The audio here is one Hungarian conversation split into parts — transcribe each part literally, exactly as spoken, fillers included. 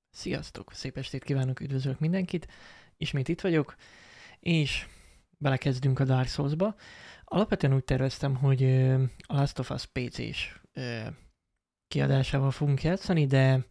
Sziasztok! Szép estét kívánok, üdvözlök mindenkit! Ismét itt vagyok, és belekezdünk a Dark Souls-ba. Alapvetően úgy terveztem, hogy ö, a Last of Us pé cés ö, kiadásával fogunk játszani, de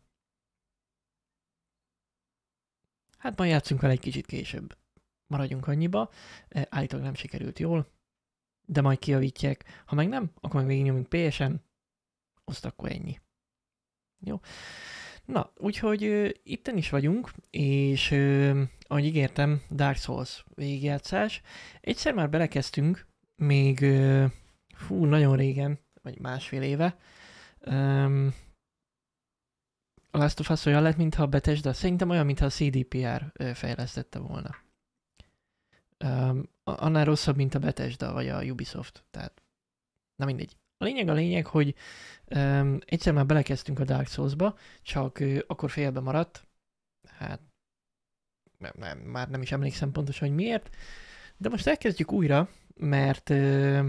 hát majd játszunk vele egy kicsit később. Maradjunk annyiba. E, állítólag nem sikerült jól, de majd kijavítják. Ha meg nem, akkor meg végignyomunk pé es-en, azt akkor ennyi. Jó. Na, úgyhogy ö, itten is vagyunk, és ö, ahogy ígértem, Dark Souls végigjátszás. Egyszer már belekezdtünk, még ö, fú, nagyon régen, vagy másfél éve. Um, a Last of Us olyan lett, mintha a Bethesda, szerintem olyan, mintha a cé dé pé er ö, fejlesztette volna. Um, annál rosszabb, mint a Bethesda, vagy a Ubisoft, tehát na mindegy. A lényeg a lényeg, hogy um, egyszer már belekezdtünk a Dark Souls-ba, csak uh, akkor félbe maradt. Hát nem, nem, már nem is emlékszem pontosan, hogy miért. De most elkezdjük újra, mert uh,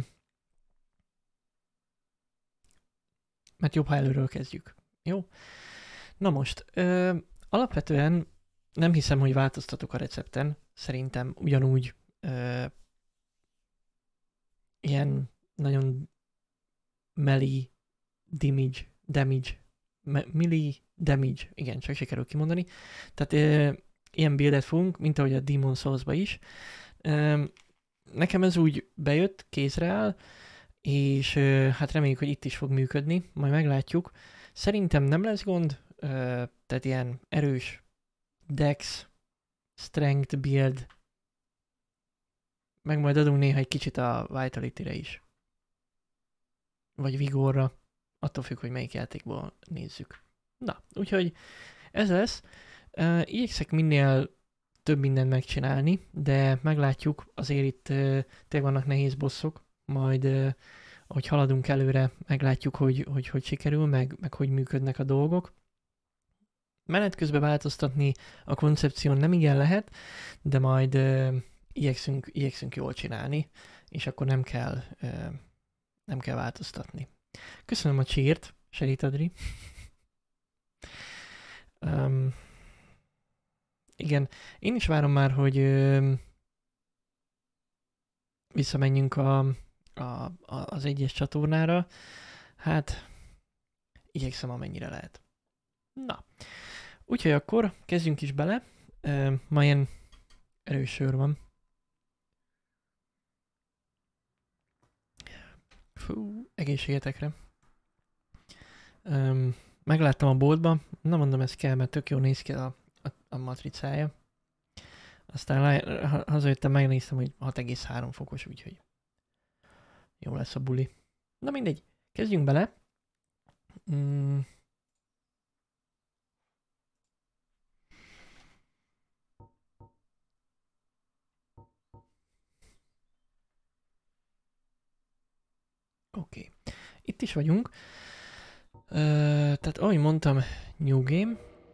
mert jobb, ha előről kezdjük. Jó? Na most, uh, alapvetően nem hiszem, hogy változtatok a recepten. Szerintem ugyanúgy uh, ilyen nagyon melee damage, damage, me- melee damage, igen, csak sikerül kimondani. Tehát e, ilyen buildet fogunk, mint ahogy a Demon Souls-ba is. E, nekem ez úgy bejött, kézre áll, és e, hát reméljük, hogy itt is fog működni, majd meglátjuk. Szerintem nem lesz gond, e, tehát ilyen erős dex, strength build, meg majd adunk néha egy kicsit a vitality-re is. Vagy vigorra, attól függ, hogy melyik játékból nézzük. Na, úgyhogy ez lesz. Uh, igyekszek minél több mindent megcsinálni, de meglátjuk, azért itt uh, tényleg vannak nehéz bosszok, majd uh, ahogy haladunk előre, meglátjuk, hogy hogy, hogy sikerül, meg, meg hogy működnek a dolgok. Menet közben változtatni a koncepción nem igen lehet, de majd uh, igyekszünk, igyekszünk jól csinálni, és akkor nem kell, uh, nem kell változtatni. Köszönöm a cheert, Serit Adri. um, igen, én is várom már, hogy ö, visszamenjünk a, a, a, az egyes csatornára. Hát, igyekszem amennyire lehet. Na, úgyhogy akkor kezdjünk is bele. Ö, ma ilyen erős sör van. Fú, egészségetekre. Um, megláttam a boltba, nem mondom, ez kell, mert tök jól néz ki a, a, a matricája. Aztán lá, ha, hazajöttem, megnéztem, hogy hat egész három fokos, úgyhogy jó lesz a buli. Na mindegy, kezdjünk bele. Mm. Oké, okay. Itt is vagyunk. Uh, tehát ahogy mondtam, New Game.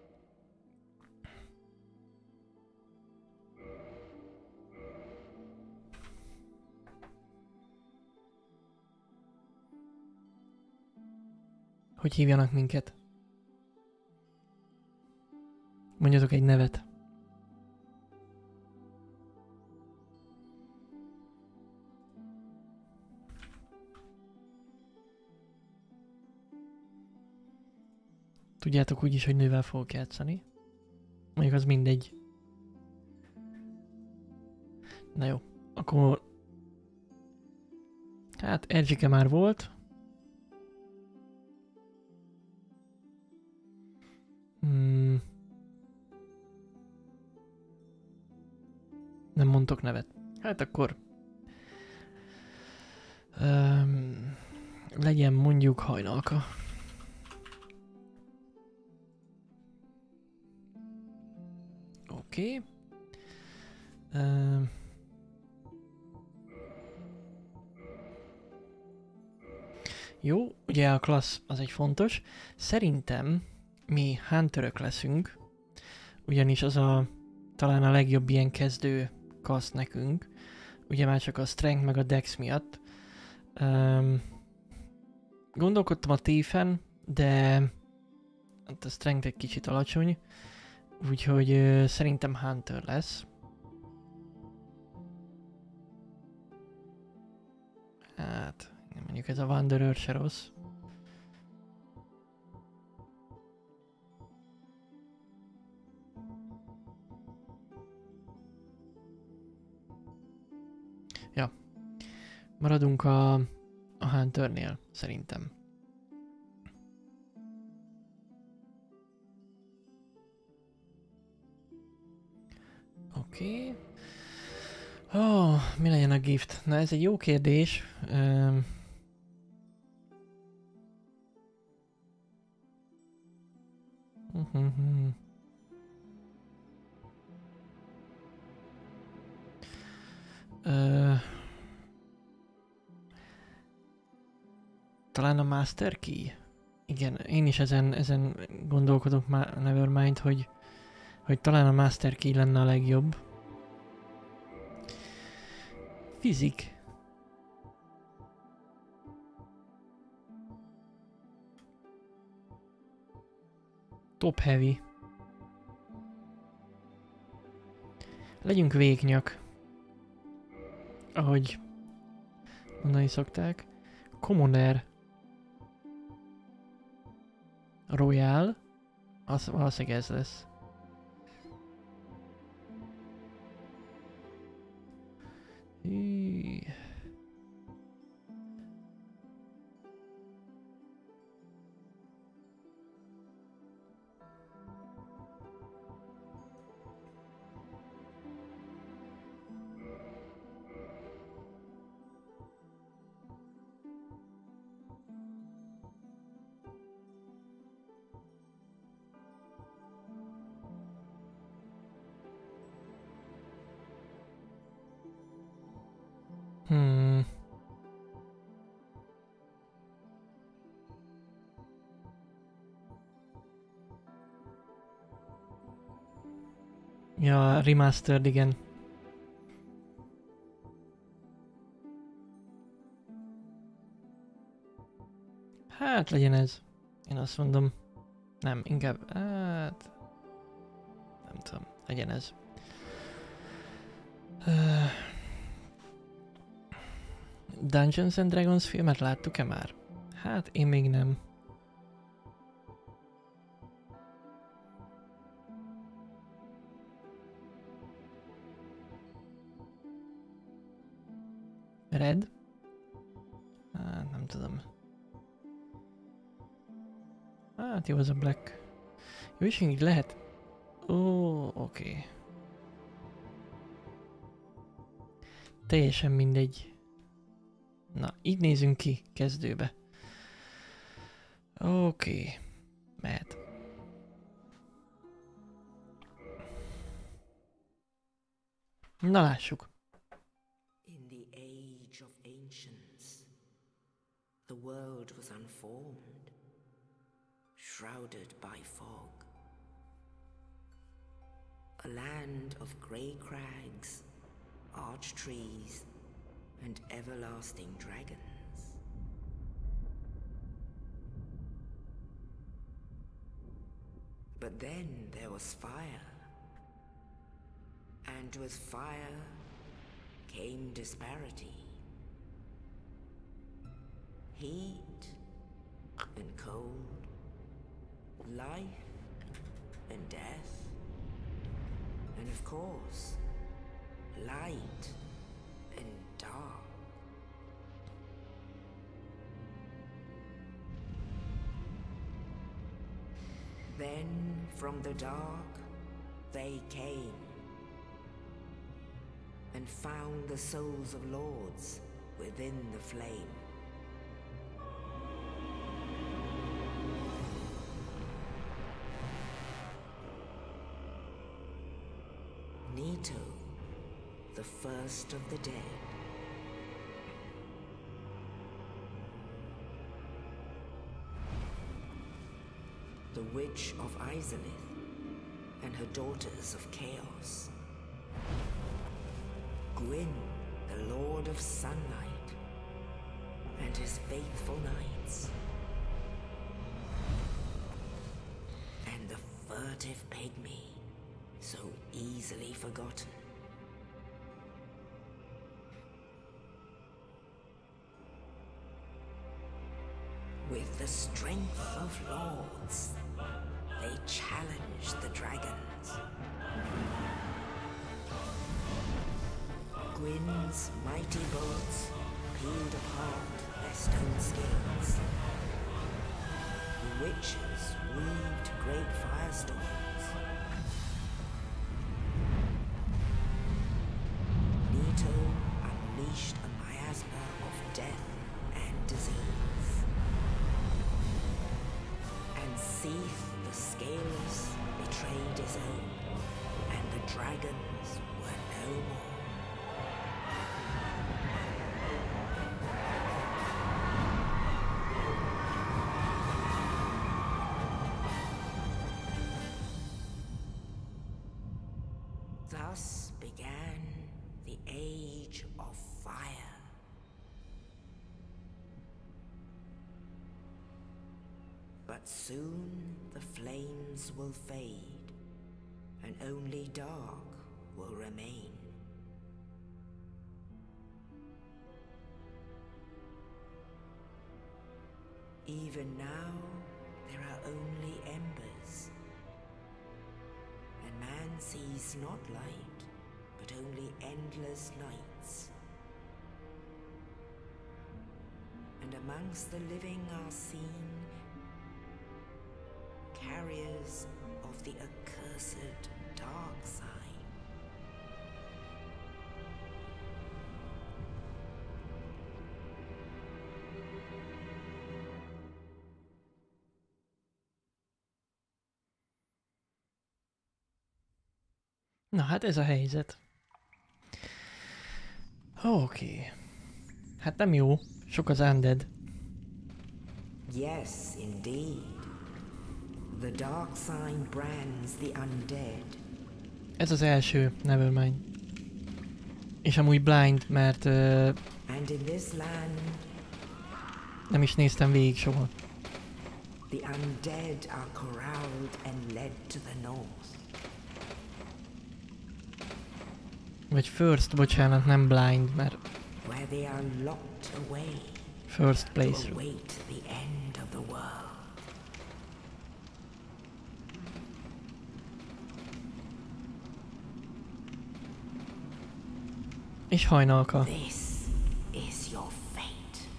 Hogy hívjanak minket? Mondjatok egy nevet. Tudjátok úgyis, hogy nővel fogok játszani. Mondjuk az mindegy. Na jó, akkor... Hát Erzsike már volt. Hmm. Nem mondtok nevet. Hát akkor... Um, legyen mondjuk Hajnalka. Oké. Okay. Um, jó, ugye a klassz az egy fontos. Szerintem mi hunterök leszünk, ugyanis az a talán a legjobb ilyen kezdő kaszt nekünk. Ugye már csak a strength meg a dex miatt. Um, gondolkodtam a téfen, de hát a strength egy kicsit alacsony. Úgyhogy ö, szerintem Hunter lesz. Hát, mondjuk ez a Wanderer se rossz. Ja. Maradunk a, a Hunternél, szerintem. Oké. Okay. Oh, mi legyen a gift? Na ez egy jó kérdés. Um, uh-huh. uh, talán a Master Key? Igen, én is ezen, ezen gondolkodok már Nevermind, hogy, hogy talán a Master Key lenne a legjobb. Fizik. Top heavy. Legyünk végnyak. Ahogy mondani szokták. Commoner. Royal. Az valószínűleg ez lesz. Hí. Hmm. Ja, remastered, igen. Hát legyen ez. Én azt mondom. Nem, inkább, hát... Nem tudom, legyen ez. Uh, Dungeons and Dragons filmet láttuk-e már? Hát én még nem. Red? Hát nem tudom. Hát jó, az a Black. Jó, és így lehet. Ó, oké. Okay. Teljesen mindegy. Na, így nézünk ki kezdőbe. Oké. Okay. Mehet. Na lássuk. In the age of ancients, the world was unformed, shrouded by fog. A land of grey crags, arch trees, and everlasting dragons. But then there was fire, and with fire came disparity. Heat and cold, life and death, and of course, light and dark. Then from the dark they came and found the souls of lords within the flame. Nito, the first of the dead. The Witch of Izalith and her daughters of Chaos. Gwyn, the Lord of Sunlight, and his faithful knights. And the furtive pygmy, so easily forgotten. With the strength of lords, they challenged the dragons. Gwyn's mighty bolts peeled apart their stone scales. The witches weaved great firestorms. Leto unleashed a miasma of death and disease. And Seath the Scaleless betrayed his own, and the dragons were no more. Thus began the Age of Fire. But soon the flames will fade, and only dark will remain. Even now, there are only embers. And man sees not light, but only endless nights. And amongst the living are seen carriers of the accursed dark sign. Na hát ez a helyzet. Oké. Okay. Hát nem jó. Sok az undead. Yes, indeed. The dark sign brands the undead. Ez az első, Nevermind. És amúgy blind, mert uh, And in this land, nem is néztem végig soha. the undead are corralled and led to the north. Vagy first, bocsánat, nem blind, mert Where they are locked away first to playthrough. await the end of the world. És hajnalka. This is your fate.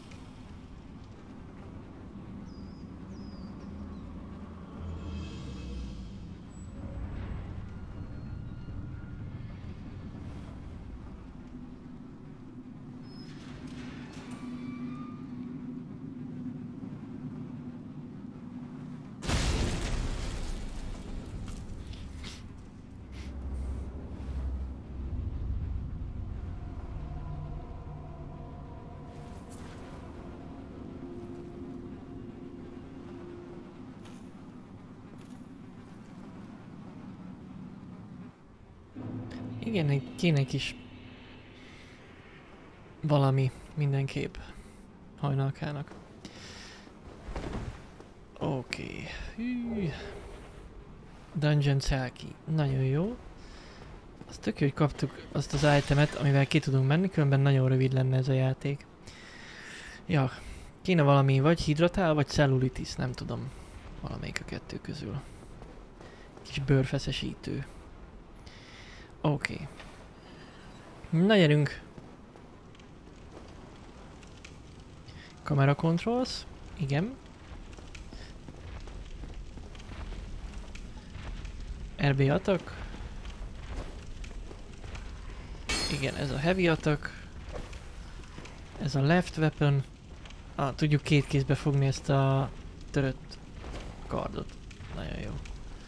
Igen, egy- kéne egy kis valami mindenképp hajnalkának. Oké. Okay. Dungeon Cell Key. Nagyon jó. Az tök jó, hogy kaptuk azt az itemet, amivel ki tudunk menni, különben nagyon rövid lenne ez a játék. Ja, kéne valami vagy hidratál, vagy cellulitis, nem tudom. Valamelyik a kettő közül. Kis bőrfeszesítő. Oké. Okay. Na gyerünk. Camera controls. Igen. er bé attack. Igen, ez a heavy attack. Ez a left weapon. Ah, tudjuk két kézbe fogni ezt a törött kardot. Nagyon jó.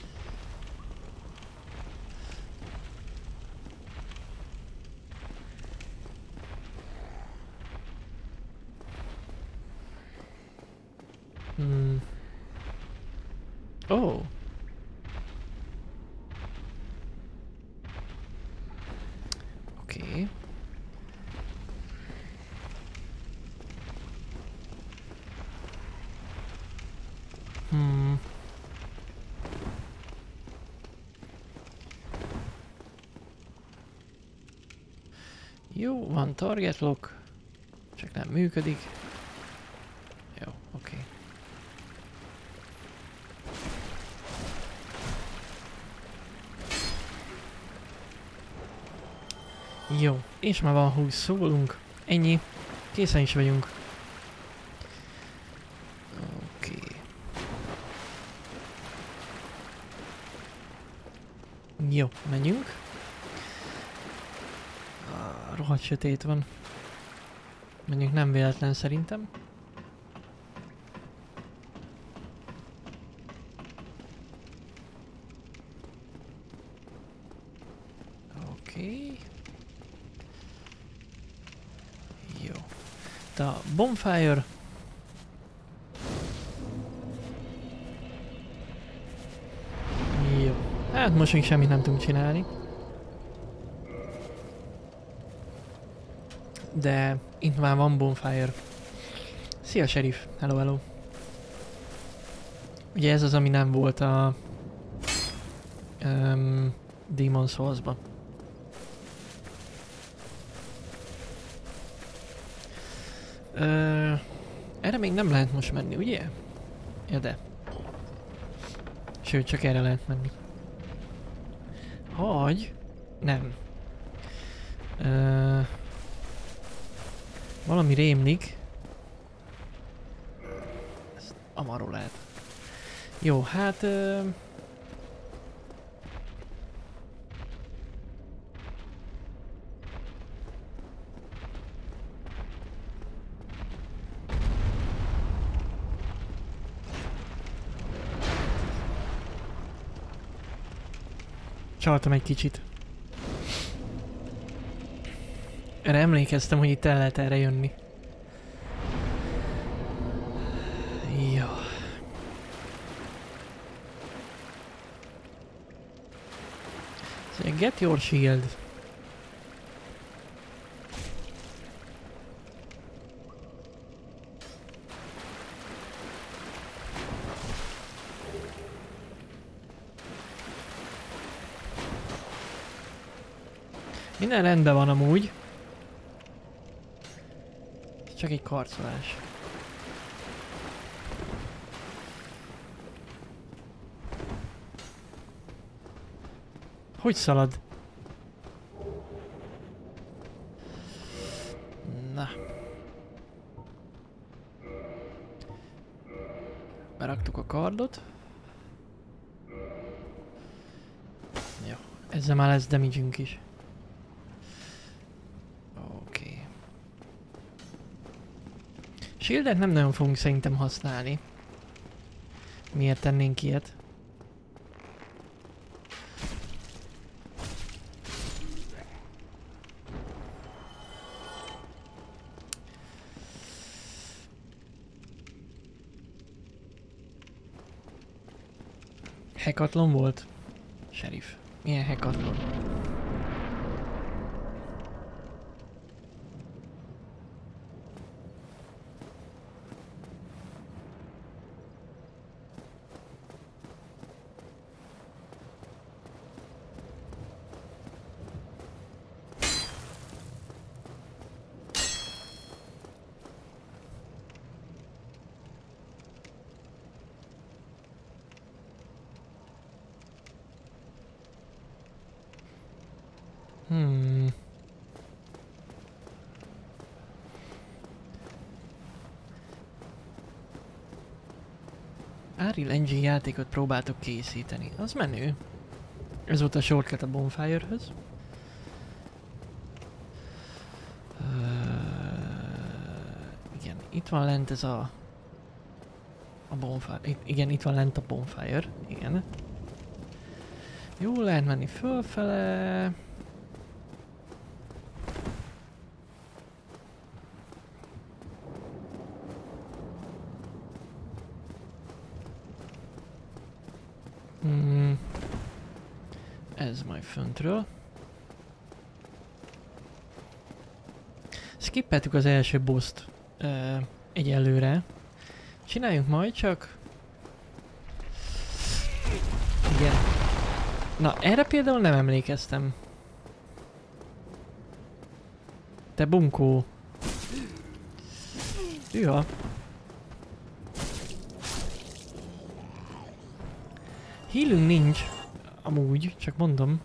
Hmm. Oh. Oké. Okay. Hmm. Jó, van target lock. Csak nem működik. Jó, oké. Okay. Jó, és már van húsz szólunk. Ennyi. Készen is vagyunk. Oké. Okay. Jó, menjünk. Ah, rohadt sötét van. Mondjuk nem véletlen szerintem. Oké. Okay. Jó. A bonfire. Jó. Hát most még semmit nem tudunk csinálni. De itt már van bonfire. Szia, sheriff. Hello, hello. Ugye ez az, ami nem volt a um, Demon Souls-ba. Uh, erre még nem lehet most menni, ugye? Ja, de. Sőt, csak erre lehet menni. Hogy? Nem. Uh, valami rémlik. Ez amarul lehet. Jó, hát... Uh, csaltam egy kicsit. Erre emlékeztem, hogy itt el lehet erre jönni. Jó. So, get your shield. Minden rendben van amúgy. Csak egy karcolás. Hogy szalad? Na. Beraktuk a kardot. Jó. Ezzel már lesz damage-ünk is. Shieldet nem nagyon fogunk szerintem használni. Miért tennénk ilyet? Hackathon volt? Sheriff. Milyen hackathon? Hmm. Unreal Engine játékot próbáltok készíteni. Az menő. Ez volt a shortcut a Bonfire-höz. Uh, igen, itt van lent ez a... A Bonfire. Itt, igen, itt van lent a Bonfire. Igen. Jó, lehet menni fölfele. Hmm. Ez majd föntről. Skippeltük az első boss-t uh, egyelőre. Csináljunk majd csak... Igen. Na, erre például nem emlékeztem. Te bunkó. Hűha. Healünk nincs. Amúgy, csak mondom.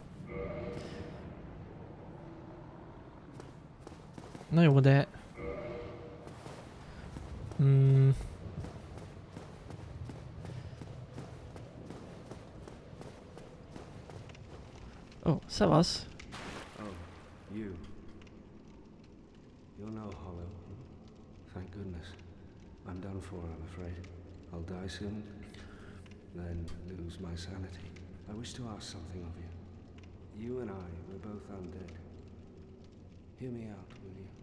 Na jó, de... Hmm. Ó, oh, szevasz. Oh, you. You're no hollow. Thank goodness. I'm done for, I'm afraid. I'll die soon, then lose my sanity. I wish to ask something of you. You and I, we're both undead. Hear me out, will you?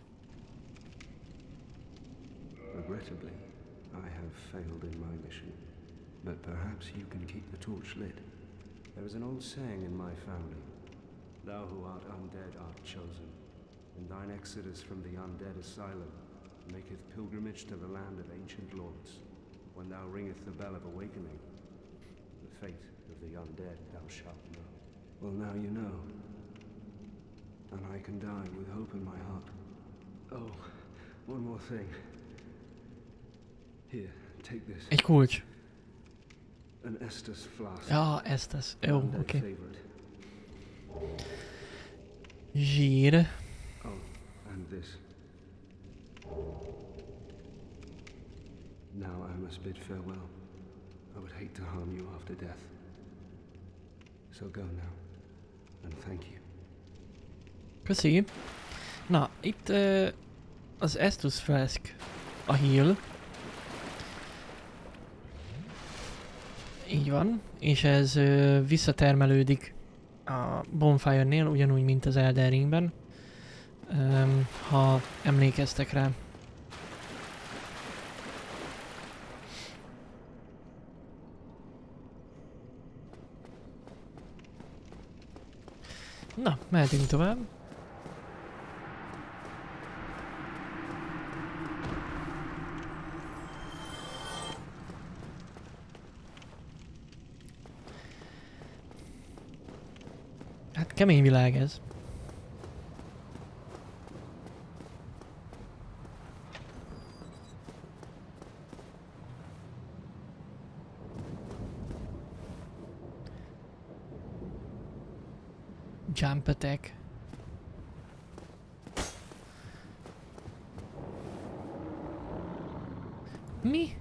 Regrettably, I have failed in my mission, but perhaps you can keep the torch lit. There is an old saying in my family, thou who art undead art chosen, and thine exodus from the undead asylum maketh pilgrimage to the land of ancient lords. When thou ringeth the bell of awakening, the fate of the undead thou shalt know. Well, now you know, and I can die with hope in my heart. Oh, one more thing. Here, take this. Egy kulcs. An Estus flask. Ja, Estus. Jó, oké. Okay. Favorite. Zsír. Oh, and this. Now I must bid farewell. I would hate to harm you after death. So go now, and thank you. Köszi. Na, itt uh, az Estus Flask a heal. Így van, és ez uh, visszatermelődik a Bonfire-nél, ugyanúgy, mint az Elden Ringben, um, ha emlékeztek rá. Na, mehetünk tovább. Hát kemény világ ez. Jump attack. Mi?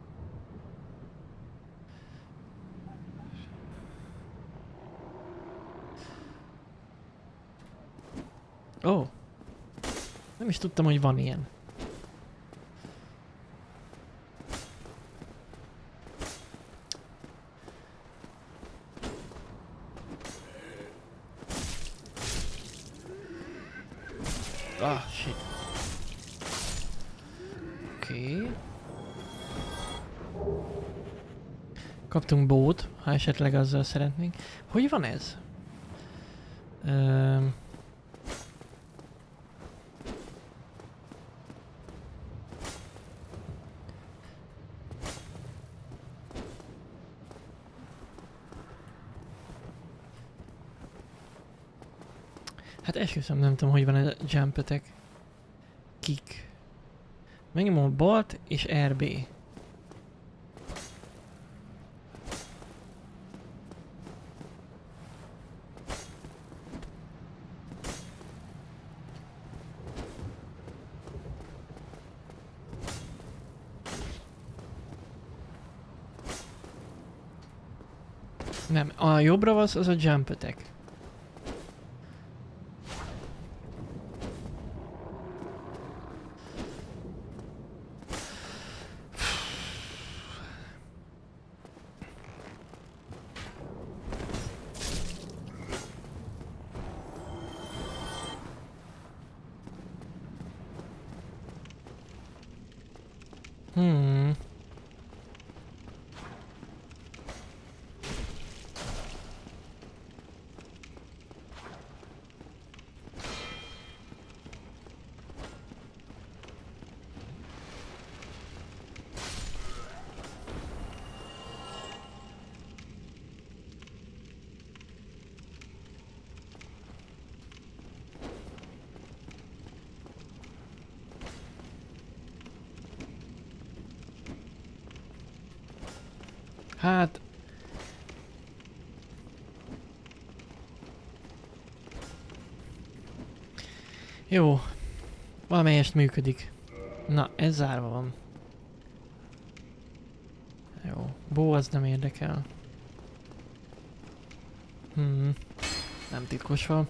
Ó. Oh. Nem is tudtam, hogy van ilyen. Ah, shit. Oké. Okay. Kaptunk bót, ha esetleg azzal szeretnénk. Hogy van ez? Um, Hát esküszöm, nem tudom, hogy van ez a jump attack. Kick. Megnyomom a balt és er bé. Nem, a jobbra az, az a jump attack. Hmm. Hát... Jó. Valamelyest működik. Na, ez zárva van. Jó. Bó az nem érdekel. Hmm. Nem titkos van.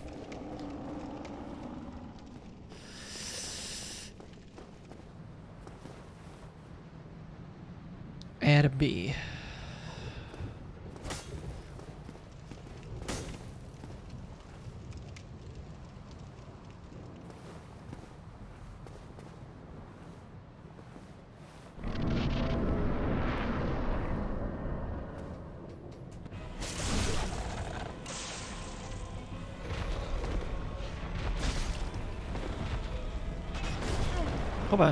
er bé. Hoppá.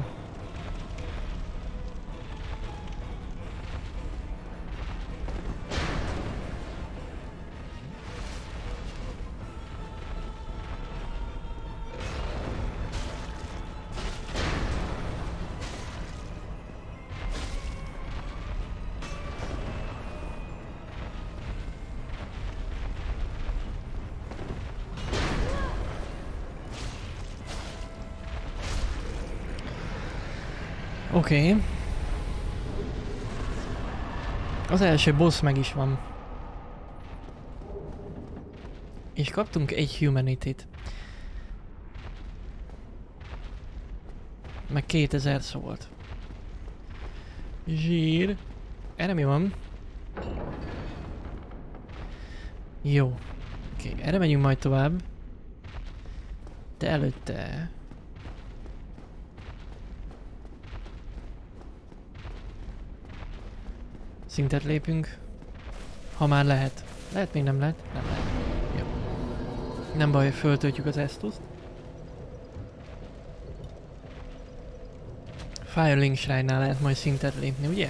Oké. Okay. Az első boss meg is van. És kaptunk egy humanity-t. Meg kétezer szólt. Zsír. Erre mi van? Jó. Oké, okay. Erre megyünk majd tovább. De előtte... Szintet lépünk. Ha már lehet. Lehet, még nem lehet? Nem lehet. Jó. Nem baj, föltöltjük az Estuszt. Firelink Shrine-nál lehet majd szintet lépni, ugye?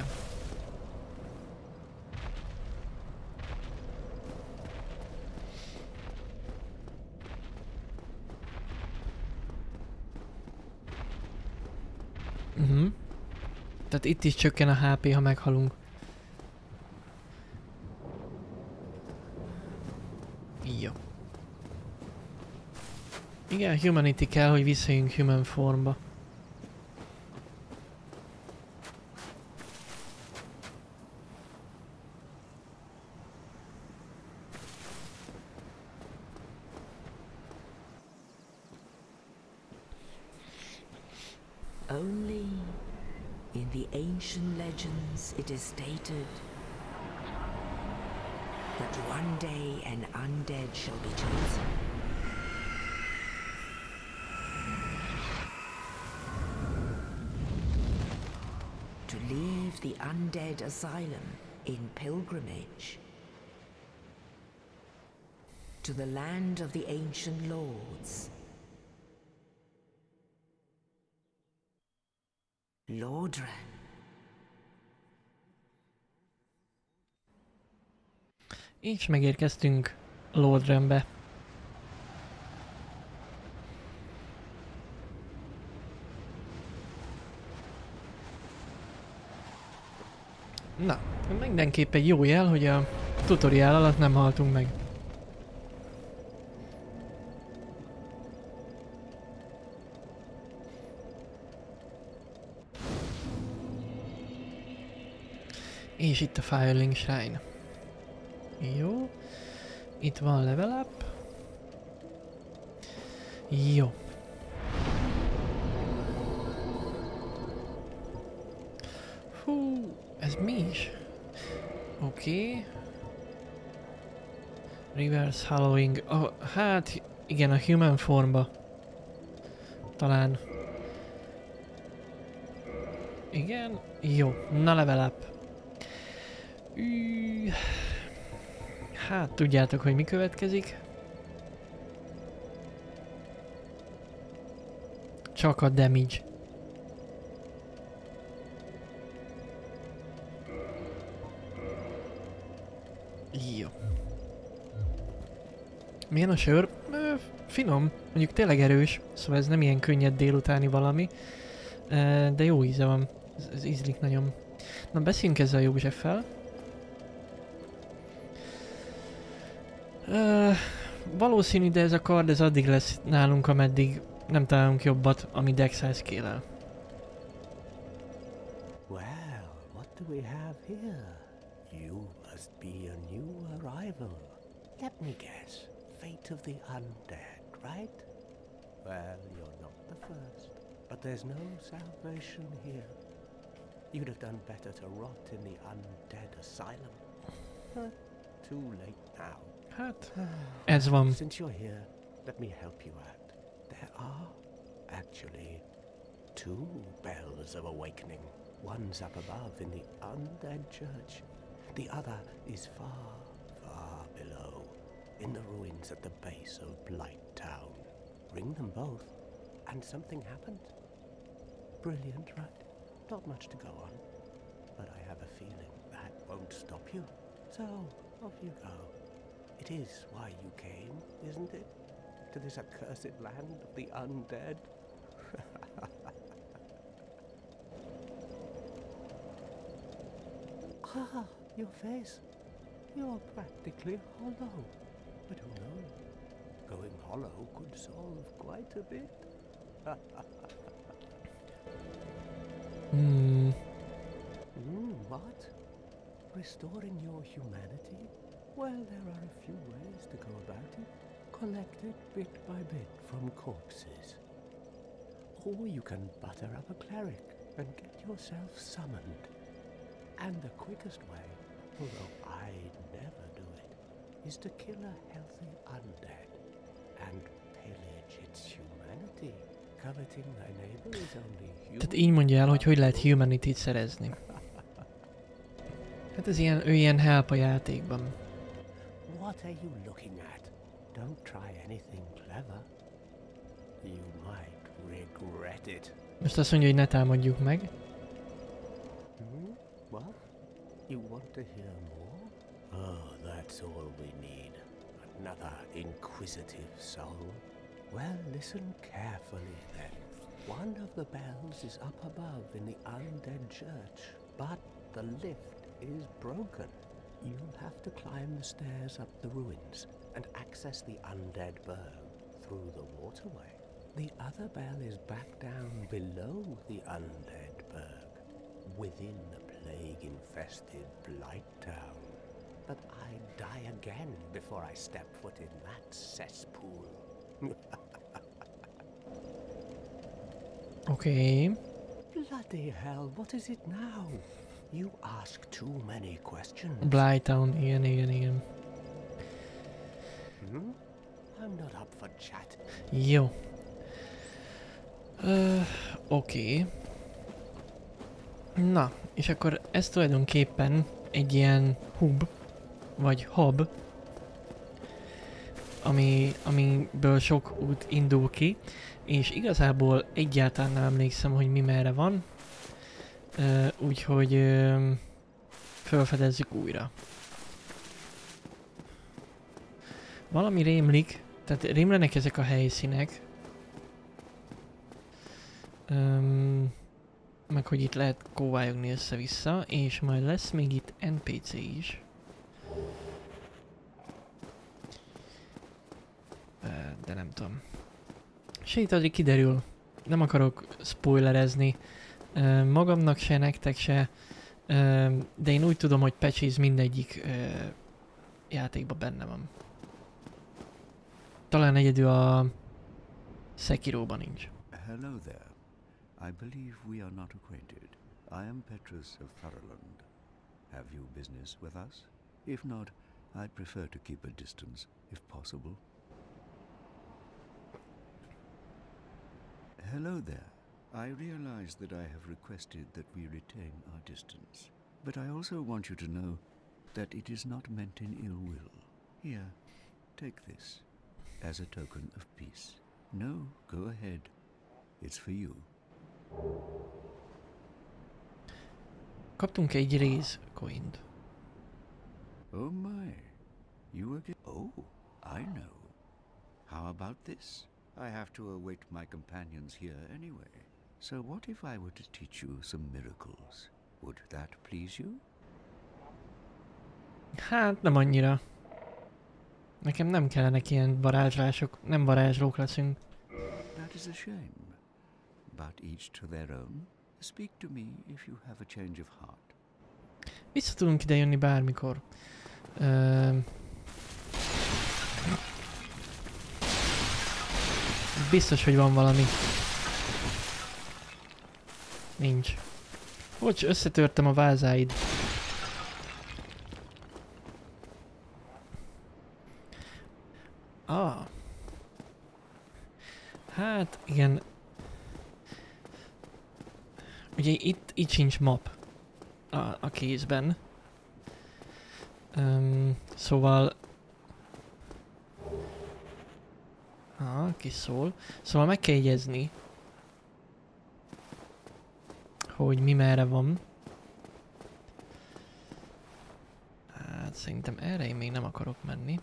Mhm. Uh-huh. Tehát itt is csökken a há pé, ha meghalunk. Jó. Igen, humanity kell, hogy visszajöjjünk human formba. Only in the ancient legends it is stated that one day an undead shall be chosen. To leave the undead asylum in pilgrimage to the land of the ancient lords. Lordran. És megérkeztünk Lordranbe. Na, mindenképp egy jó jel, hogy a tutoriál alatt nem haltunk meg. És itt a Firelink Shrine. Jó. Itt van level up. Jó. Fú, ez mi is? Oké. Okay. Reverse Hallowing. Oh, hát igen, a human formba. Talán. Igen. Jó. Na level up. Ű... Hát tudjátok, hogy mi következik. Csak a damage. Jó. Milyen a sör? Ö, finom. Mondjuk tényleg erős. Szóval ez nem ilyen könnyed délutáni valami. De jó íze van. Ez, ez ízlik nagyon. Na beszéljünk ezzel a Józseffel. Ö, valószínű, de ez a kard ez addig lesz nálunk, ameddig nem találunk jobbat, ami Dex-hez kéne. Well, what do we have here? You must be a new arrival. Let me guess. Fate of the undead, right? Well, you're not the first. But there's no salvation here. You'd have done better to rot in the undead asylum. But too late now. Hát, ez van. Since you're here, let me help you out. There are, actually, two bells of awakening. One's up above in the undead church. The other is far, far below, in the ruins at the base of Blight Town. Ring them both, and something happens. Brilliant, right? Not much to go on, but I have a feeling that won't stop you. So, off you go. It is why you came, isn't it? To this accursed land of the undead? Ah, your face. You're practically hollow. But who knows? Going hollow could solve quite a bit. Hmm. Mm, what? Restoring your humanity? Well, there are a few ways to go about it. Collect it bit by bit from corpses. Or you can butter up a cleric and get yourself summoned. And the quickest way, although I'd never do it, is to kill a healthy undead and pillage its humanity. Coveting thy neighbor is only human. Tehát így mondja el, hogy hogy lehet humanity-t szerezni. Hát ez ilyen, ő ilyen help a játékban. What are you looking at? Don't try anything clever. You might regret it. Most azt mondja, hogy ne támadjuk meg. Hmm? What? You want to hear more? Oh, that's all we need. Another inquisitive soul. Well, listen carefully then. One of the bells is up above in the undead church, but the lift is broken. You'll have to climb the stairs up the ruins and access the undead burg through the waterway. The other bell is back down below the undead burg, within the plague-infested Blight Town. But I'd die again before I step foot in that cesspool. Oké. Okay. Bloody hell, what is it now? You ask too many questions. Blight Town, igen, igen, igen. Hmm? I'm not up for chat. Jó. Uh, Oké. Okay. Na, és akkor ez tulajdonképpen egy ilyen hub, vagy hub, ami, amiből sok út indul ki, és igazából egyáltalán nem emlékszem, hogy mi merre van, uh, úgyhogy uh, felfedezzük újra. Valami rémlik, tehát rémlenek ezek a helyszínek, um, meg hogy itt lehet kóvályogni össze-vissza, és majd lesz még itt en pé cé is. De nem tudom. És itt azért kiderül. Nem akarok spoilerezni magamnak se, nektek se, de én úgy tudom, hogy patches mindegyik játékban benne van. Talán egyedül a Sekiroban nincs. Hello there. I believe we are not acquainted. I am Petrus of Tharaland. Have you business with us? If not, I'd prefer to keep a distance, if possible. Hello there. I realize that I have requested that we retain our distance, but I also want you to know that it is not meant in ill will. Here, take this, as a token of peace. No, go ahead. It's for you. Kaptunk egy réz coint. Oh my, you again? Oh, I know. How about this? I have to await my companions here anyway. So what if I were to teach you some miracles? Would that please you? Hát nem annyira. Nekem nem kellenek ilyen varázslások, nem varázslók leszünk. That is a shame. But each to their own. Speak to me if you have a change of heart. Vissza tudunk ide jönni bármikor. Ö... Biztos, hogy van valami. Nincs. Bocs, összetörtem a vázáid. Ah. Hát, igen. Ugye itt, itt sincs map a, a kézben. Um, szóval... Ah, ki szól. Szóval meg kell jegyezni, hogy mi merre van. Hát szerintem erre én még nem akarok menni.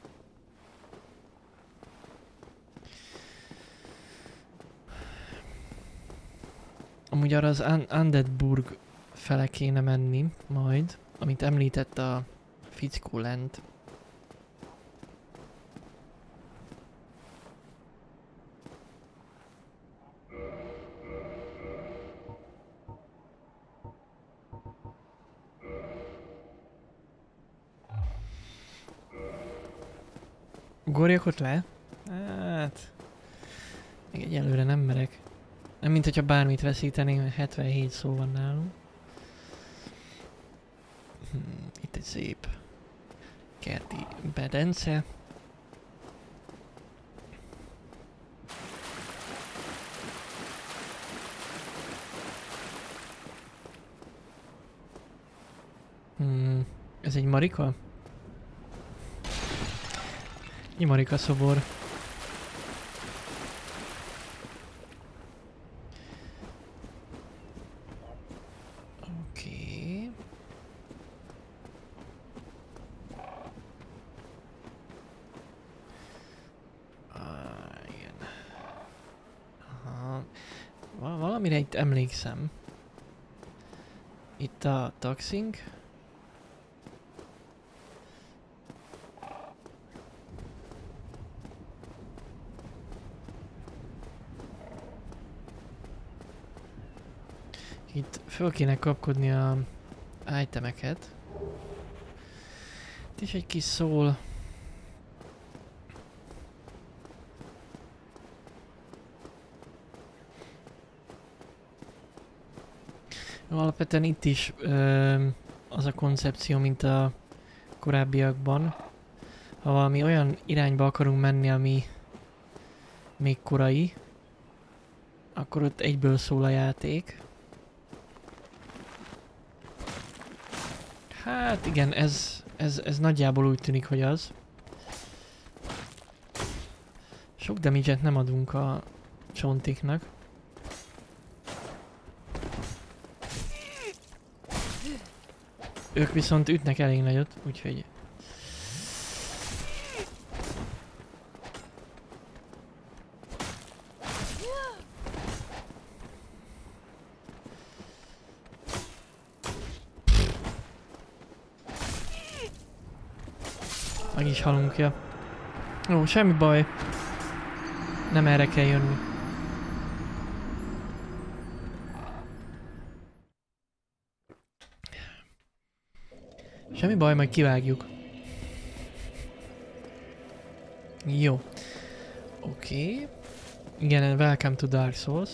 Amúgy arra az Un Undeadburg fele kéne menni majd, amit említett a fickó lent. Ugorjak ott le? Hát... Még egyelőre nem merek. Nem, mint hogyha bármit veszítenénk, mert hetvenhét szó van nálunk. Hmm, itt egy szép kerti bedence. Hmm, ez egy marika? Egy marika szobor. Valamire itt emlékszem. Itt a taxink. Itt föl kéne kapkodni a itemeket. Itt is egy kis szól. Alapvetően itt is ö, az a koncepció, mint a korábbiakban. Ha valami olyan irányba akarunk menni, ami még korai, akkor ott egyből szól a játék. Hát igen, ez, ez, ez nagyjából úgy tűnik, hogy az. Sok damage-et nem adunk a csontiknak. Ők viszont ütnek elég nagyot, úgyhogy... Meg is halunk, ja. Ó, semmi baj. Nem erre kell jönni. Semmi baj, majd kivágjuk. Jó. Oké. Okay. Igen, welcome to Dark Souls.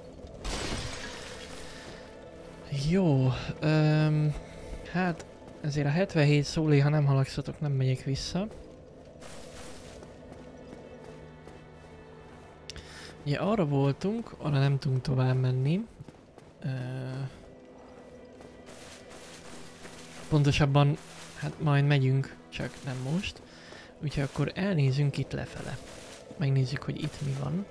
Jó. Um, hát, ezért a hetvenhét szólé, ha nem halagszatok, nem megyek vissza. Ugye arra voltunk, arra nem tudunk tovább menni. Uh, Pontosabban, hát majd megyünk, csak nem most. Úgyhogy akkor elnézünk itt lefele. Megnézzük, hogy itt mi van.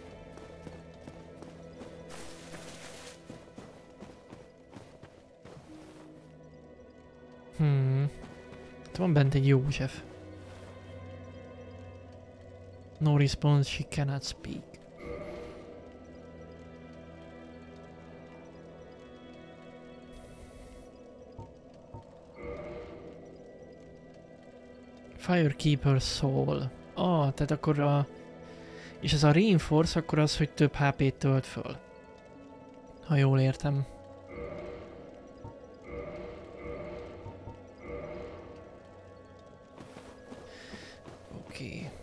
Hmm. Itt van bent egy József. No response, she cannot speak. Firekeeper Soul. Ah, tehát akkor a... És ez a Reinforce akkor az, hogy több há pét tölt föl. Ha jól értem. Oké.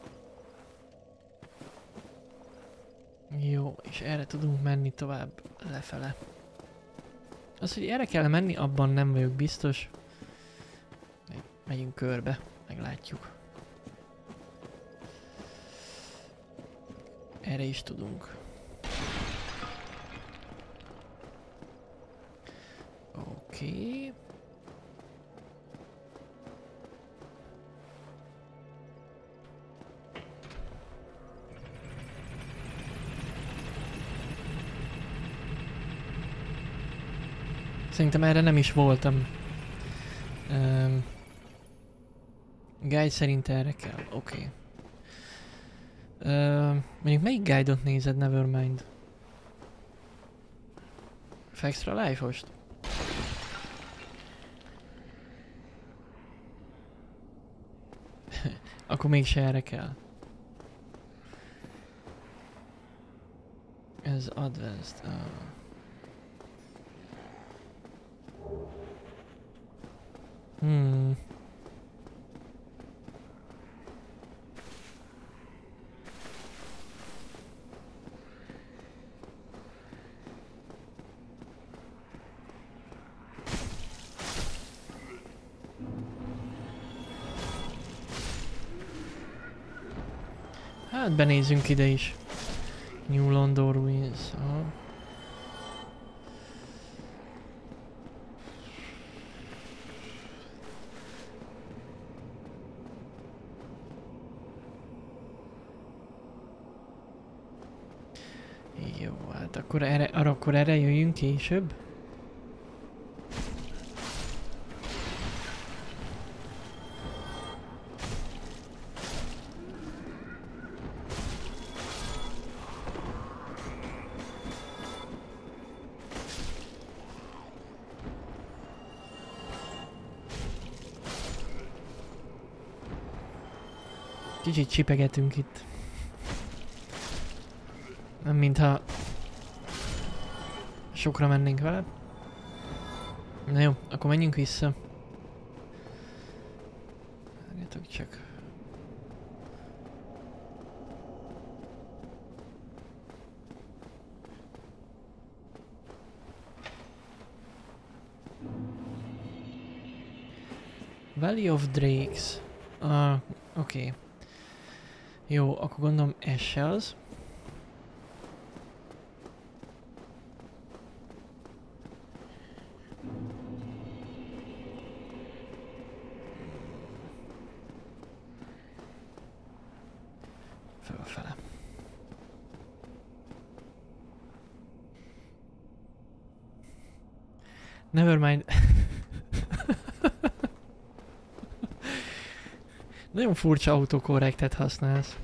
Okay. Jó, és erre tudunk menni tovább lefele. Az, hogy erre kell menni, abban nem vagyok biztos. Megyünk körbe, meglátjuk. Erre is tudunk. Oké. Okay. Szerintem erre nem is voltam. Um, guide szerint erre kell. Oké. Okay. Uh, mondjuk melyik guide-ot nézed, Nevermind? Extra Life-ost? Akkor mégse erre kell. Ez Advanced. Uh. Hmm. Hát benézzünk ide is. New London Ruins. Aha. Jó, hát akkor erre, akkor erre jöjjünk később. Kicsit csipegetünk itt. Nem mintha sokra mennénk vele. Na jó, akkor menjünk vissza. Várjatok csak. Valley of Drakes. Ah, oké. Okay. Jó, akkor gondolom ez se az. Fölfele. Nevermind. Nagyon furcsa autokorrektet használsz.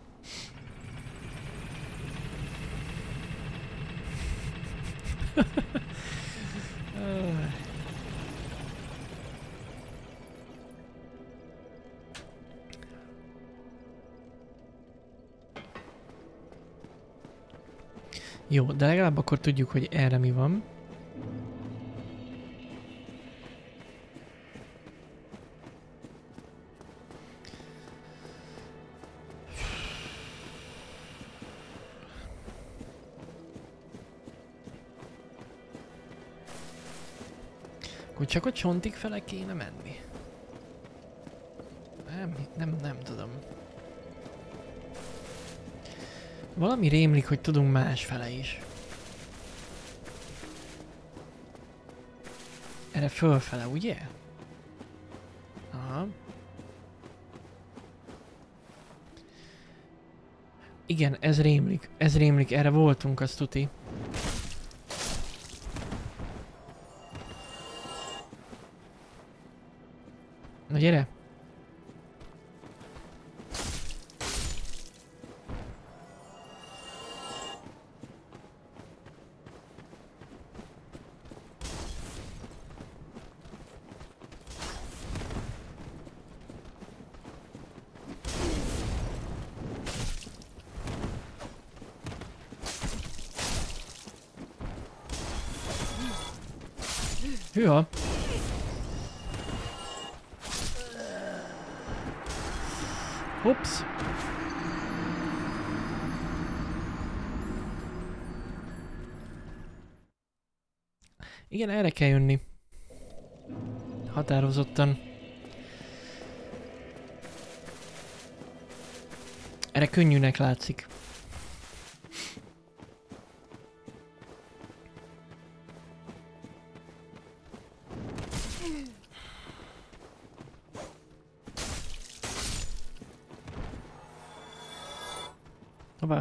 Jó, de legalább akkor tudjuk, hogy erre mi van. Akkor csak a csontig fele kéne menni. Nem, nem, nem tudom. Valami rémlik, hogy tudunk másfele is. Erre fölfele, ugye? Aha. Igen, ez rémlik. Ez rémlik, erre voltunk, azt tuti. Na gyere! Hűha. Hops. Igen, erre kell jönni. Határozottan. Erre könnyűnek látszik. Hoppá.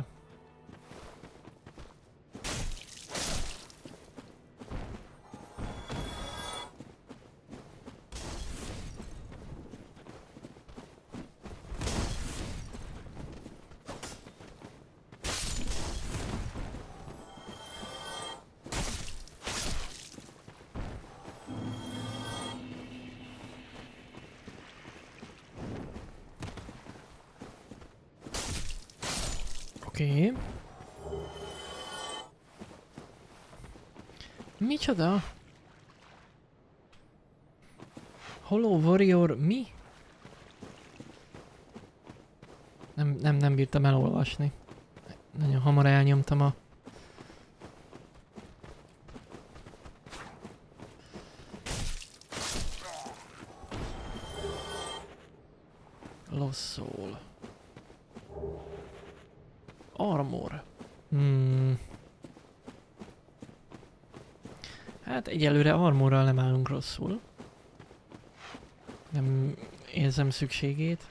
Oké. Okay. Micsoda? Hollow Warrior mi? Nem, nem, nem bírtam elolvasni. Nagyon hamar elnyomtam a... Lost Soul. Armor. Hmm. Hát egyelőre armorral nem állunk rosszul. Nem érzem szükségét.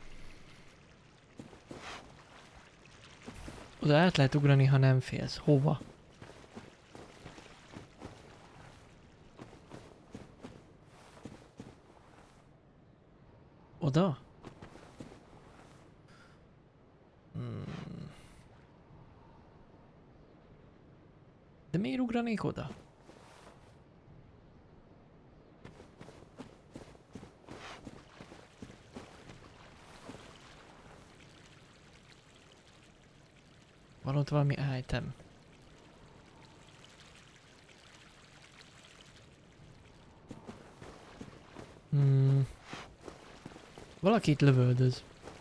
Oda át lehet ugrani, ha nem félsz. Hova? Oda? Hmm. De miért ugranék oda? Van ott valami item. Hmm. Valaki itt lövöldöz.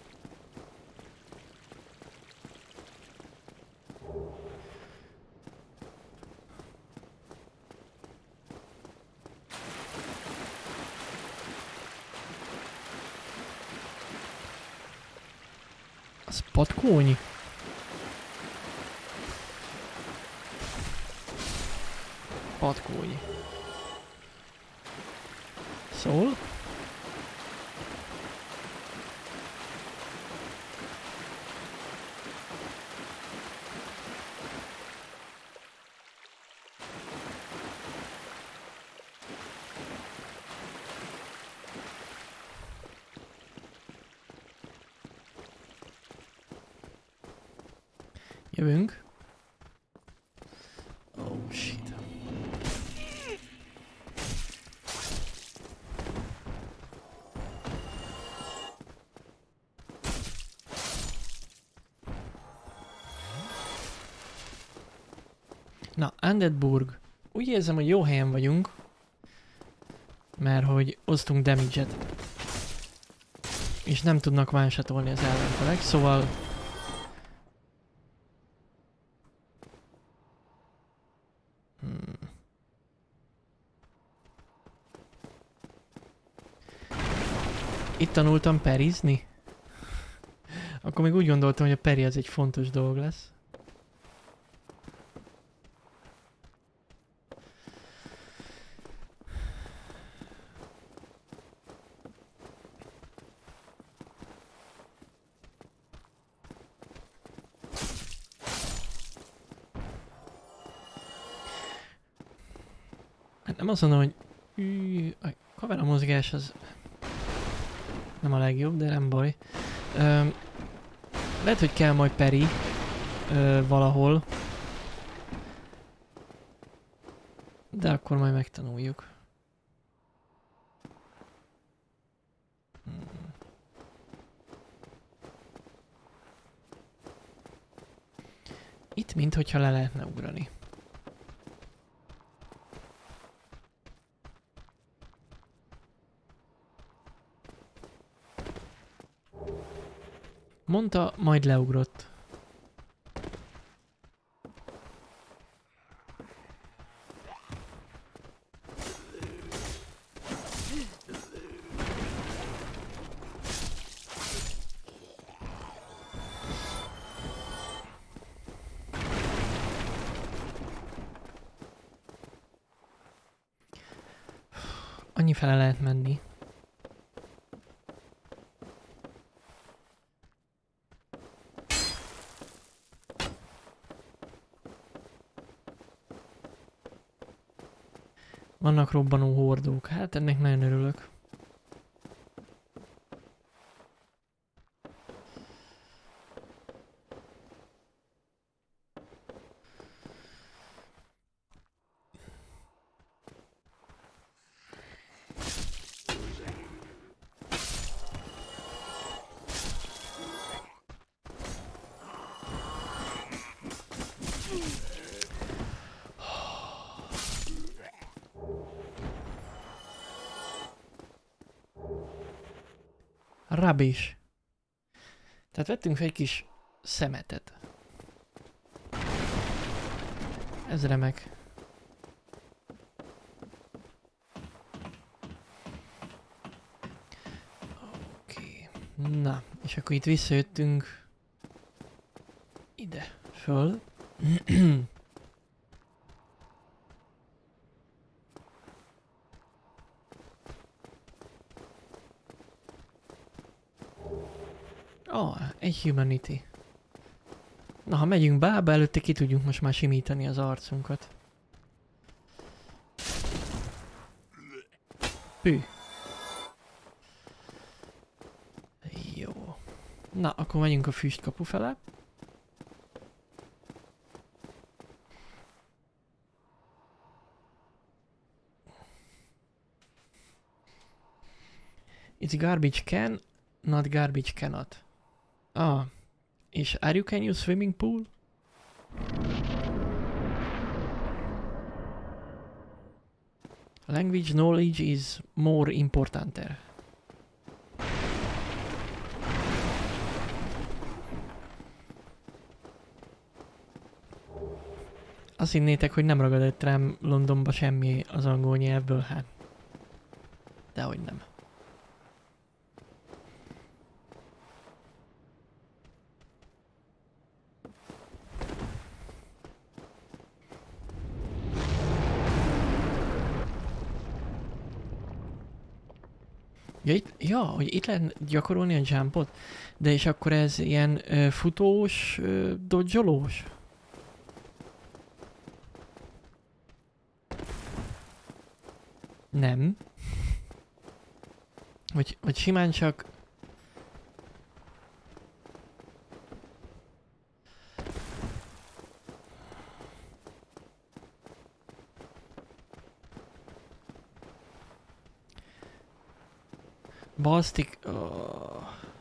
Az patkónyi. Patkónyi. Szól? Jövünk. Oh shit. Na, Undeadburg. Úgy érzem, hogy jó helyen vagyunk. Mert hogy osztunk damage-et. És nem tudnak one-shotolni az ellenfelek, szóval... Hmm. Itt tanultam perizni. Akkor még úgy gondoltam, hogy a peri az egy fontos dolog lesz. Hát nem azt mondom, hogy Ű, a kamera mozgás az nem a legjobb, de nem baj. Öm, lehet, hogy kell majd peri ö, valahol. De akkor majd megtanuljuk. Hmm. Itt minthogyha le lehetne ugrani. Mondta, majd leugrott. Annyi fele lehet menni. Vannak robbanó hordók. Hát ennek nagyon örülök. Rubbish. Tehát vettünk fel egy kis szemetet. Ez remek. Oké. Okay. Na, és akkor itt visszajöttünk ide föl. Oh, egy humanity. Na, ha megyünk bába, előtte ki tudjuk most már simítani az arcunkat. Pű. Jó. Na, akkor megyünk a füstkapu fele. It's garbage can, not garbage cannot. Ah, és are you can use swimming pool? Language knowledge is more importanter. Azt hinnétek, hogy nem ragadott rám Londonba semmi az angol nyelvből, hát. Dehogy nem. Ja, itt, ja, hogy itt lehet gyakorolni a jumpot, de és akkor ez ilyen ö, futós, ö, dodge-olós? Nem. Vagy, vagy simán csak... Balstik... Oh.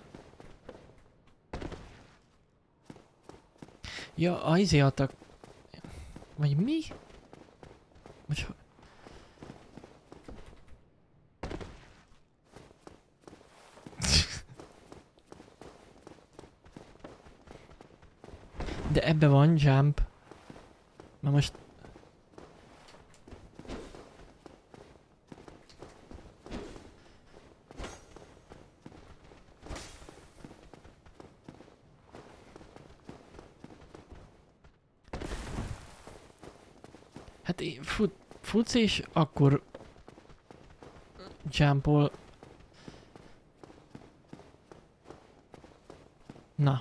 Ja, a izé adtak... Vagy mi? Most... De ebbe van jump. Na most... Hát fut, futsz és akkor jumpol. Na.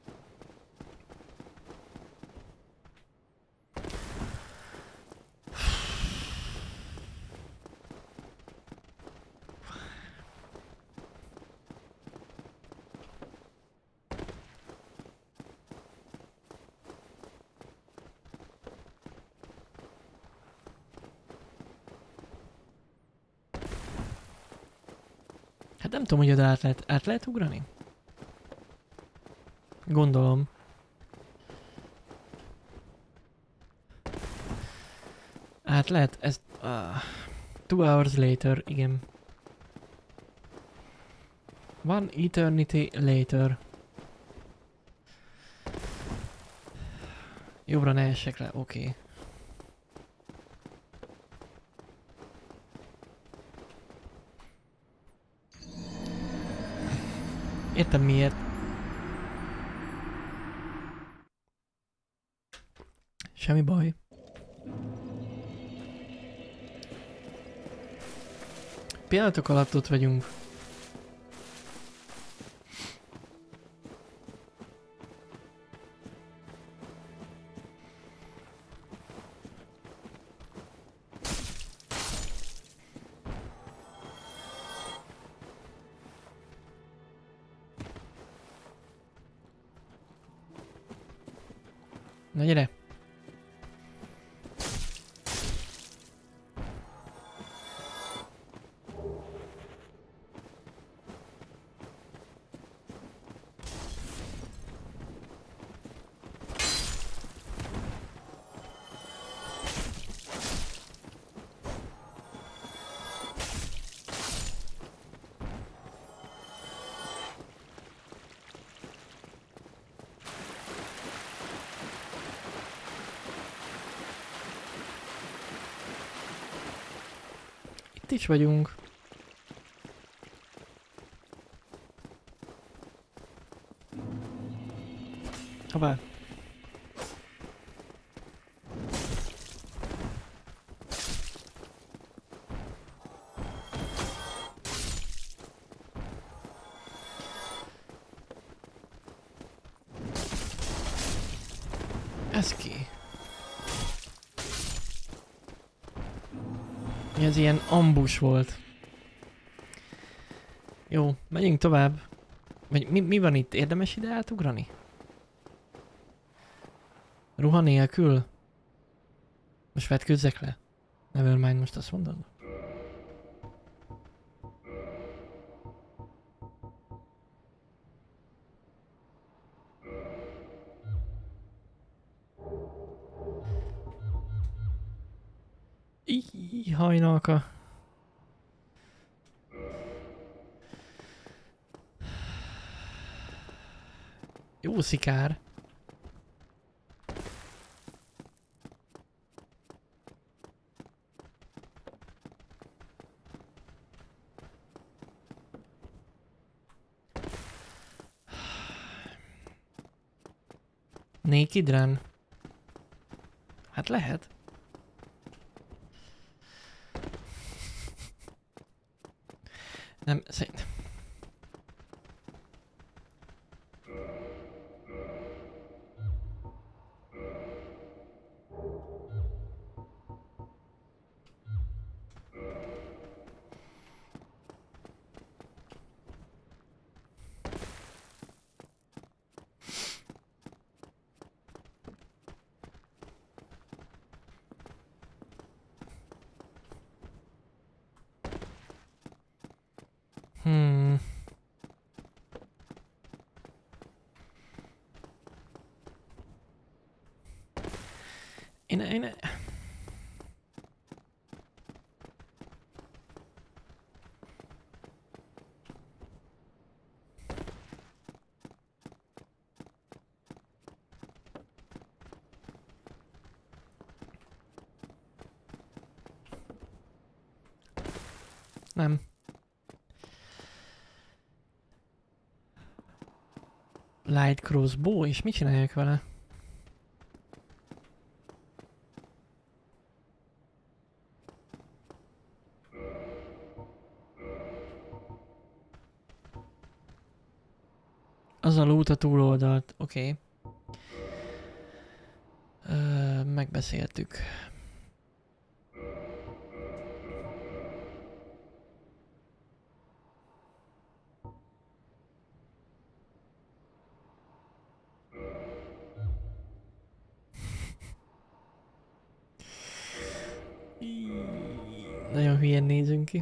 Hát nem tudom, hogy oda át lehet, át lehet ugrani? Gondolom. Át lehet, ez... Uh, two hours later, igen. One eternity later. Jobbra ne essek le, oké. Okay. Értem miért. Semmi baj. Pillanatok alatt ott vagyunk. Na gyere! Itt is vagyunk. Hová? Ez ki? Ez ilyen ambus volt. Jó, megyünk tovább. Vagy mi, mi van itt? Érdemes ide átugrani? Ruha nélkül? Most vetkőzzek le? Nevermind, most azt mondod? Íj, hajnalka. Jó szikár. Naked Run? Hát lehet. Nem, szerint... Hmm. Én, én... Nem. Light crossbow, és mit csinálják vele? Az a loot a túloldalt, oké. Okay. Megbeszéltük. Nagyon hülyen nézünk ki.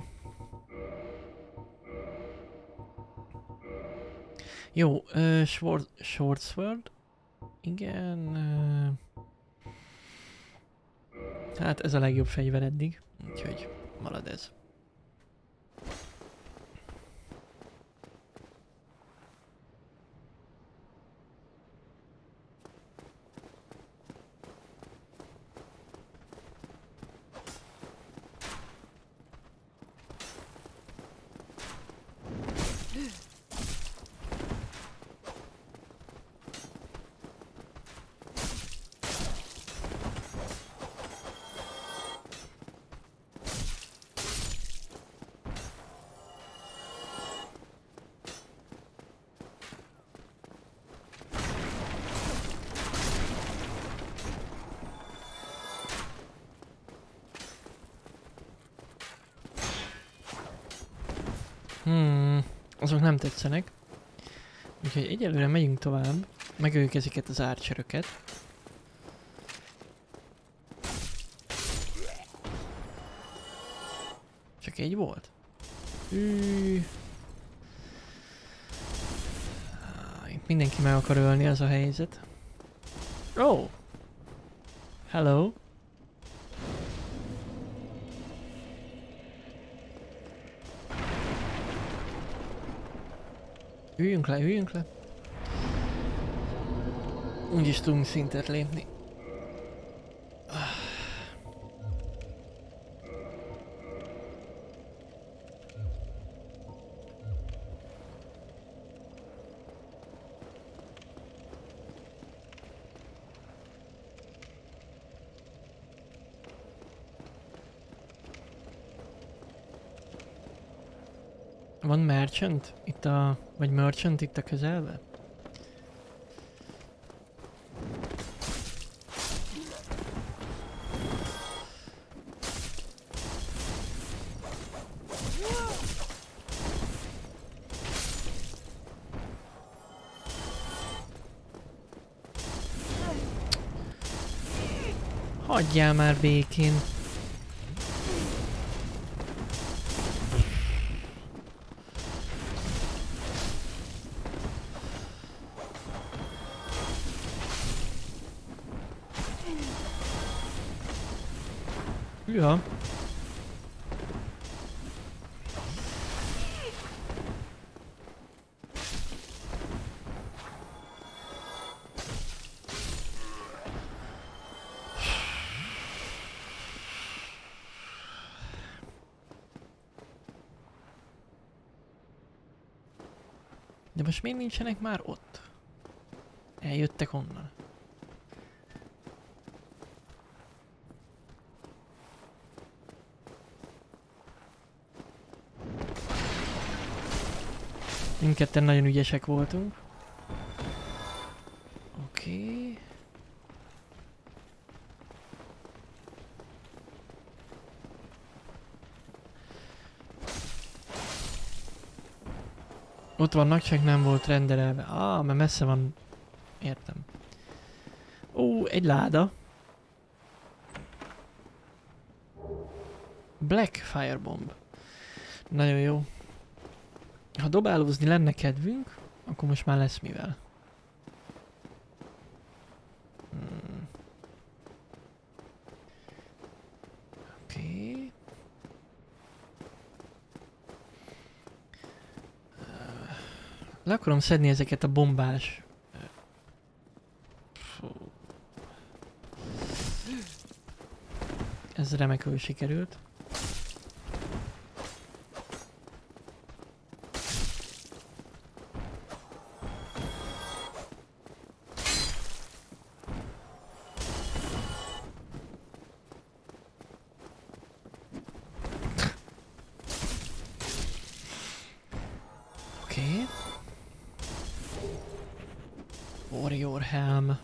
Jó, uh, short, short sword. Igen. Uh, hát ez a legjobb fegyver eddig, úgyhogy marad ez. Hmm, azok nem tetszenek. Úgyhogy egyelőre megyünk tovább. Megöljük ezeket az árcsöröket. Csak egy volt? Hű. Itt mindenki meg akar ölni, az a helyzet. Oh! Hello! Üljünk le, üljünk le. Úgyis tudunk szintet lépni. Van merchant itt a... vagy merchant itt a közelben? Hagyjál már békén! Ja. De most miért nincsenek már ott? Eljöttek onnan. Mindketten nagyon ügyesek voltunk. Oké. Okay. Ott vannak, csak nem volt rendelve. Ah, mert messze van. Értem. Ó, egy láda. Black Firebomb. Nagyon jó. Ha dobálózni lenne kedvünk, akkor most már lesz mivel. Hmm. Oké. Okay. Le akarom szedni ezeket a bombás... Fú. Ez remekül sikerült. Warrior helm.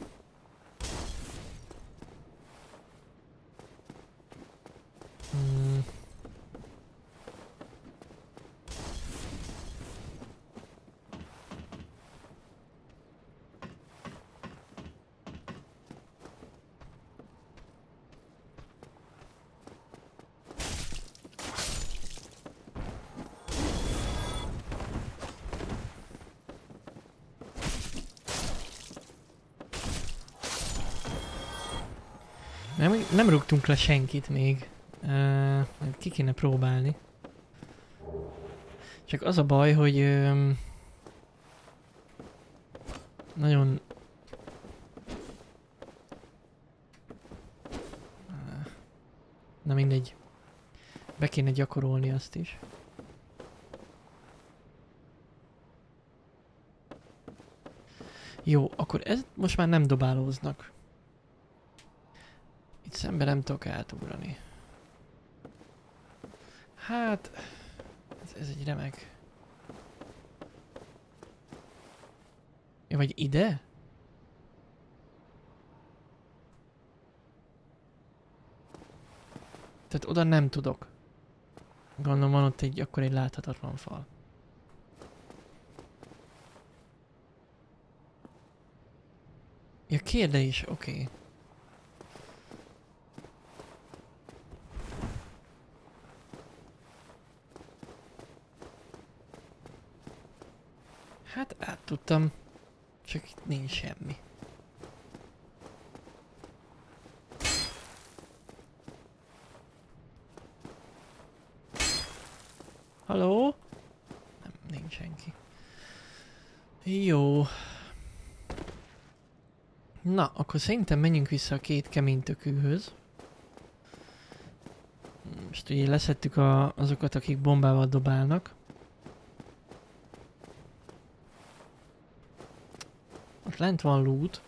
Hmm. Nem, nem rúgtunk le senkit még. Uh, ki kéne próbálni. Csak az a baj, hogy... Um, nagyon... Uh, na mindegy. Be kéne gyakorolni azt is. Jó, akkor ez most már nem dobálóznak. Itt szemben nem tudok átugrani. Hát... Ez, ez egy remek... Ja, vagy ide? Tehát oda nem tudok. Gondolom van ott egy, akkor egy láthatatlan fal. Ja, kérdés, oké. Okay. Hát át tudtam, csak itt nincs semmi. Halló? Nem, nincs senki. Jó. Na, akkor szerintem menjünk vissza a két kemény tökűhöz. Most ugye leszettük a, azokat, akik bombával dobálnak. Ott lent van loot.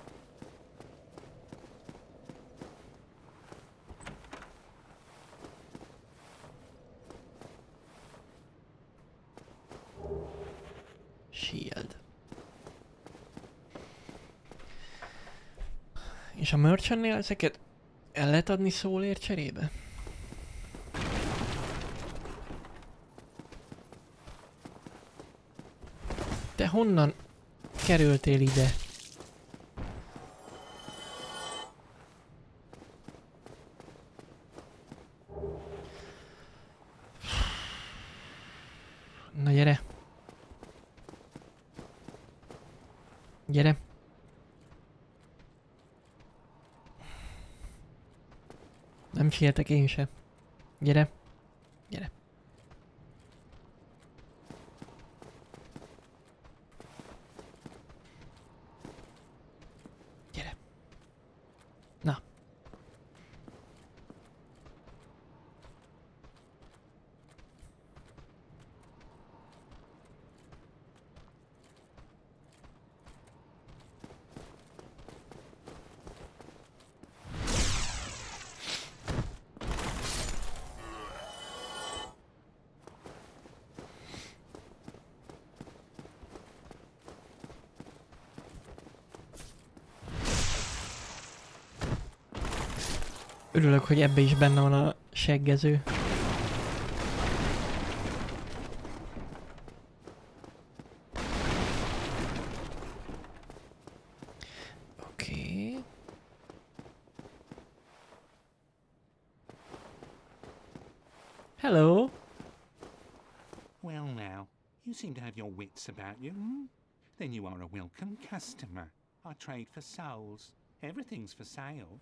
Shield. És a merchantnél ezeket el lehet adni szólért cserébe? Te honnan kerültél ide? Na gyere! Gyere! Nem sietek én se. Gyere! Gyere! Gyere! Na! Örülök, hogy ebbe is benne van a seggező. Oké. Okay. Hello. Well now, you seem to have your wits about you, hmm? Then you are a welcome customer. I trade for souls. Everything's for sale.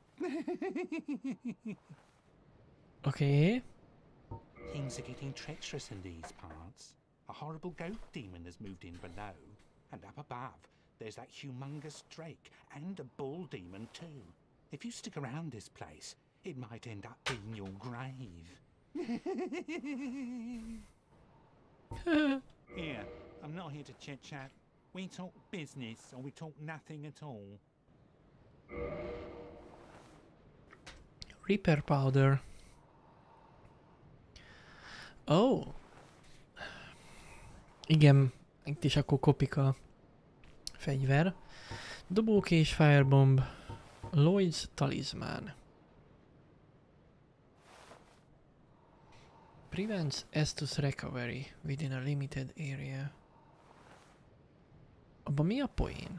Okay. Things are getting treacherous in these parts. A horrible goat demon has moved in below. And up above, there's that humongous drake and a bull demon too. If you stick around this place, it might end up being your grave. Here, I'm not here to chit-chat. We talk business or we talk nothing at all. Reaper powder. Oh. Igen, itt is akkor kopik a fegyver. Dobókés, firebomb, Lloyd's talizmán. Prevents Estus recovery within a limited area. Abba mi a poén?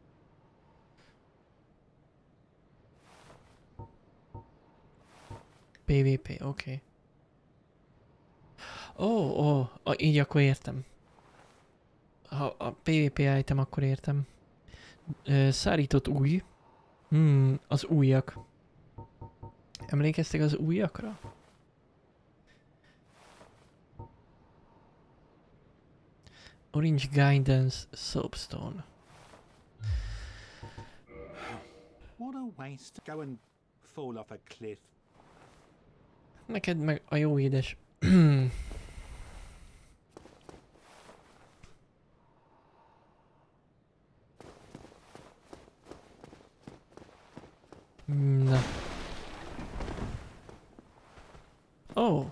pé vé pé, oké. Okay. Ó, oh, ó, oh, így akkor értem. Ha a pé vé pé item, akkor értem. Uh, szárított új. Hmm, az újak. Emlékeztek az újakra? Orange Guidance Soapstone. What a waste to go and fall off a cliff. Neked meg a jó édes. Na. Oh.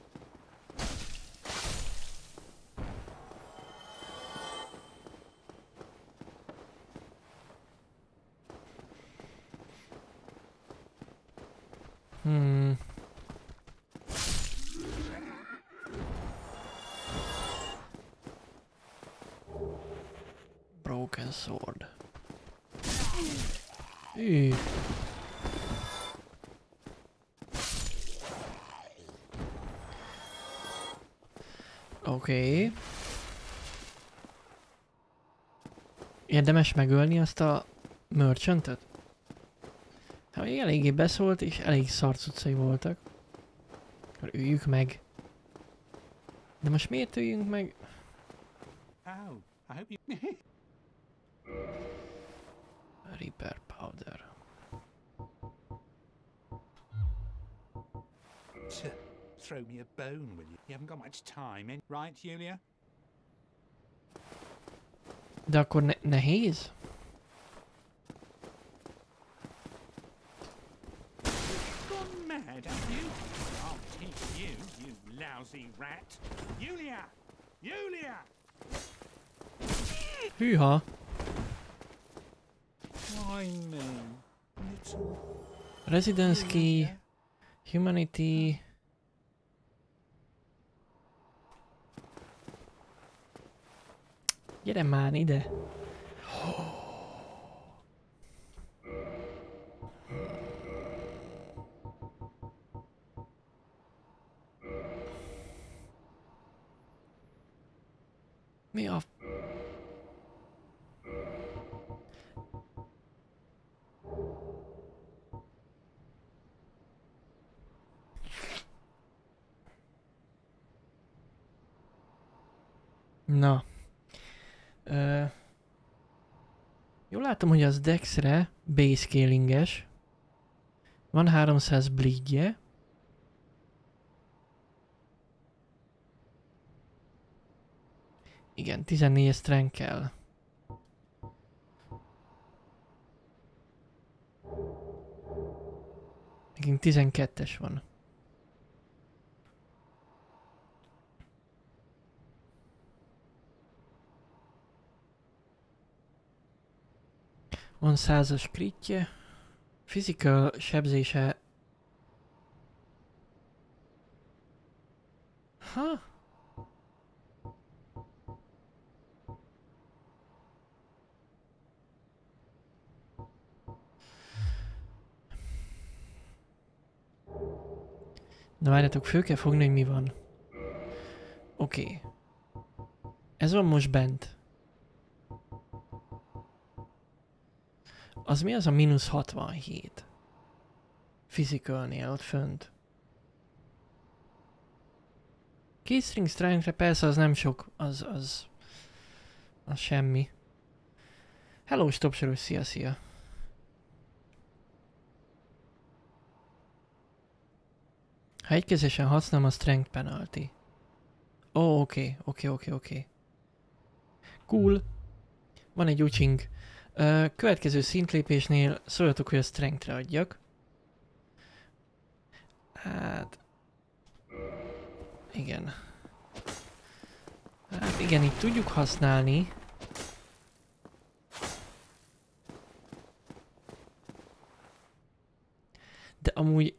Hmm. Broken sword. Hű. Oké. Okay. Érdemes megölni azt a merchantet? Hát eléggé beszólt és elég szarcuccai voltak. Akkor üljük meg. De most miért üljünk meg? Oh, I hope you... Reaper powder. Throw me a bone, will you? You haven't got much time, in, right, Julia? De akkor ne nehéz? Gone mad, have you? I'll teach you, you lousy rat. Julia! Julia! Hűha! Why me? Little... Residence key, humanity... Gyere már ide! Mi a... Na. Ö... Jól látom, hogy az Dexre base scalinges. Van háromszáz bleedje. Igen, tizennégy strength kell. Nekünk tizenkettes van. Van százas critje. Physical sebzése... Ha? Na várjátok, föl kell fogni, hogy mi van. Oké. Okay. Ez van most bent. Az mi az a mínusz hatvanhét? Physicalnél ott fönt. Keystring strength-re persze az nem sok, az, az, az semmi. Hello, stopsoros, szia, szia. Ha egykezesen használom a strength penalty. Ó, oh, oké, okay, oké, okay, oké, okay, oké. Okay. Cool. Van egy ucsink. Uh, következő szintlépésnél szóljatok, hogy a strength-re adjak. Hát... Igen. Hát igen, így tudjuk használni. De amúgy...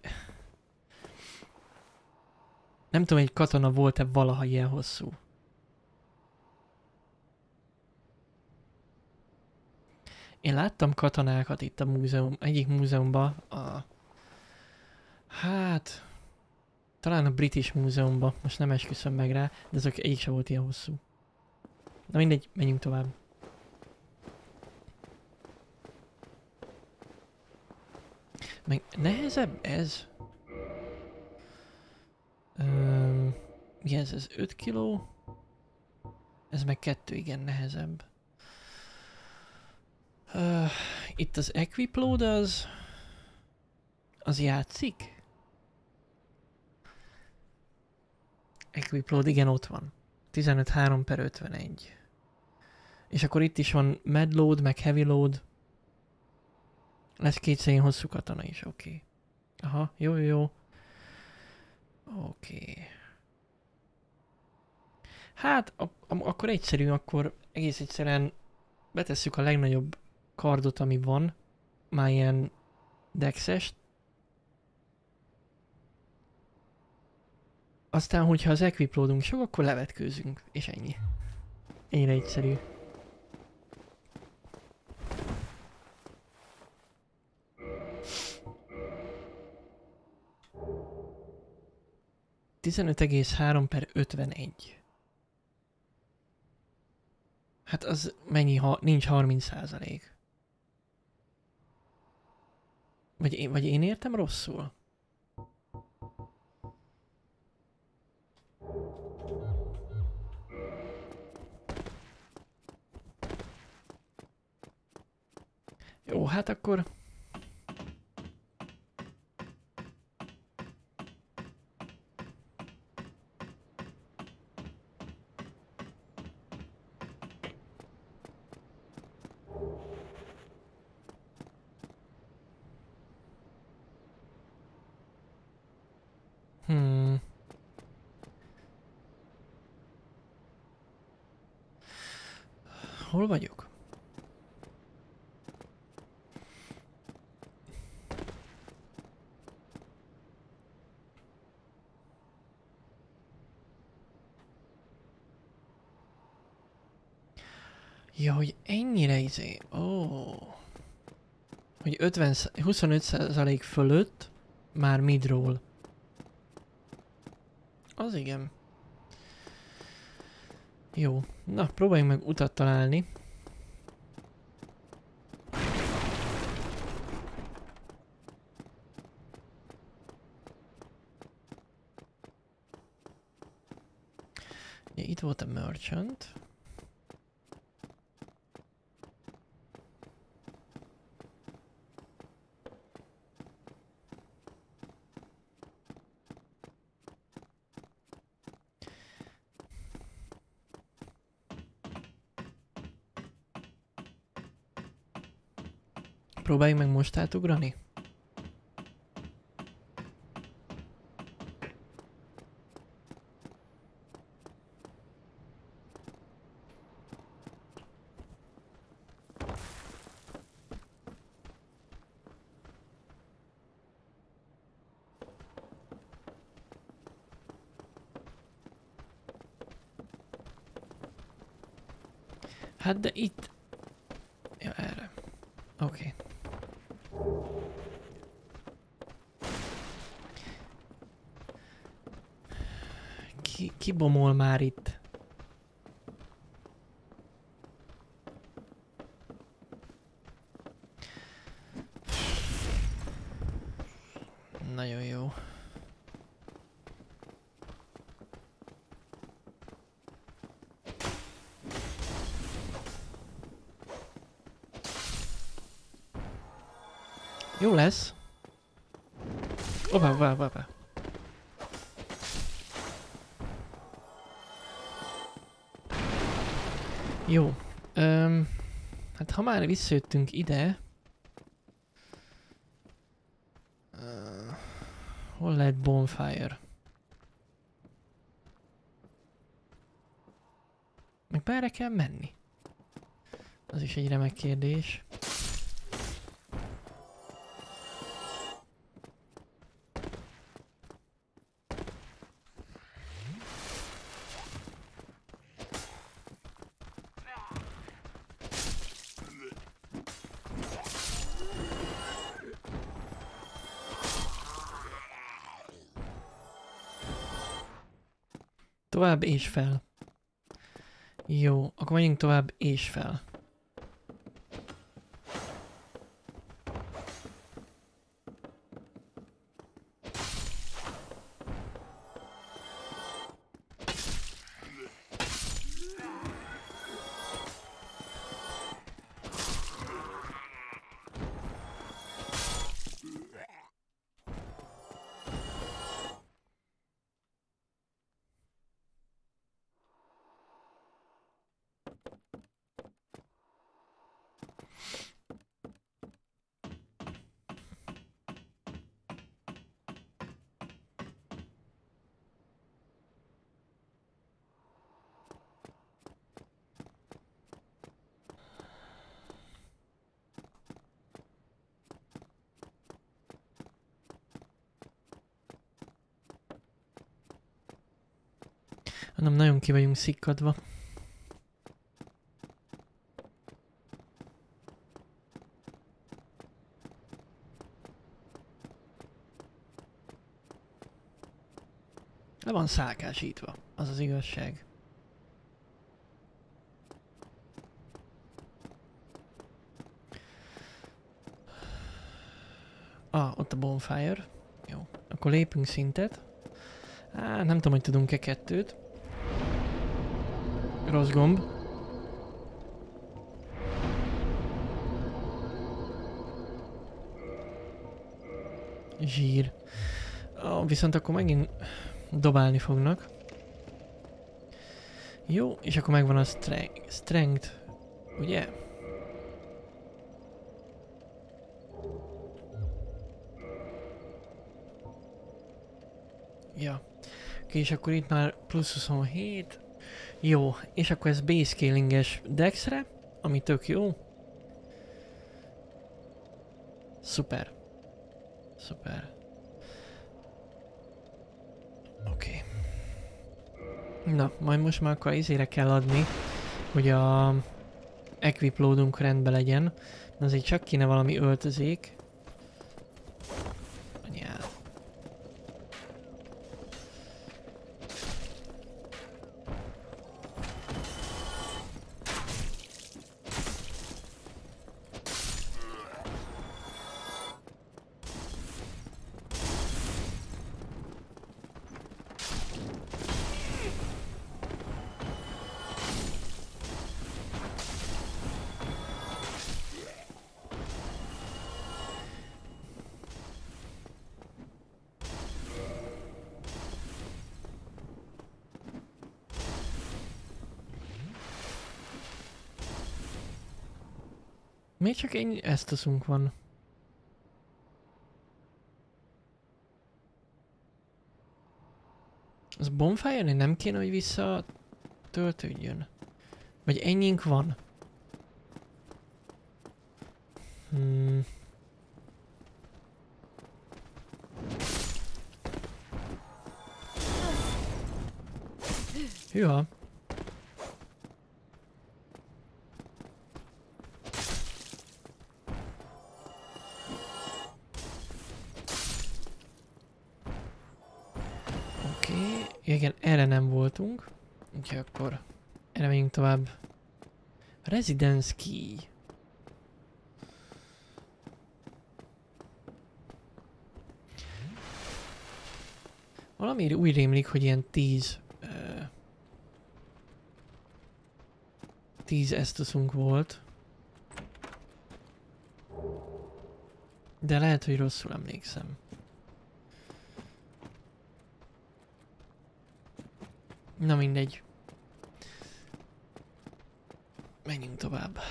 Nem tudom, egy katona volt-e valaha ilyen hosszú. Én láttam katonákat itt a múzeum, egyik múzeumban, a... Hát... Talán a British Múzeumban, most nem esküszöm meg rá, de azok egyik sem volt ilyen hosszú. Na mindegy, menjünk tovább. Meg nehezebb ez? Um, mi ez? Ez öt kiló? Ez meg kettő, igen, nehezebb. Uh, itt az equip load az... Az játszik? Equip load, igen, ott van. tizenöt három per ötvenegy. És akkor itt is van med load, meg heavy load. Lesz kétszer ilyen hosszú katona is, oké. Okay. Aha, jó, jó, jó. Oké. Okay. Hát, a, a, akkor egyszerű, akkor egész egyszerűen betesszük a legnagyobb kardot, ami van. Már ilyen dexest. Aztán, hogyha az equip loadunk sok, akkor levetkőzünk. És ennyi. Ennyire egyszerű. tizenöt egész három per ötvenegy. Hát az mennyi, ha nincs harminc százalék? Vagy én, vagy én értem rosszul? Jó, hát akkor... Hmm. Hol vagyok? Ja, hogy ennyire izé... Ó. Oh. Hogy ötven, huszonöt százalék fölött már midroll. Az igen. Jó. Na, próbáljunk meg utat találni. Ja, itt volt a merchant. Próbáljunk meg most átugrani? Hát de itt... Ja, erre. Oké. Okay. Ki, ki bomol már itt? Nagyon jó. Jó lesz. Opa, opa, opa, opa. Jó. Öm, hát ha már visszajöttünk ide... Uh, hol lehet bonfire? Meg bárre kell menni? Az is egy remek kérdés. Tovább és fel. Jó, akkor menjünk tovább és fel. Nem nagyon ki vagyunk szikkadva. Le van szálkásítva, az az igazság. Ah, ott a bonfire. Jó, akkor lépünk szintet. Á, nem tudom, hogy tudunk-e kettőt. Rossz gomb. Zsír. Ah, viszont akkor megint dobálni fognak. Jó, és akkor megvan a strength, strength, ugye? Ja. Oké, és akkor itt már plusz huszonhét. Jó, és akkor ez base scalinges dexre, ami tök jó. Szuper. Szuper. Oké. Okay. Na, majd most már akkor izére kell adni, hogy a equip loadunk rendben legyen. De azért csak kéne valami öltözék. Anyád. Miért csak ennyi esztoszunk van? Az bonfire nem kéne, hogy vissza töltődjön? Vagy ennyink van? Hmm. Hűha. Igen, erre nem voltunk. Úgyhogy akkor erre megyünk tovább. Residence Key. Valamiért úgy rémlik, hogy ilyen tíz... Uh, tíz esztoszunk volt. De lehet, hogy rosszul emlékszem. Na mindegy. Menjünk tovább.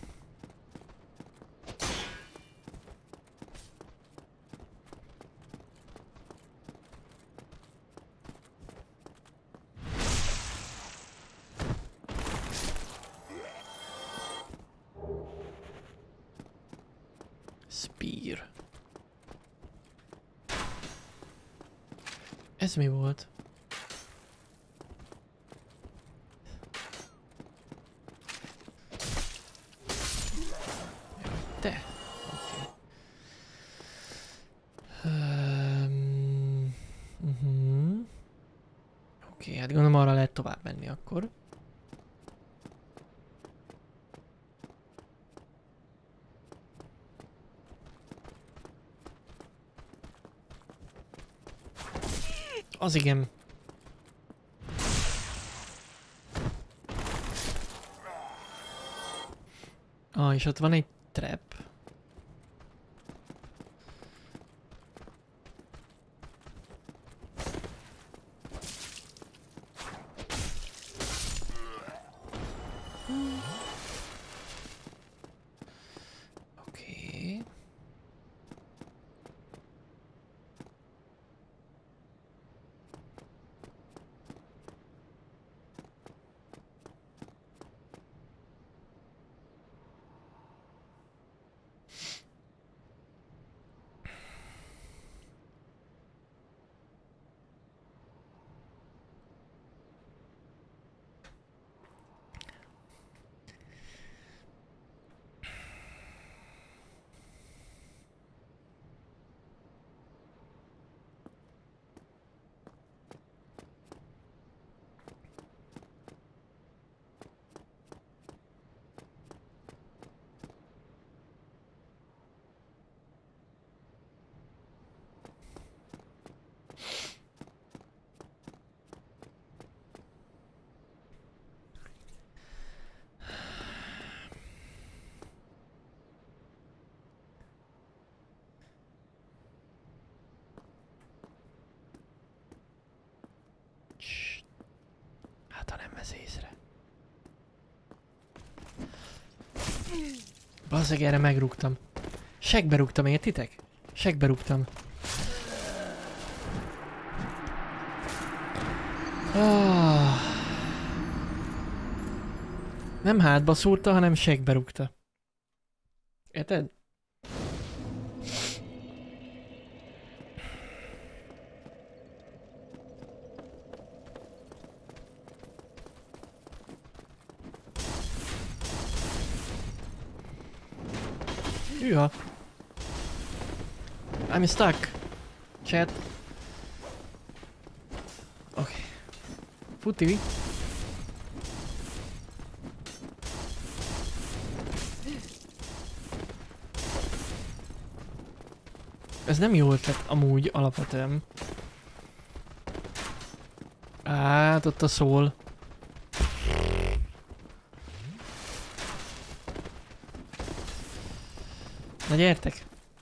Spear. Ez mi volt? Te. Oké. Um, uh-huh. Oké, hát gondolom arra lehet tovább menni akkor. Az igen. Ah, és ott van egy trap. Oké. vesz észre. Bazzeg, erre megrúgtam. Segbe rúgtam, értitek? Segbe rúgtam. Ah. Nem hátba szúrta, hanem segbe rúgta. Érted? Hűha. I'm stuck. Chat. Oké. Okay. Futi. Ez nem jó ötlet amúgy alapvetően. Hát ott a szól. Na gyertek!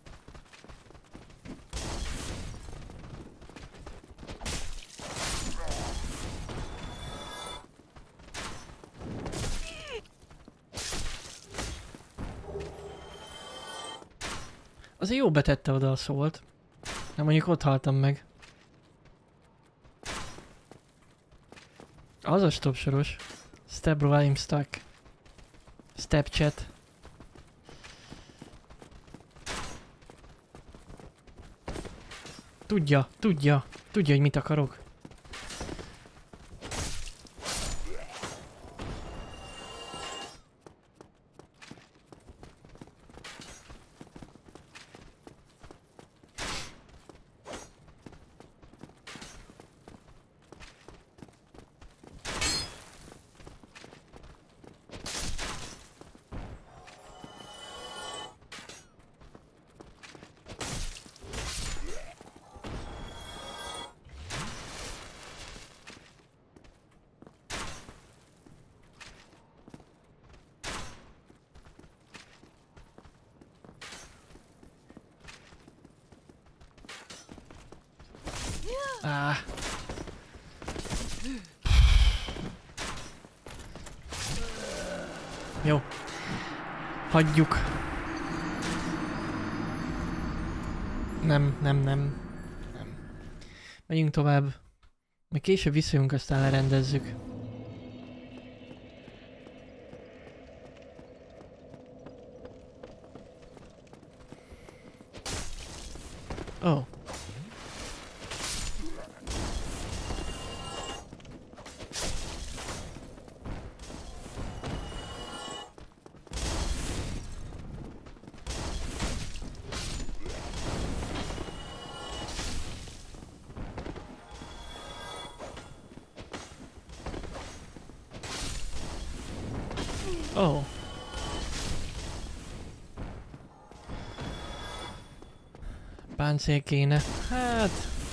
Azért jó betette oda a szólt. Nem, mondjuk ott haltam meg. Az a stop soros. Step bro, I'm stuck. Step chat. Tudja, tudja, tudja, hogy mit akarok. Ah. Jó. Hagyjuk. Nem, nem, nem. Nem. Megyünk tovább. Majd később visszajönk, aztán lerendezzük. Oh. Oh. Páncél kéne. Hát...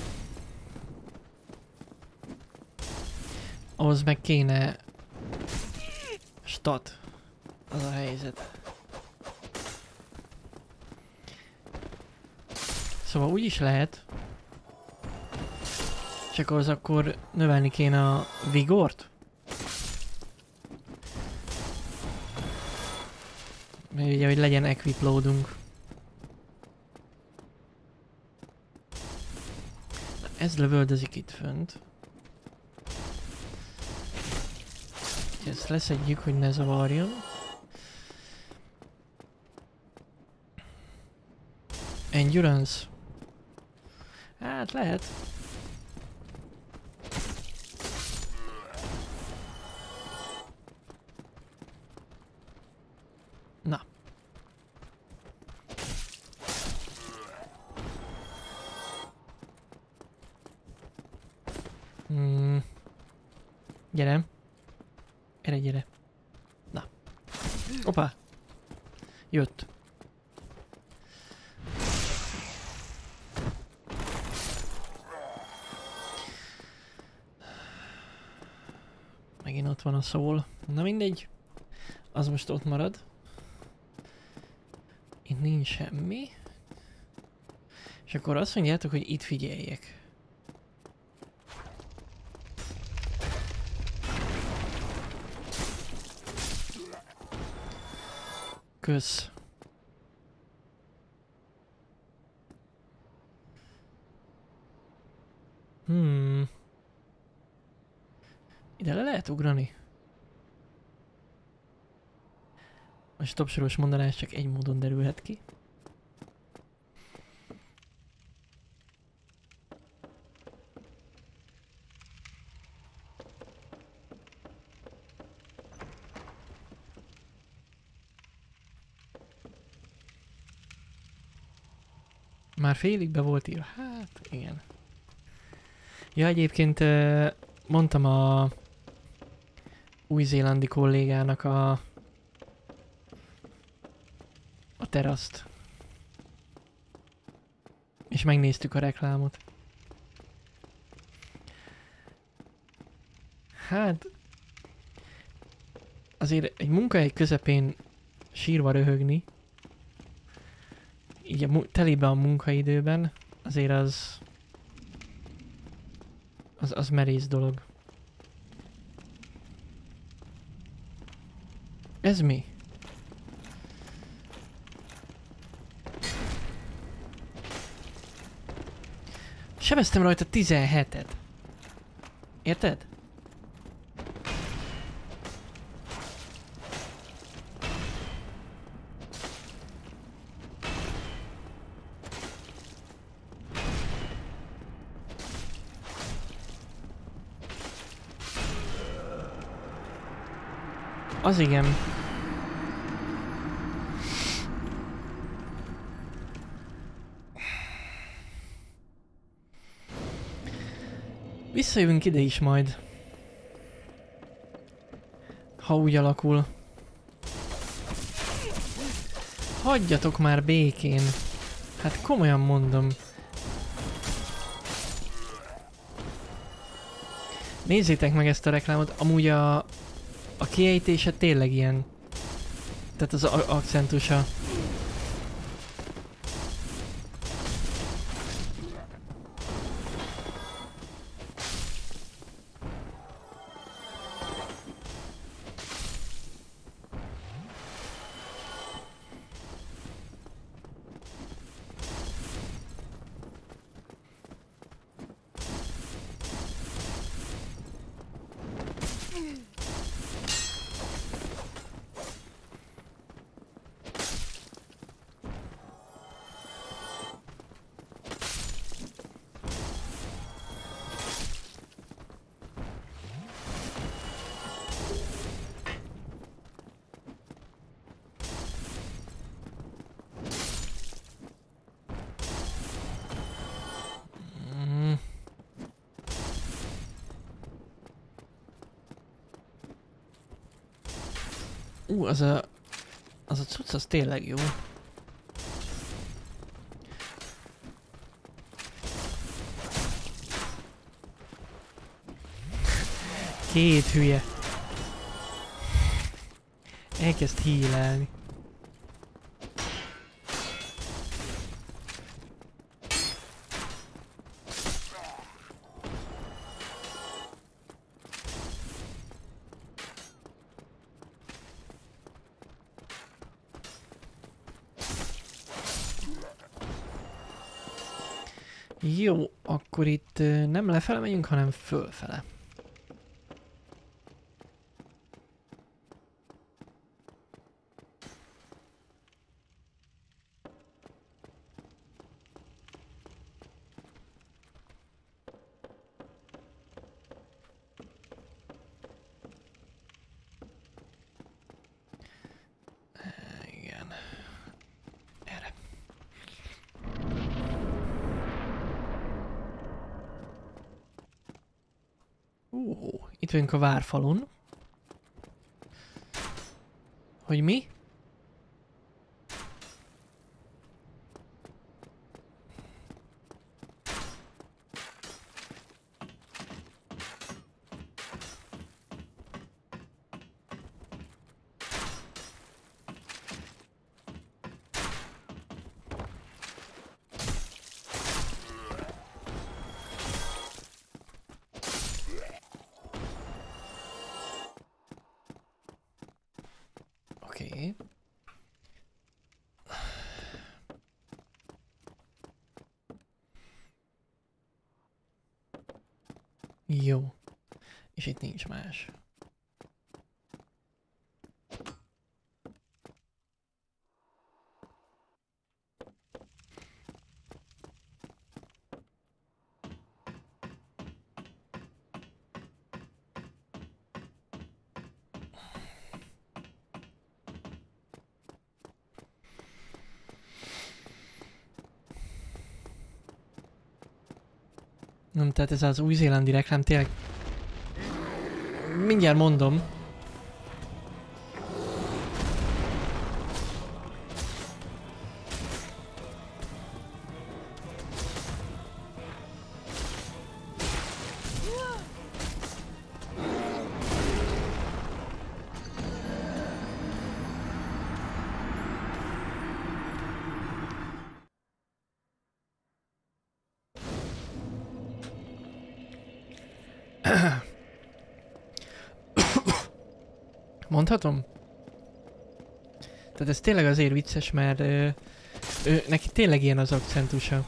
Ahhoz meg kéne... Stat. Az a helyzet. Szóval úgy is lehet. Csak ahhoz akkor növelni kéne a vigort. Ugye, hogy legyen equip loadunk. Ez lövöldözik itt fönt. Ezt leszedjük, hogy ne zavarjon. Endurance. Hát lehet. Na. Hmm. Gyere. Gyere, gyere. Na. Opa. Jött. Megint ott van a szól. Na mindegy. Az most ott marad. Itt nincs semmi. És akkor azt mondjátok, hogy itt figyeljek. Kösz. Hmm. Ide le lehet ugrani? A stopsoros mondanás csak egy módon derülhet ki. Már félig be volt írva. Hát, igen. Ja, egyébként mondtam a új-zélandi kollégának a a teraszt. És megnéztük a reklámot. Hát azért egy munkahely közepén sírva röhögni, így a mu- telibe a munkaidőben, azért az az, az merész dolog. Ez mi? Sebeztem rajta tizenhetet. Érted? Az igen. Visszajövünk ide is majd. Ha úgy alakul. Hagyjatok már békén. Hát komolyan mondom. Nézzétek meg ezt a reklámot. Amúgy a, a kiejtése tényleg ilyen. Tehát az a- akcentusa. Mm. Ú, az a... Az a cucc, az tényleg jó. Két hülye. Elkezd hílelni. Jó, akkor itt ö, nem lefele megyünk, hanem fölfele. Igen. Erre. Ó, itt vagyunk a várfalon. Hogy mi? Oké. Jó. És itt nincs más. Nem, tehát ez az új-zélandi reklám tényleg... Mindjárt mondom. Mondhatom? Tehát ez tényleg azért vicces, mert ö, ö, neki tényleg ilyen az akcentusa.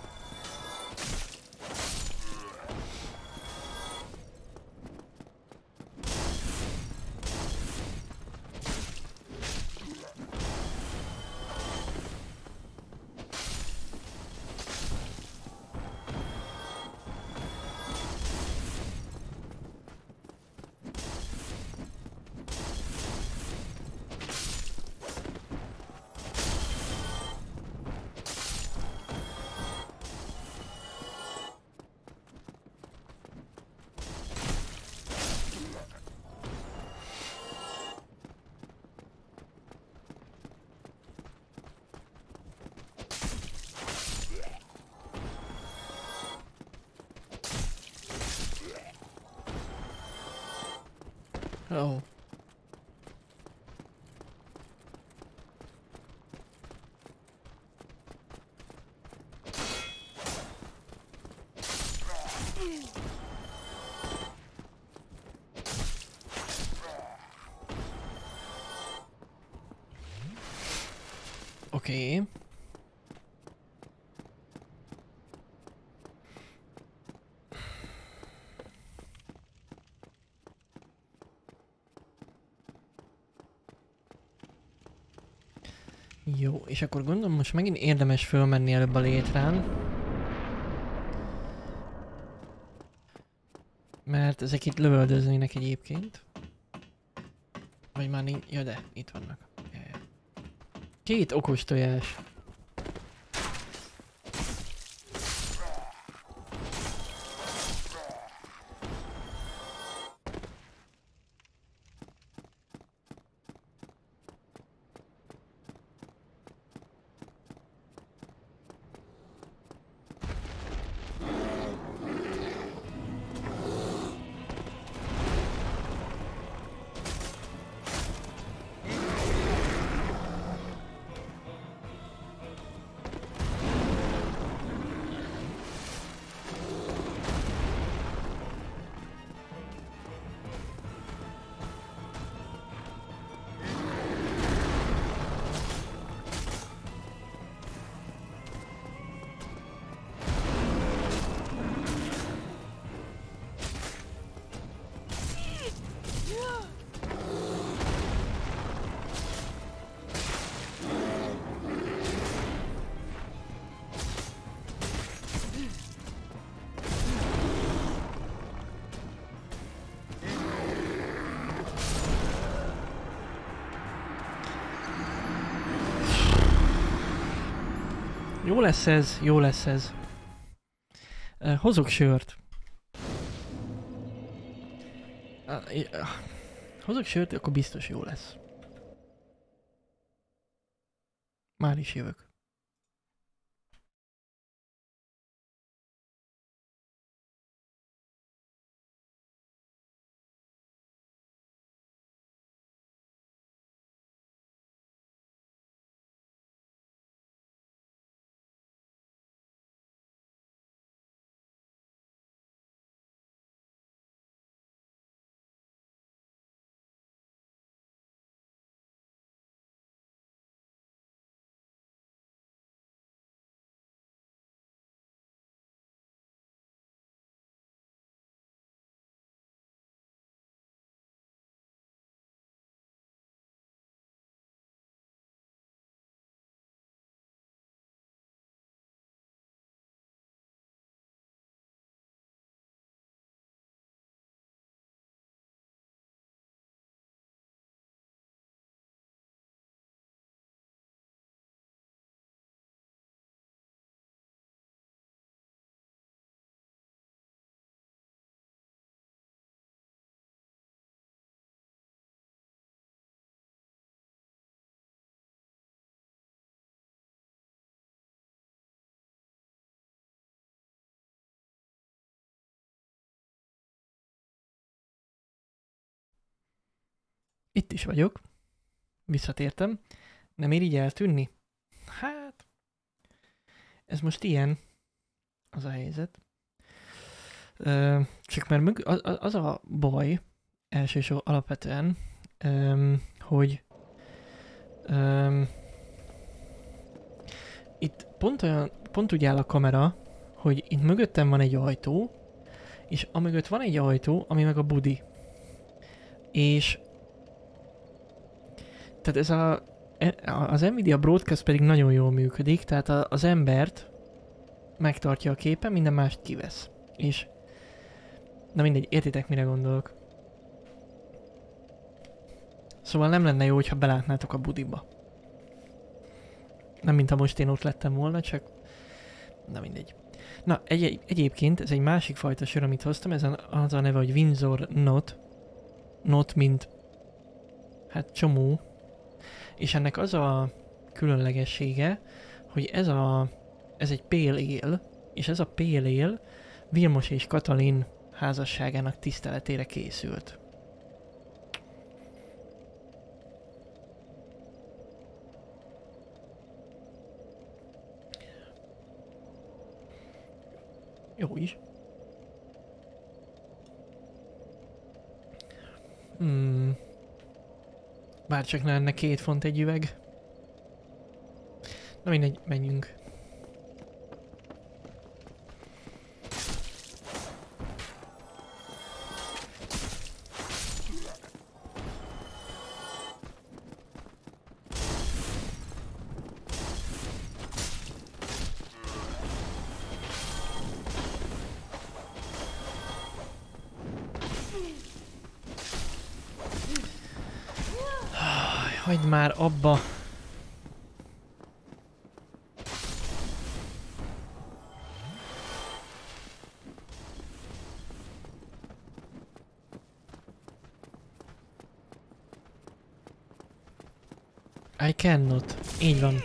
Oh. Oké. Okay. Jó, és akkor gondolom most megint érdemes fölmenni előbb a létrán. Mert ezek itt lövöldöznének egyébként. Vagy már nincs... Ja de, itt vannak. Két okos tojás. Jó lesz ez, jó lesz ez. Uh, hozok sört. Uh, uh, hozok sört, akkor biztos jó lesz. Már is jövök. Itt is vagyok. Visszatértem. Nem ér így eltűnni? Hát... Ez most ilyen. Az a helyzet. Ö, csak mert mög- az, az a baj, elsősorban alapvetően, ö, hogy ö, itt pont olyan, pont úgy áll a kamera, hogy itt mögöttem van egy ajtó, és amögött van egy ajtó, ami meg a budi. És tehát ez a, az Nvidia Broadcast pedig nagyon jól működik, tehát a, az embert megtartja a képen, minden mást kivesz. És na mindegy, értitek, mire gondolok. Szóval nem lenne jó, hogyha belátnátok a budiba. Nem, mintha most én ott lettem volna, csak na mindegy. Na, egy, egyébként ez egy másik fajta sör, amit hoztam, ez az a neve, hogy Windsor Not. Not, mint hát csomó. És ennek az a különlegessége, hogy ez a ez egy pale ale, és ez a pale ale Vilmos és Katalin házasságának tiszteletére készült. Jó is. Hmm. Bárcsak ne lenne két font egy üveg. Na mindegy, menjünk. Hagyd már abba! I cannot. Így van.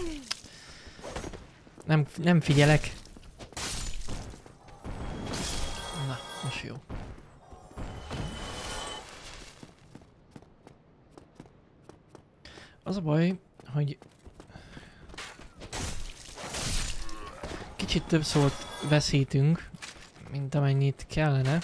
Nem, nem figyelek. Na, most jó. Az a baj, hogy kicsit több szót veszítünk, mint amennyit kellene.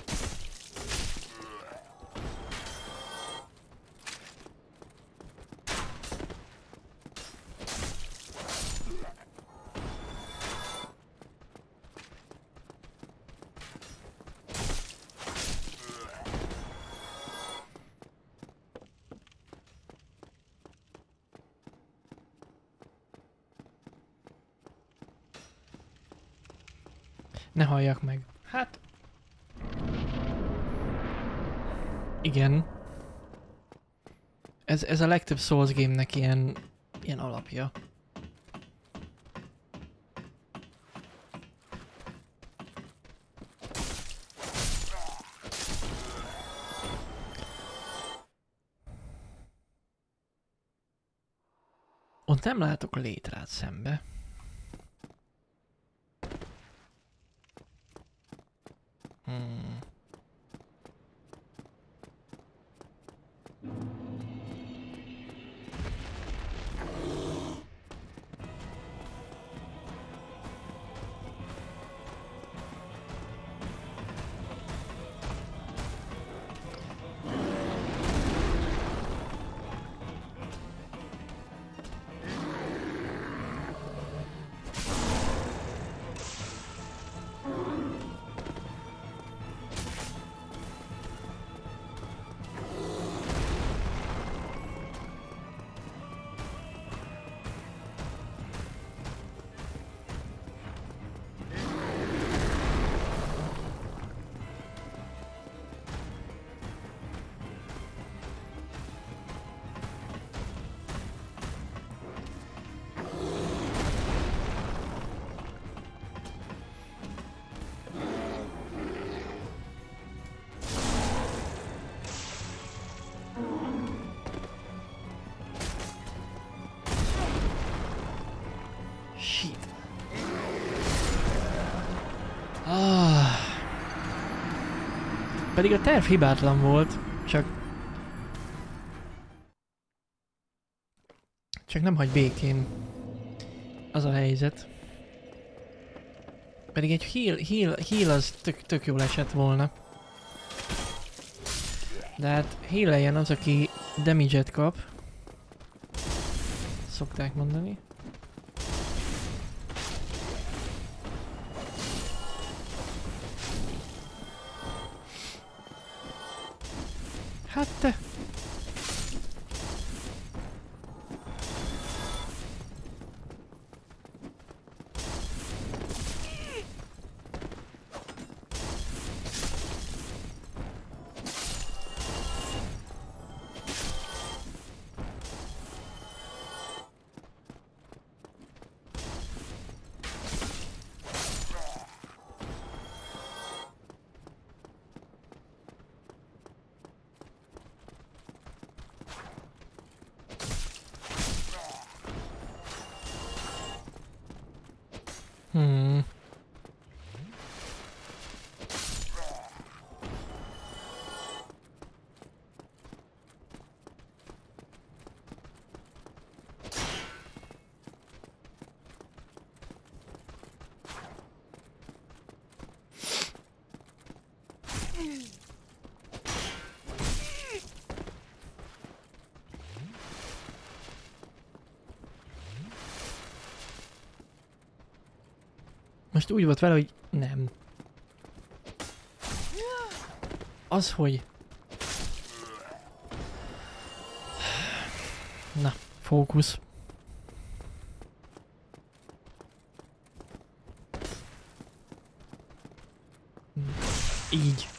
Ne halljak meg. Hát... Igen. Ez, ez a legtöbb Souls game-nek ilyen, ilyen alapja. Ott nem látok a létrát szembe. Hmm. Shit. Ah. Pedig a terv hibátlan volt, csak Csak nem hagy békén. Az a helyzet. Pedig egy heal, heal, heal az tök, tök jól esett volna. De hát healeljen az, aki damage-et kap. Szokták mondani. Hát te! Hmm. Most úgy volt vele, hogy nem. Az, hogy... Na, fókusz. Így.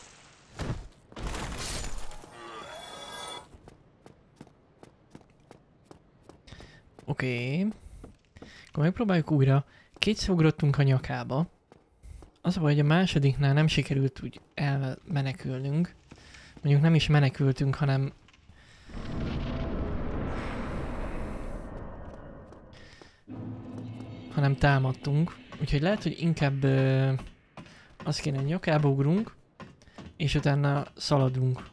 Oké. Okay. Akkor megpróbáljuk újra. Kétszer ugrottunk a nyakába. Az, hogy a másodiknál nem sikerült úgy elmenekülnünk. Mondjuk nem is menekültünk, hanem... hanem támadtunk. Úgyhogy lehet, hogy inkább ö, azt kéne, hogy nyakába ugrunk, és utána szaladunk.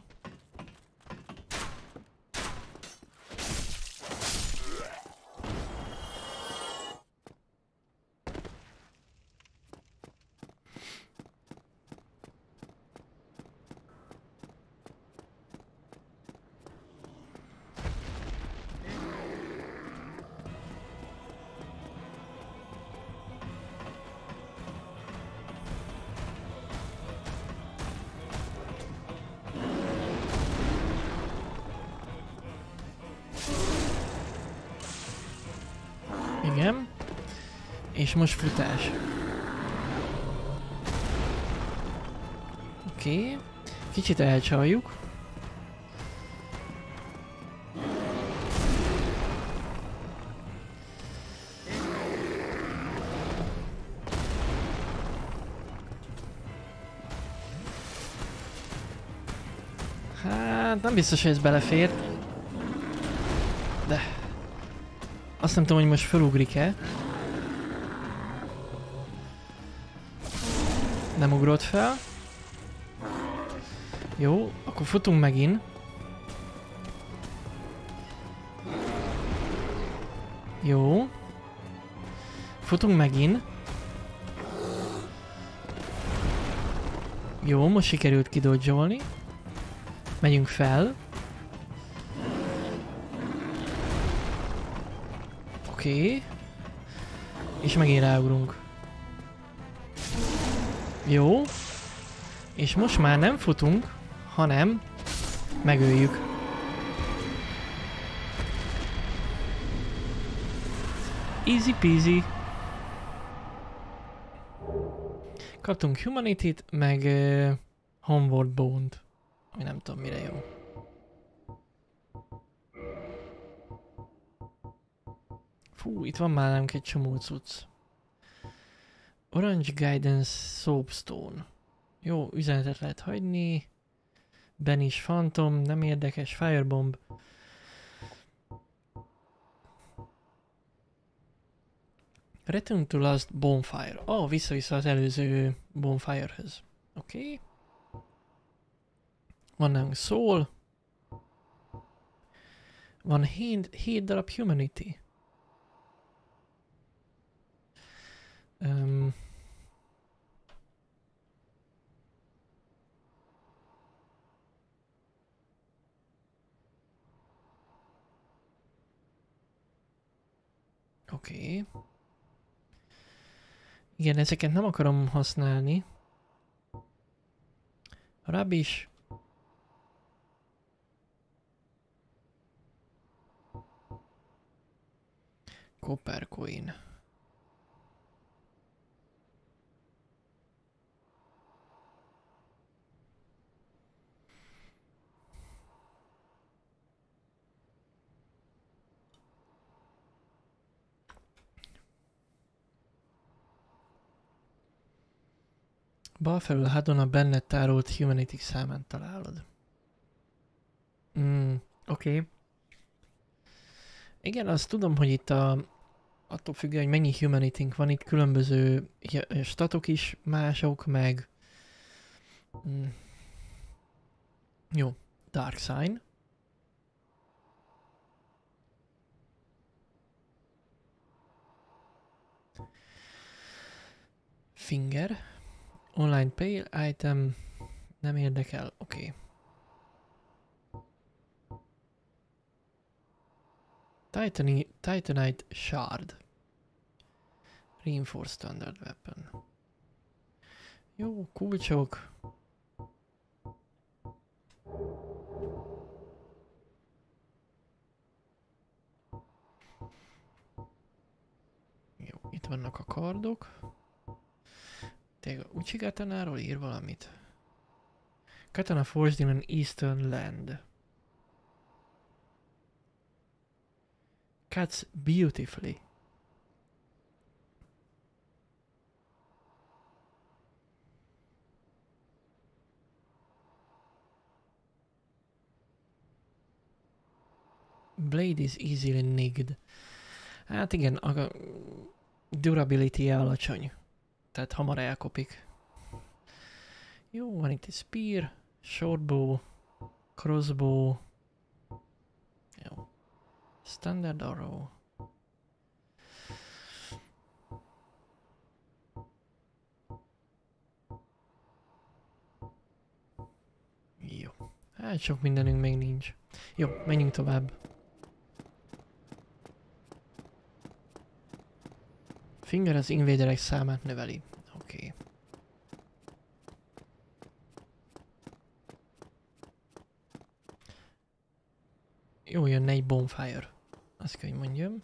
Igen. És most futás. Oké. Okay. Kicsit elcsaljuk. Hát nem biztos, hogy ez belefér. De... Azt nem tudom, hogy most felugrik-e. Nem ugrott fel. Jó, akkor futunk megint. Jó. Futunk megint. Jó, most sikerült kidodzsolni. Megyünk fel. Oké. Okay. És megint ráugrunk. Jó. És most már nem futunk, hanem megöljük. Easy peasy. Kaptunk Humanity-t, meg uh, Homeward Bone-t. Ami nem tudom mire jó. Fú, itt van már nálunk egy csomó cucc. Orange Guidance Soapstone. Jó, üzenetet lehet hagyni. Banish Phantom, nem érdekes. Firebomb. Return to Last Bonfire. Oh, vissza-vissza az előző Bonfire-höz. Oké. Okay. Van nálunk Soul. Van hét darab Humanity. Oké. Okay. Igen, ezeket nem akarom használni. Rubbish. Copper coin. Bal felül a hádon a benned tárolt Humanity számát találod. Mm, oké. Okay. Igen, azt tudom, hogy itt a, attól függően, hogy mennyi Humanity-nk van, itt különböző statok is mások, meg... Mm. Jó, Dark Sign. Finger. Online pay item. Nem érdekel, oké. Okay. Titani, Titanite Shard. Reinforced Standard Weapon. Jó, kulcsok. Jó, itt vannak a kardok. Tényleg, Uchigatánáról ír valamit. Katana forged in an eastern land. Cuts beautifully. Blade is easily nigged. Hát igen, a durability-je alacsony. Tehát hamar elkopik. Jó, van itt egy spear, shortbow, crossbow. Jó. Standard arrow. Jó. Hát sok mindenünk még nincs. Jó, menjünk tovább. Finger az invaderek számát növeli. Oké. Okay. Jó, jönne egy bonfire. Azt kell, hogy mondjam.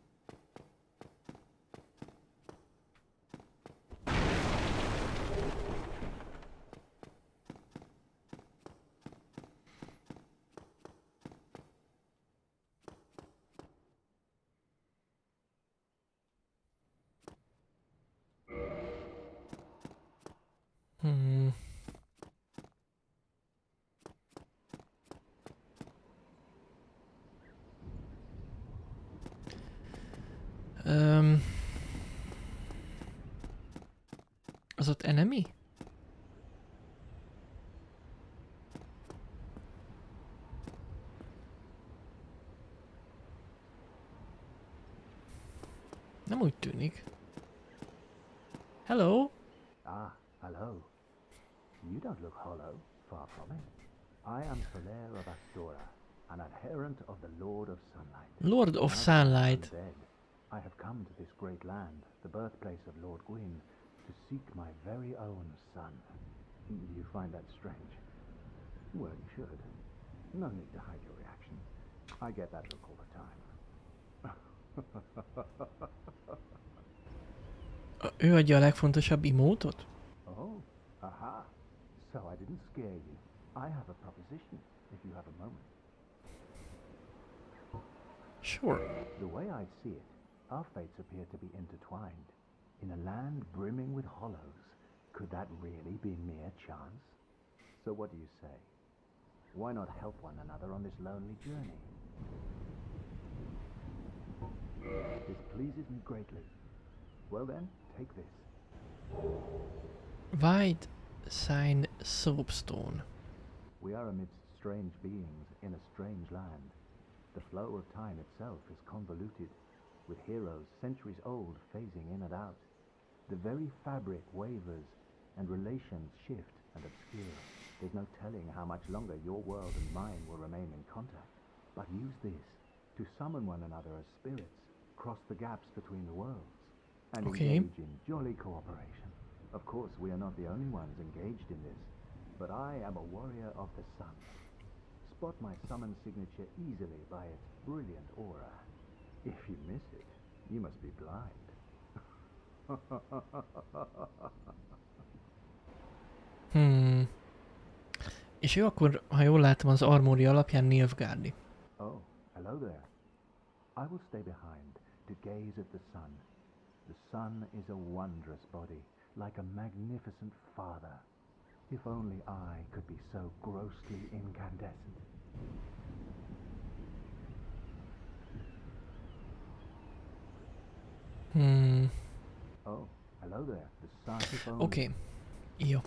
Hmm. Um, az ott enemy? Nem úgy tűnik. Hello? Ah, hello. You don't look hollow, far from it. I am Solaire of Astora, an adherent of the Lord of Sunlight. Lord of Sunlight. I have come to this great land, the birthplace of Lord Gwyn, to seek my very own son. You find that strange? Well, you should. No need to hide your reaction. I get that look all the time. Ő adja a legfontosabb imótot? Oh, aha. So I didn't scare you. I have a proposition, if you have a moment. Sure. The way I see it, our fates appear to be intertwined. In a land brimming with hollows, could that really be mere chance? So what do you say? Why not help one another on this lonely journey? This pleases me greatly. Well then, take this. White Sign Soapstone. We are amidst strange beings in a strange land. The flow of time itself is convoluted, with heroes centuries old phasing in and out. The very fabric wavers, and relations shift and obscure. There's no telling how much longer your world and mine will remain in contact. But use this to summon one another as spirits, cross the gaps between the worlds, and Okay. engage in jolly cooperation. Of course, we are not the only ones engaged in this, but I am a warrior of the sun. Spot my summon signature easily by its brilliant aura. If you miss it, you must be blind. Hmm. És ő akkor, ha jól látom, az armóri alapján Nilfgaardi. Oh, hello there. I will stay behind to gaze at the sun. The sun is a wondrous body, like a magnificent father. If only I could be so grossly incandescent. Hmm. Oh, hello there. The sun if only. Oké. Okay. Jó.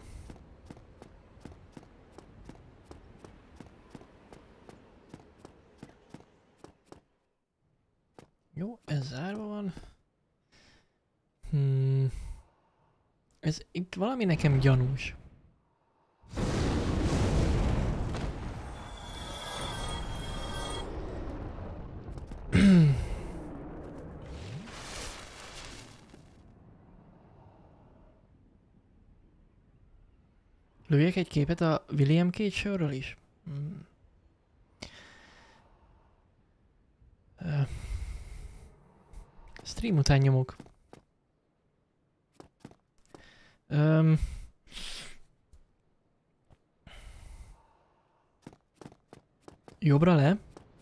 Jó, ez zárva van. Hmm. Ez itt valami nekem gyanús. Lőjek egy képet a William Cage showról is? Hmm. Uh. Stream után nyomok. Um. Jobbra le.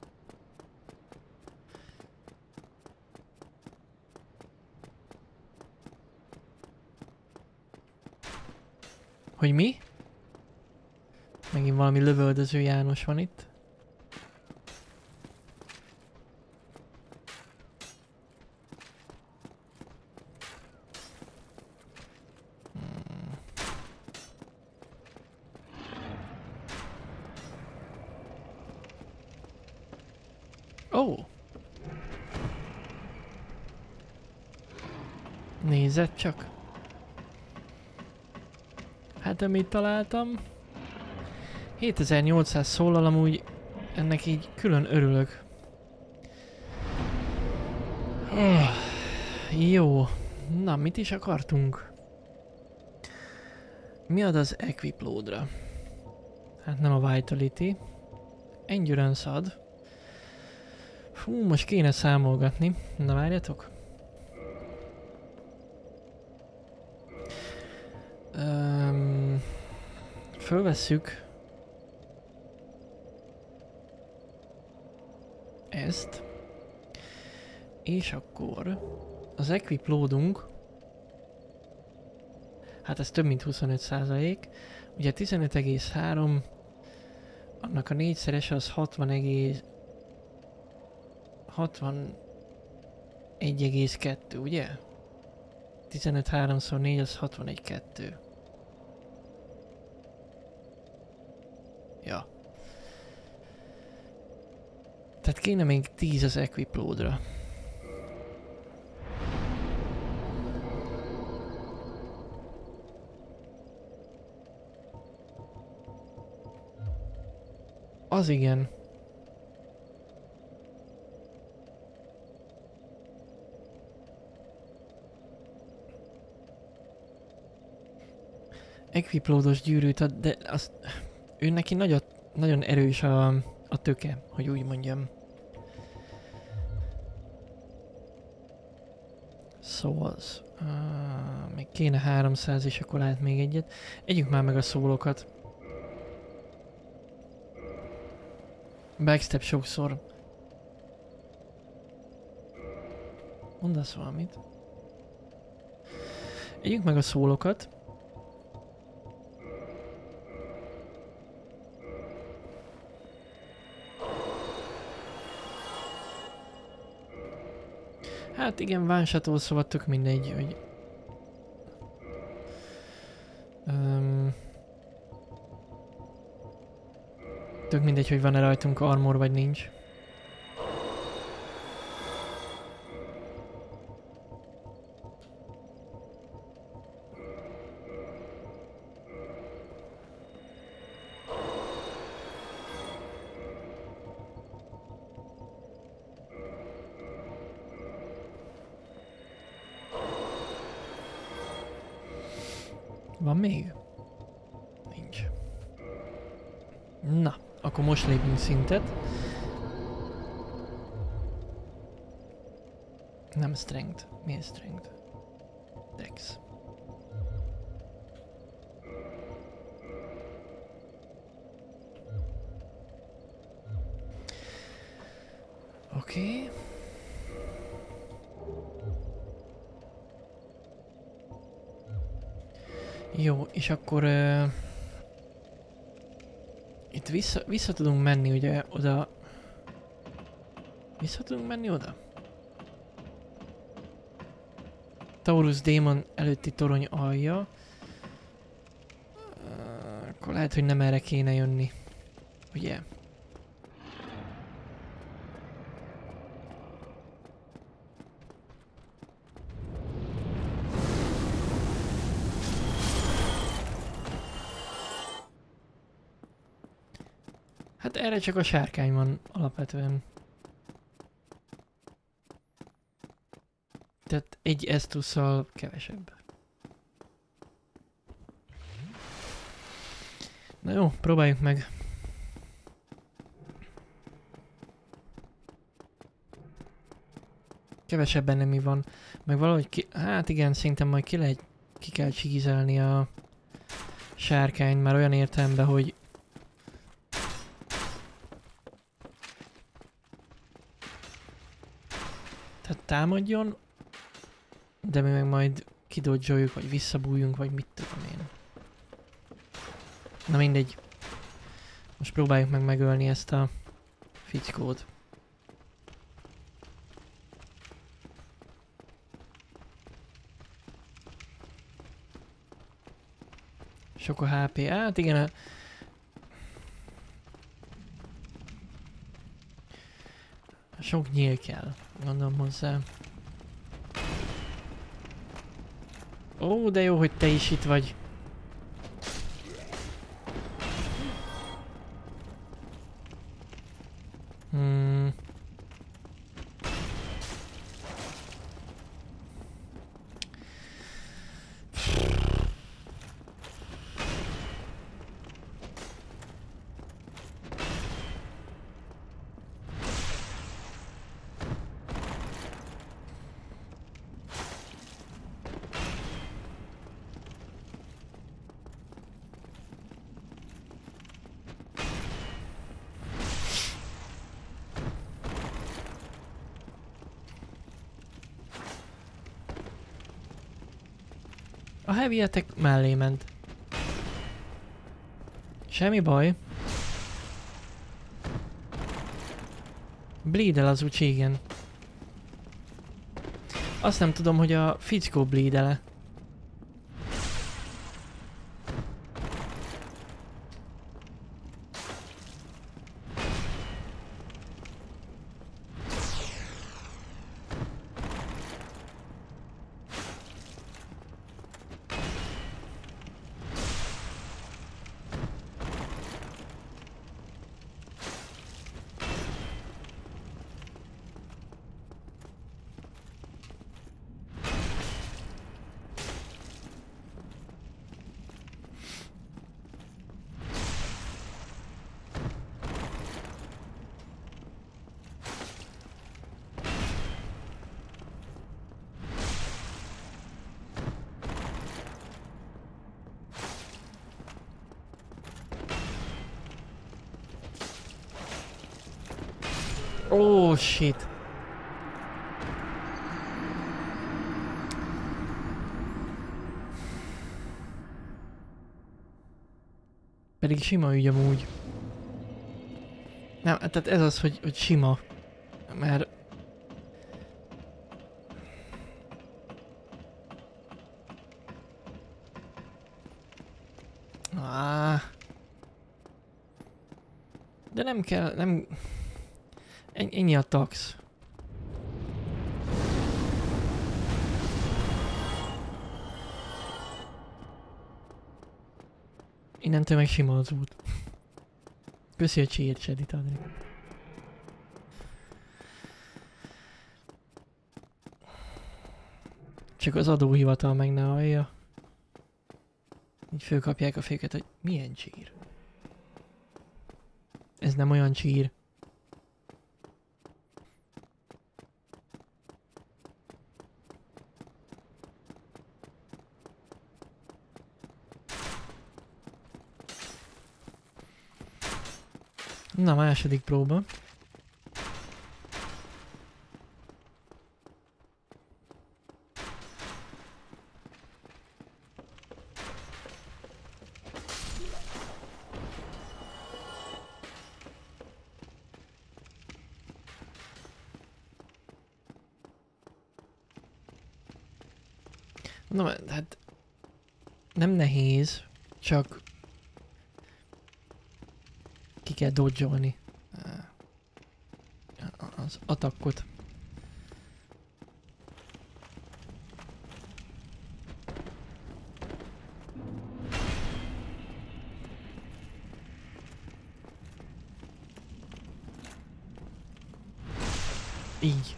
Hogy mi? Megint valami lövöldöző János van itt. Ó! Oh. Nézed csak! Hát amit találtam. hétezer-nyolcszáz szólal, amúgy ennek így külön örülök. Oh, jó. Na, mit is akartunk? Mi ad az Equipload-ra? Hát nem a Vitality. Endurance ad. Fú, most kéne számolgatni. Na várjatok. Um, fölvesszük ezt, és akkor az Equiploadunk, hát ez több mint huszonöt százalék, ugye tizenöt egész három, annak a négyszerese az hatvan egész hatvanegy egész kettő, ugye? tizenöt háromszor négy az hatvanegy kettő. Ja. Tehát kéne még tíz az Equipload-ra. Az igen. Equiploados gyűrűt ad, de az, ő neki nagyot, nagyon erős a, a töke, hogy úgy mondjam. Szóval az, uh, még kéne háromszáz és akkor lehet még egyet. Együk már meg a szólókat. Backstep sokszor. Mondasz valamit? Együk meg a szólókat. Hát igen, vánsától szóval tök mindegy, hogy... Um, tök mindegy, hogy van-e rajtunk armor vagy nincs. Van még? Nincs. Na, akkor most lépjünk szintet. Nem strength. Mi strength? Dex. Oké. Okay. Jó, és akkor uh, itt vissza, vissza tudunk menni ugye oda. Vissza tudunk menni oda? Taurus démon előtti torony alja. Uh, akkor lehet, hogy nem erre kéne jönni. Ugye? Hát erre csak a sárkány van alapvetően. Tehát egy Estusszal kevesebb. Na jó, próbáljuk meg. Kevesebben nem mi van. Meg valahogy ki... Hát igen, szerintem majd ki lehet... Ki kell csigizelni a sárkányt már olyan értelemben, hogy tehát támadjon, de mi meg majd kidodzsoljuk, vagy visszabújjunk, vagy mit tudom én. Na mindegy. Most próbáljuk meg megölni ezt a fickót. Sok a há pé. Hát igen, a... sok nyíl kell, gondolom hozzá. Ó, de jó, hogy te is itt vagy. Hmm. A heavy attack mellé ment. Semmi baj. Bleed-el az ucsi, igen. Azt nem tudom, hogy a fickó bleed-el-e. Oh shit. Pedig sima ügy amúgy. Nem, tehát ez az, hogy, hogy sima. Mert... Ah. De nem kell, nem... Ennyi a tax. Innentől meg sima az út. Köszi, hogy cheat-sedit adni. Csak az adóhivatal meg ne hallja. Így fölkapják a féket, hogy milyen csír. Ez nem olyan csír. Na, második próba. Na, hát nem nehéz, csak ki kell dodge-olni az attackot. Így.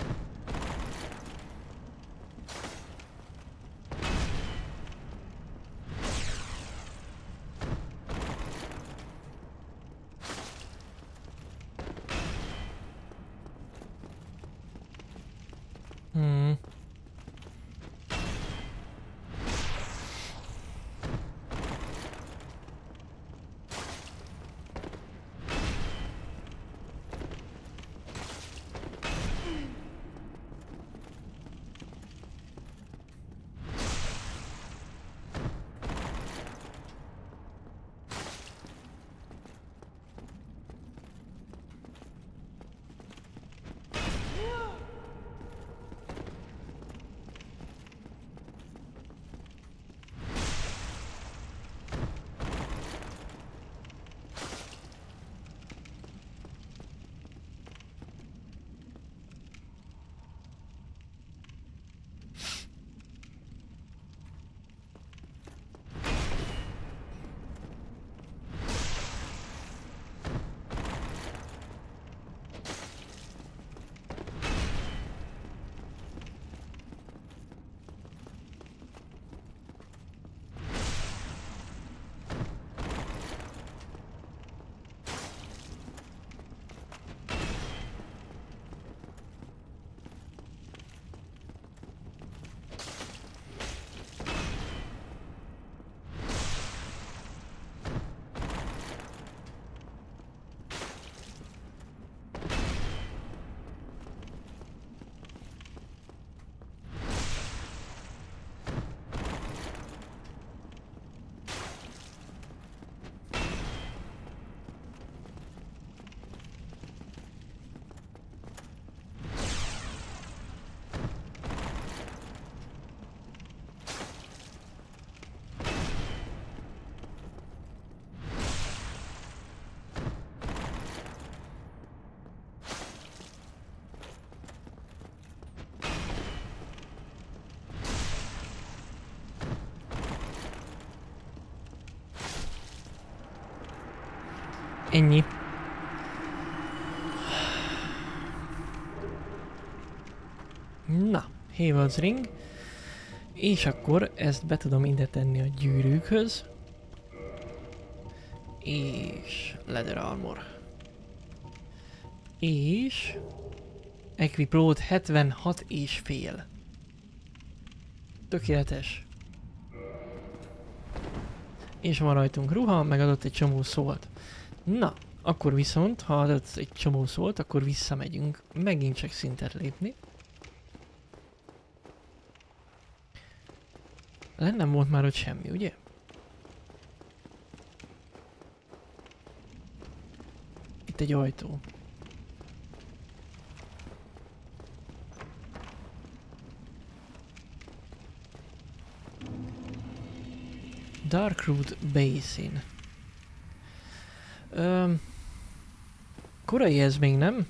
Hmm. Ennyi. Na, Havel's Ring. És akkor ezt be tudom ide tenni a gyűrűkhöz. És Leather Armor. És Equip Load hetvenhat és fél. Tökéletes. És van rajtunk ruha, meg adott egy csomó szólt. Na, akkor viszont, ha adott egy csomó szólt, akkor visszamegyünk. Megint csak szintet lépni. Lennem volt már ott semmi, ugye? Itt egy ajtó. Darkroot Basin. Öm, korai ez még nem?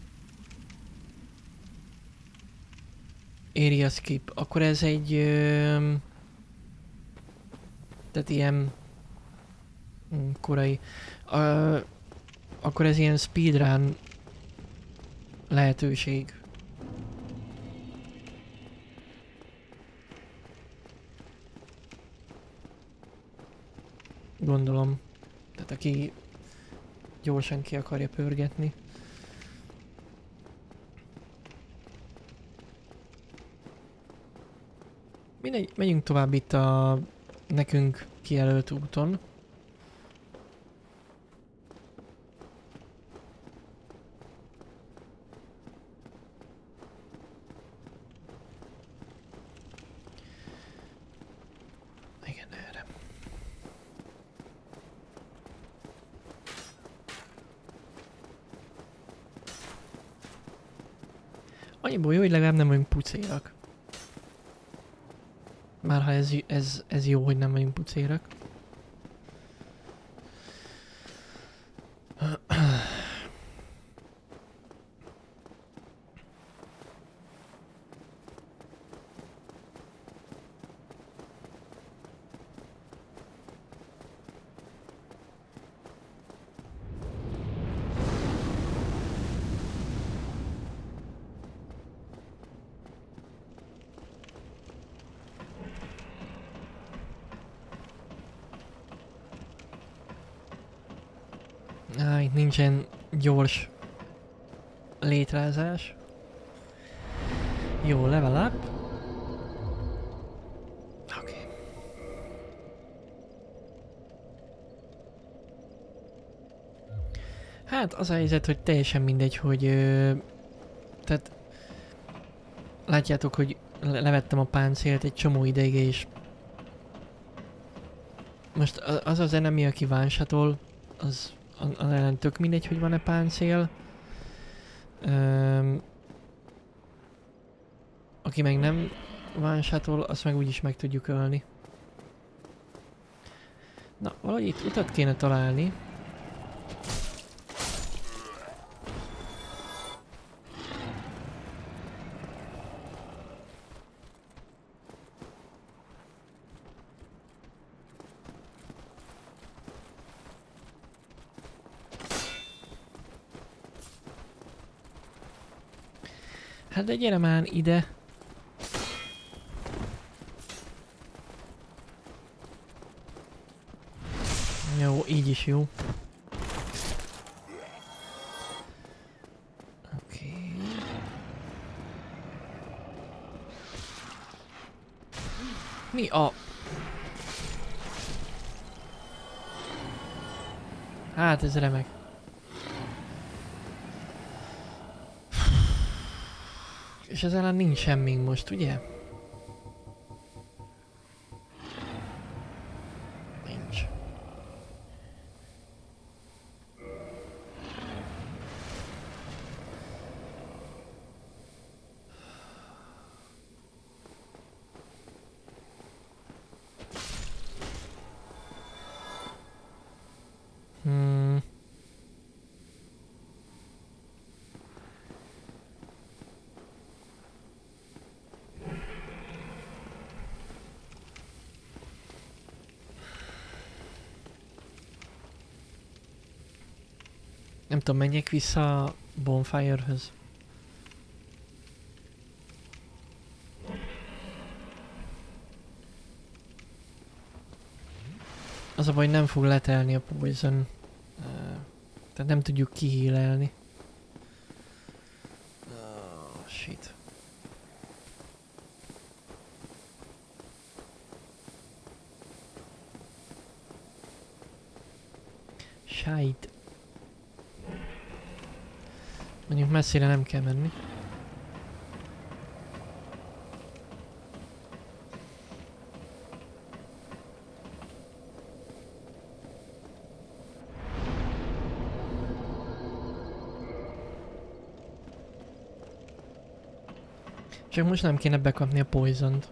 Area skip. Akkor ez egy... Öm, tehát ilyen... korai. Ö, akkor ez ilyen speedrun lehetőség. Gondolom. Tehát aki gyorsan ki akarja pörgetni. Mindegy, megyünk tovább itt a nekünk kijelölt úton. Igen, erre. Annyiból jó, hogy legalább nem vagyunk pucérak. Már ha ez, ez, ez jó, hogy nem vagyunk pucérak. Á, itt nincsen gyors létrázás. Jó, level up. Oké. Okay. Hát az a helyzet, hogy teljesen mindegy, hogy... Ö, tehát... Látjátok, hogy levettem a páncélt egy csomó ideig, és... Most az az enemy, aki one-shotol, az... Az ellen tök mindegy, hogy van-e páncél. Öm, aki meg nem one-shotol, azt meg úgyis meg tudjuk ölni. Na, valahogy itt utat kéne találni. Hát de gyere már ide. Jó, így is jó. Oké. Okay. Mi a... Hát ez remek. És ez ellen nincs semmink most, ugye? Nincs. Hmm. Nem tudom, menjek vissza a bonfire-höz. Az a baj, nem fog letelni a poison. Uh, tehát nem tudjuk kihílelni. Oh, shit. Shite. Mondjuk messzire nem kell menni. Csak most nem kéne bekapni a poisont.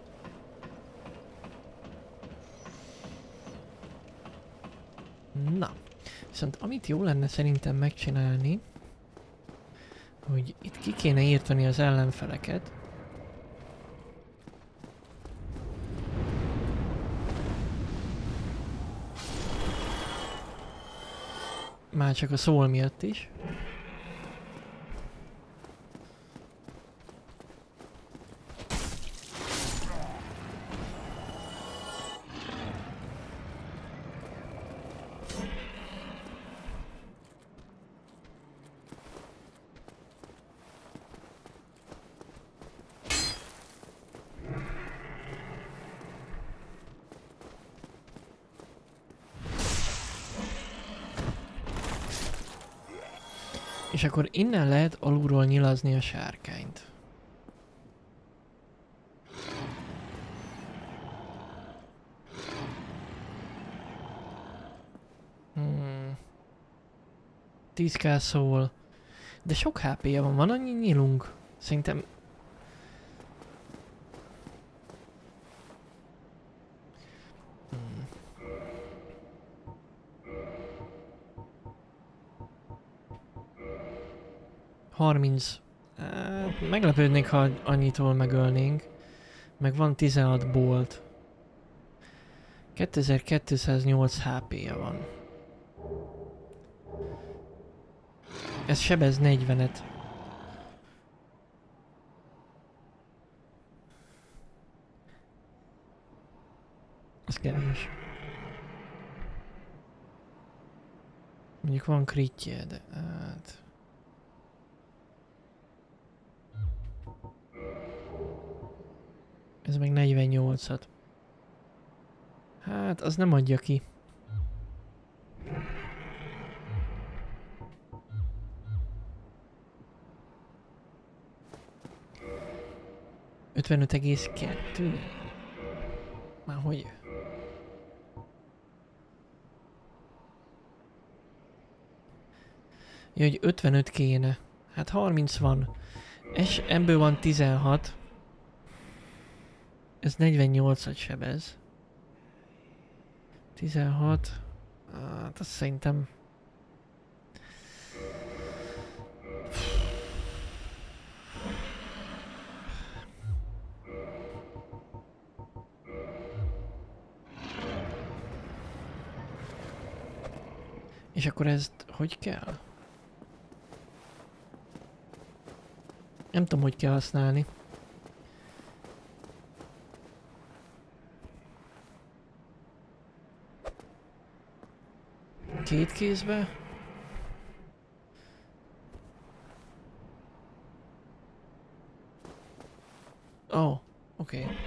Na, viszont amit jó lenne szerintem megcsinálni, hogy itt ki kéne írtani az ellenfeleket. Már csak a szól miatt is. És akkor innen lehet alulról nyilazni a sárkányt. Hmm. tíz ká szól. De sok há pé-je van, van annyi nyilunk? Szerintem... Hmm. harminc. Hát, meglepődnék, ha annyitól megölnénk. Meg van tizenhat bolt. kétezer-kétszáznyolc há pé-je van. Ez sebez negyvenet. Ez kevés. Mondjuk van kritje, de hát... Ez meg negyvennyolcat. Hát, az nem adja ki. ötvenöt egész kettő? Már hogy? Ja, hogy ötvenöt kéne. Hát harminc van. És ebből van tizenhat. Ez negyvennyolcat sebez. tizenhat. Hát azt szerintem... És akkor ezt hogy kell? Nem tudom, hogy kell használni. Két kézbe? Ó, oh, oké. Okay.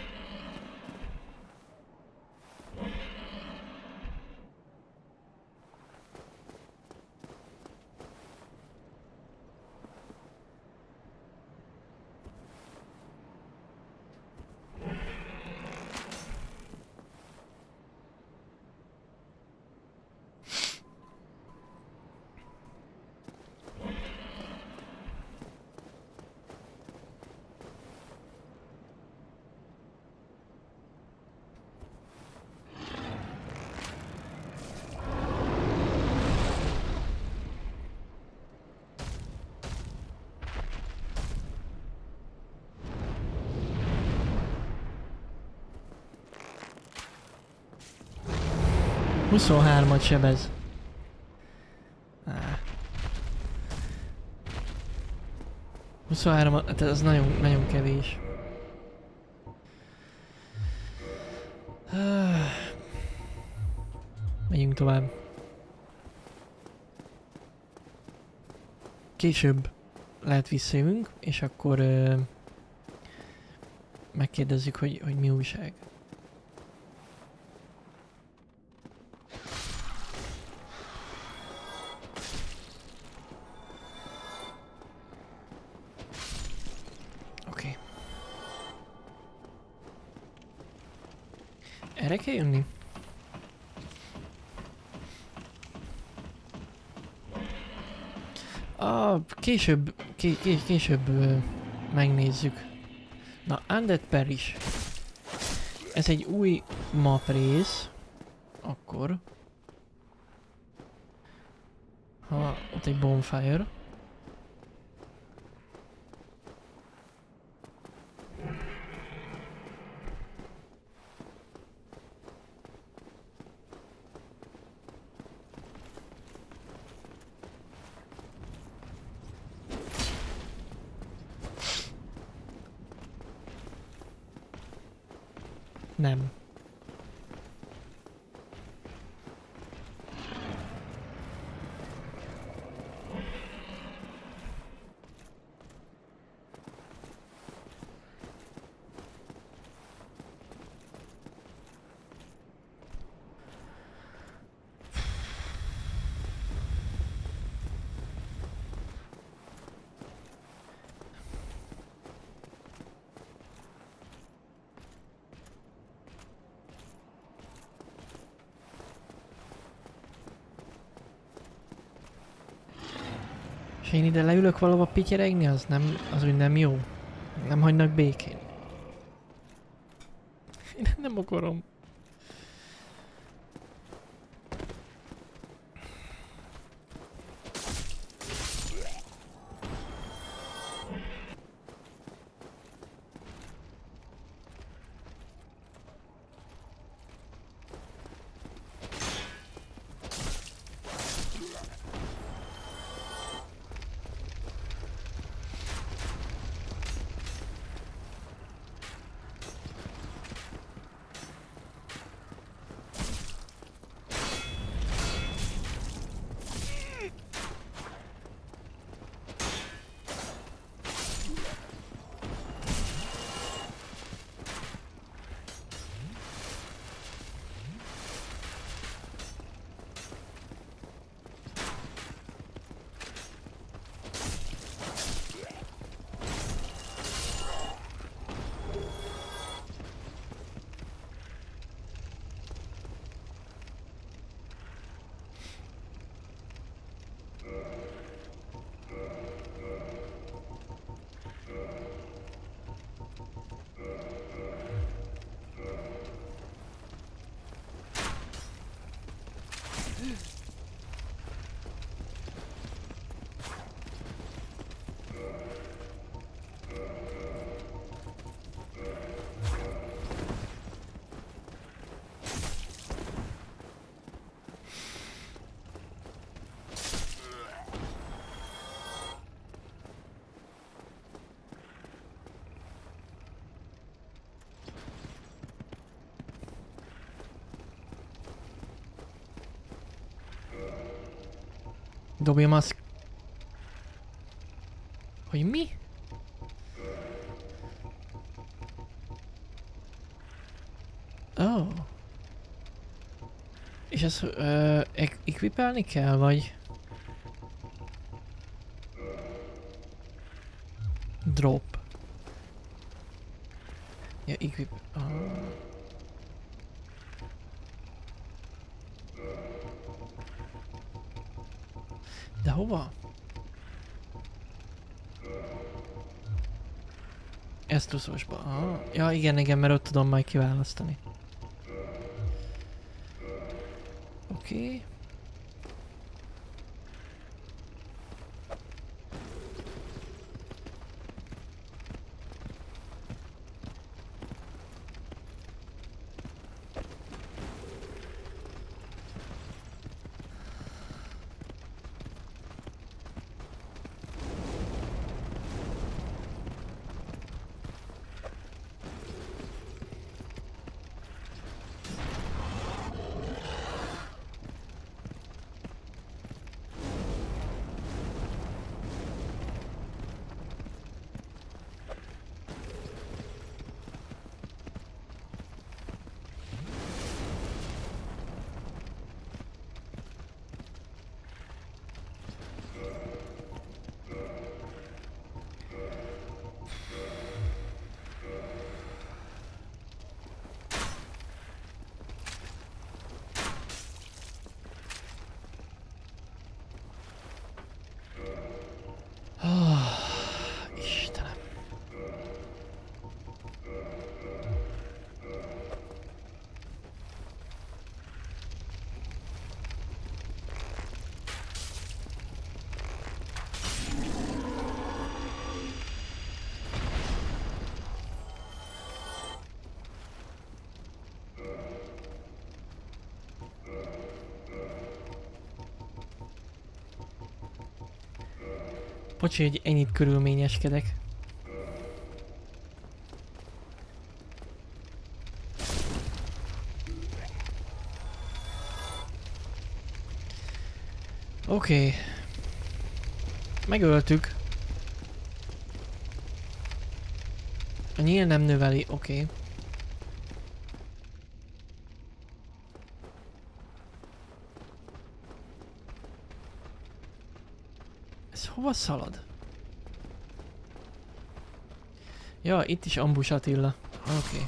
huszonhármat sebez. Ah. huszonhárom, hát ez nagyon, nagyon kevés. Ah. Megyünk tovább. Később lehet visszajövünk, és akkor uh, megkérdezzük, hogy, hogy mi újság. Erre kell jönni? Ah, később, ké, ké, később uh, megnézzük. Na, Undead Parish. Ez egy új map rész. Akkor. Ha ott egy bonfire. Nem. Ha én ide leülök valahova pityeregni, az nem, az úgy nem jó. Nem hagynak békén. Én nem akarom. Dobjam azt... Hogy mi? Oh. És ezt uh, equipelni kell, vagy? Drop. Ja, equip... Oh. De hova? Esztuszosba. Ah. Ja, igen, igen, mert ott tudom majd kiválasztani. Oké. Okay. Bocsi, hogy ennyit körülményeskedek. Oké. Okay. Megöltük. A nyíl nem növeli, oké. Okay. Ez hova szalad? Ja, itt is Ambush Attila. Oké. Okay.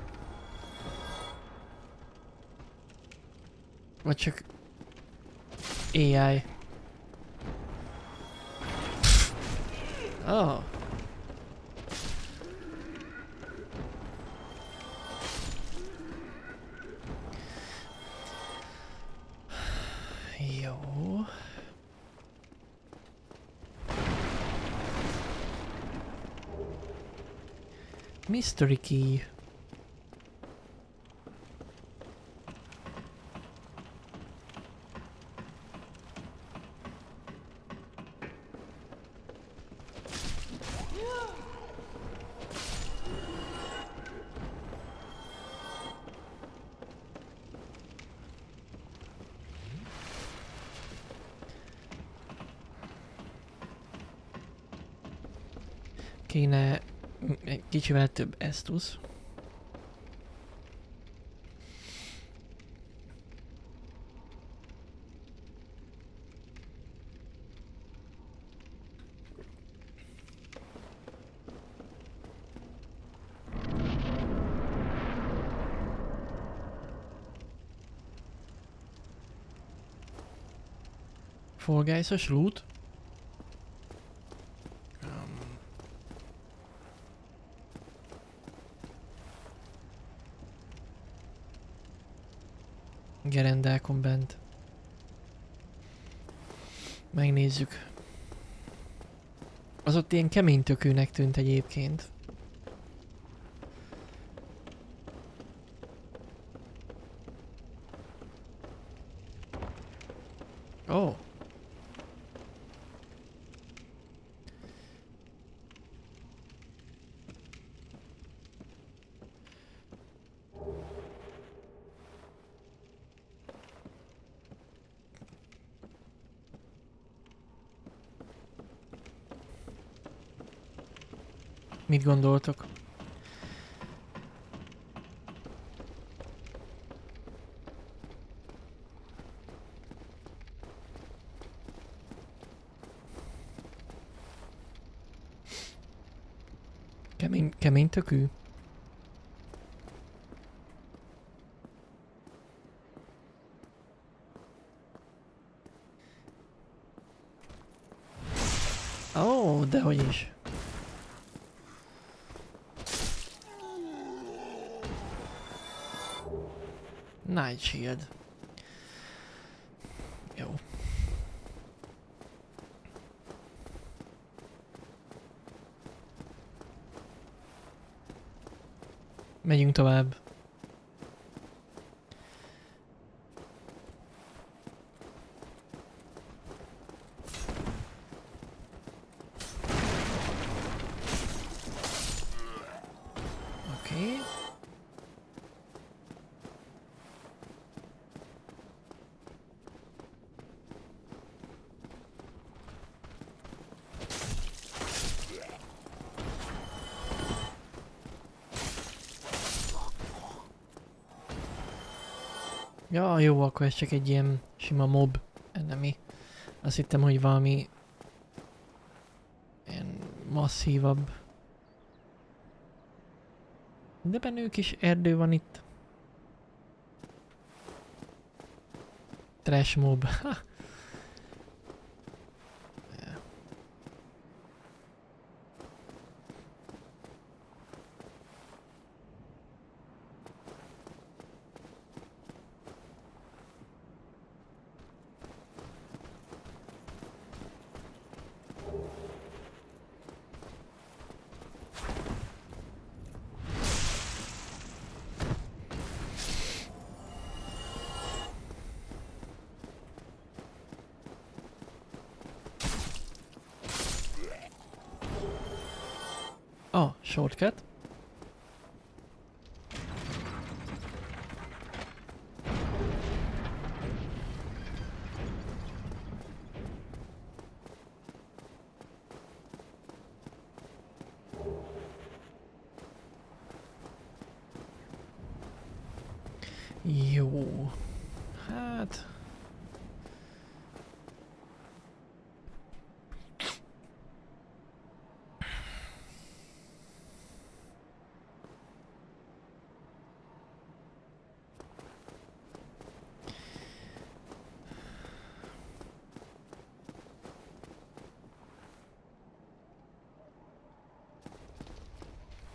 Vagy csak... á i. Oh. Jó. Mystery key. Kéne egy kicsivel több Estus. Fall Guys-os loot. Gerendákon bent. Megnézzük. Az ott ilyen kemény tökőnek tűnt egyébként. Ó. Oh. Mit gondoltok? Kemény, kemény tökű? Ó, oh, dehogy is. Night Shield. Jó. Megyünk tovább. Oké. Ja, jó, akkor ez csak egy ilyen sima mob enemy. Azt hittem, hogy valami ilyen masszívabb. De bennük is erdő van itt. Trash mob. Oh, shortcut. Jó. Hát...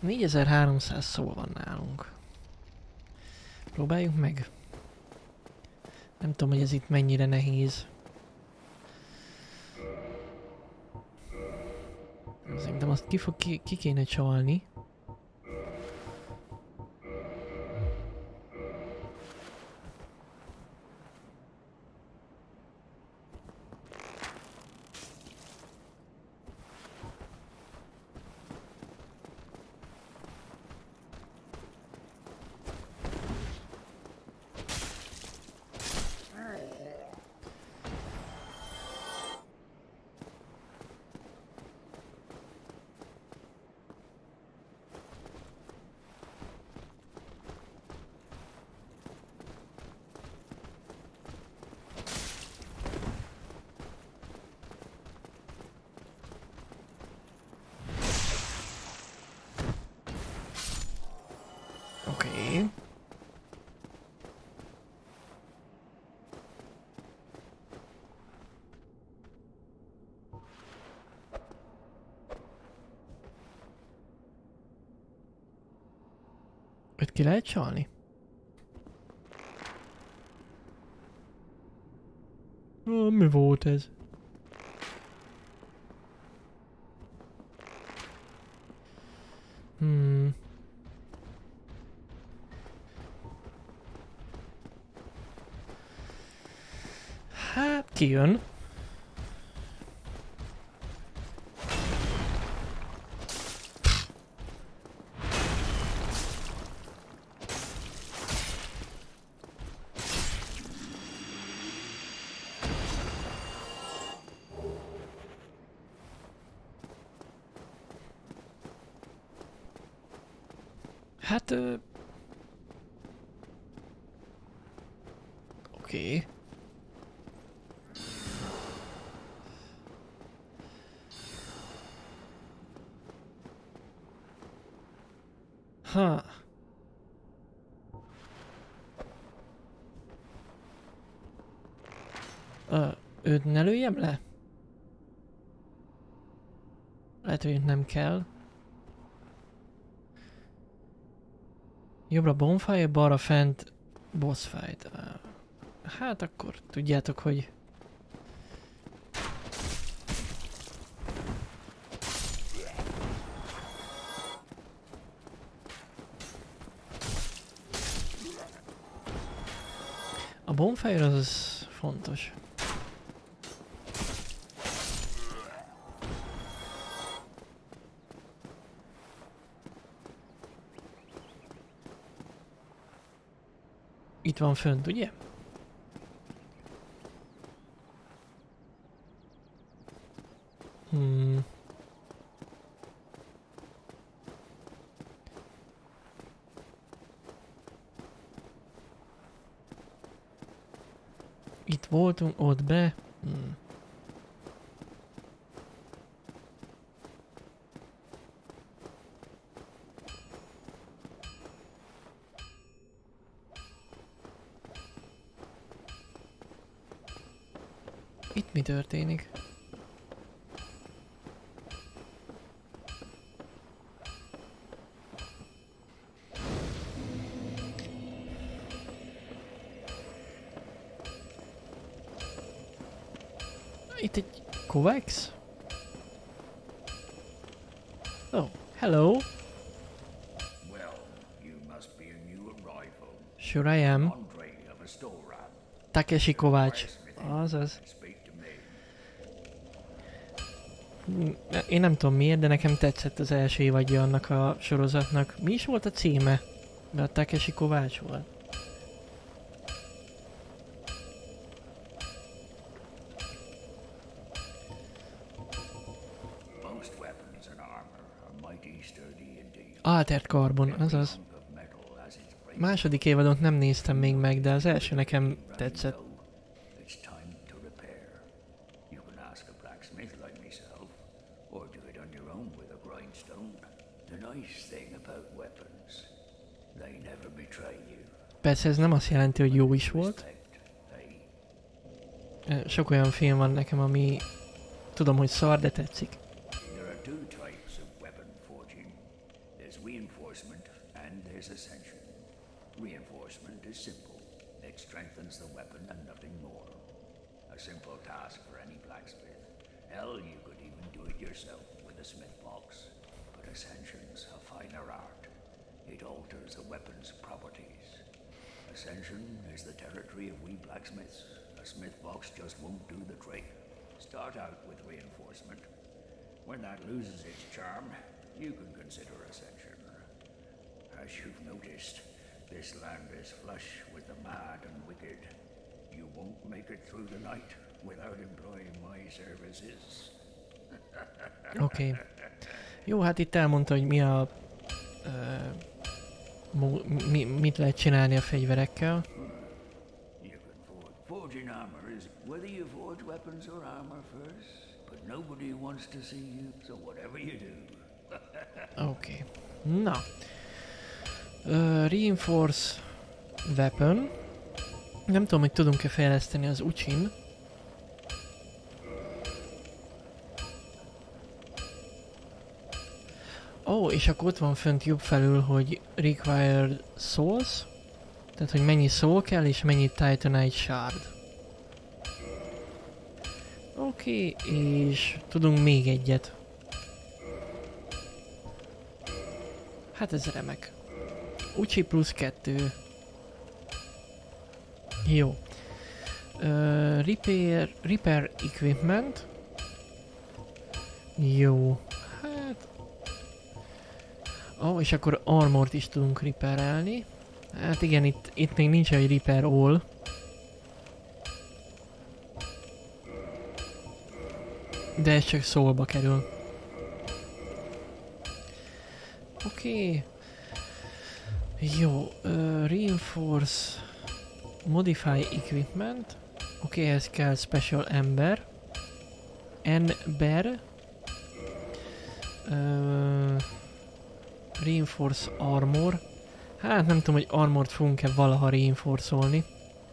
négyezer-háromszáz szó van nálunk. Próbáljuk meg. Nem tudom, hogy ez itt mennyire nehéz. Szerintem azt ki, fog, ki, ki kéne csalni. Oké. Őt ki lehet csalni? Ó, mi volt ez? Hmm. Hát kijön. Hát... Ö... Oké. Ha. Ö, őt ne lőjem le? Lehet, hogy őt nem kell. Jobbra bonfire, balra fent boss fight. Hát akkor tudjátok, hogy... A bonfire az, az fontos. Itt van fönt, ugye? Hmm. Itt voltunk, ott be. Hmm. Itt mi történik? Itt egy Kovacs? Oh, hello. Well, you must be a new arrival. Sure I am. Andre of Astoria. Takeshi Kovács. Azaz. Speak to me. Én nem tudom miért, de nekem tetszett az első évadja annak a sorozatnak. Mi is volt a címe? Mert a Takeshi Kovács volt. Most weapons and armor are mighty sturdy indeed. Altered Carbon, azaz. Hunk of metal has its break. Második évadot nem néztem még meg, de az első nekem tetszett. It's time to repair. You can ask a blacksmith like myself, or do it on your own with a grindstone. The nice thing about weapons, they never betray you. Persze ez nem azt jelenti, hogy jó is volt. Respect, eh? Sok olyan film van nekem, ami tudom, hogy szar, de tetszik. There are two types of weapon forging. There's There's reinforcement and there's ascension. Reinforcement is simple. It strengthens the weapon and nothing more. A simple task for any blacksmith. Hell, you could even do it yourself with a smith box. But ascension's a finer art. It alters a weapon's properties. Ascension is the territory of we blacksmiths. A smith box just won't do the trick. Start out with reinforcement. When that loses its charm, you can consider ascension. As you've noticed, this land is flush with the mad and wicked. You won't make it through the night without employing my services. Oké. Okay. Jó, hát itt elmondta, hogy mi a... Uh, mi, mit lehet csinálni a fegyverekkel. You can forge. Forging armor is whether you forge weapons or armor first, but nobody wants to see you, so whatever you do. Oké. Okay. Na. Uh, reinforce weapon. Nem tudom, hogy tudunk-e fejleszteni az Uchin. Ó, oh, és akkor ott van fönt jobb felül, hogy required souls. Tehát, hogy mennyi soul kell, és mennyi Titanite shard. Oké, okay, és tudunk még egyet. Hát ez remek. Uchi plusz kettő. Jó. Uh, repair, repair equipment. Jó. Hát... Ó, oh, és akkor armort is tudunk repairelni. Hát igen, itt, itt még nincs egy repair all. De ez csak szóba kerül. Oké. Okay. Jó, uh, reinforce, modify equipment. Oké, okay, ez kell special ember. Ember. Uh, reinforce armor. Hát nem tudom, hogy armort fogunk-e valaha reinforce-olni.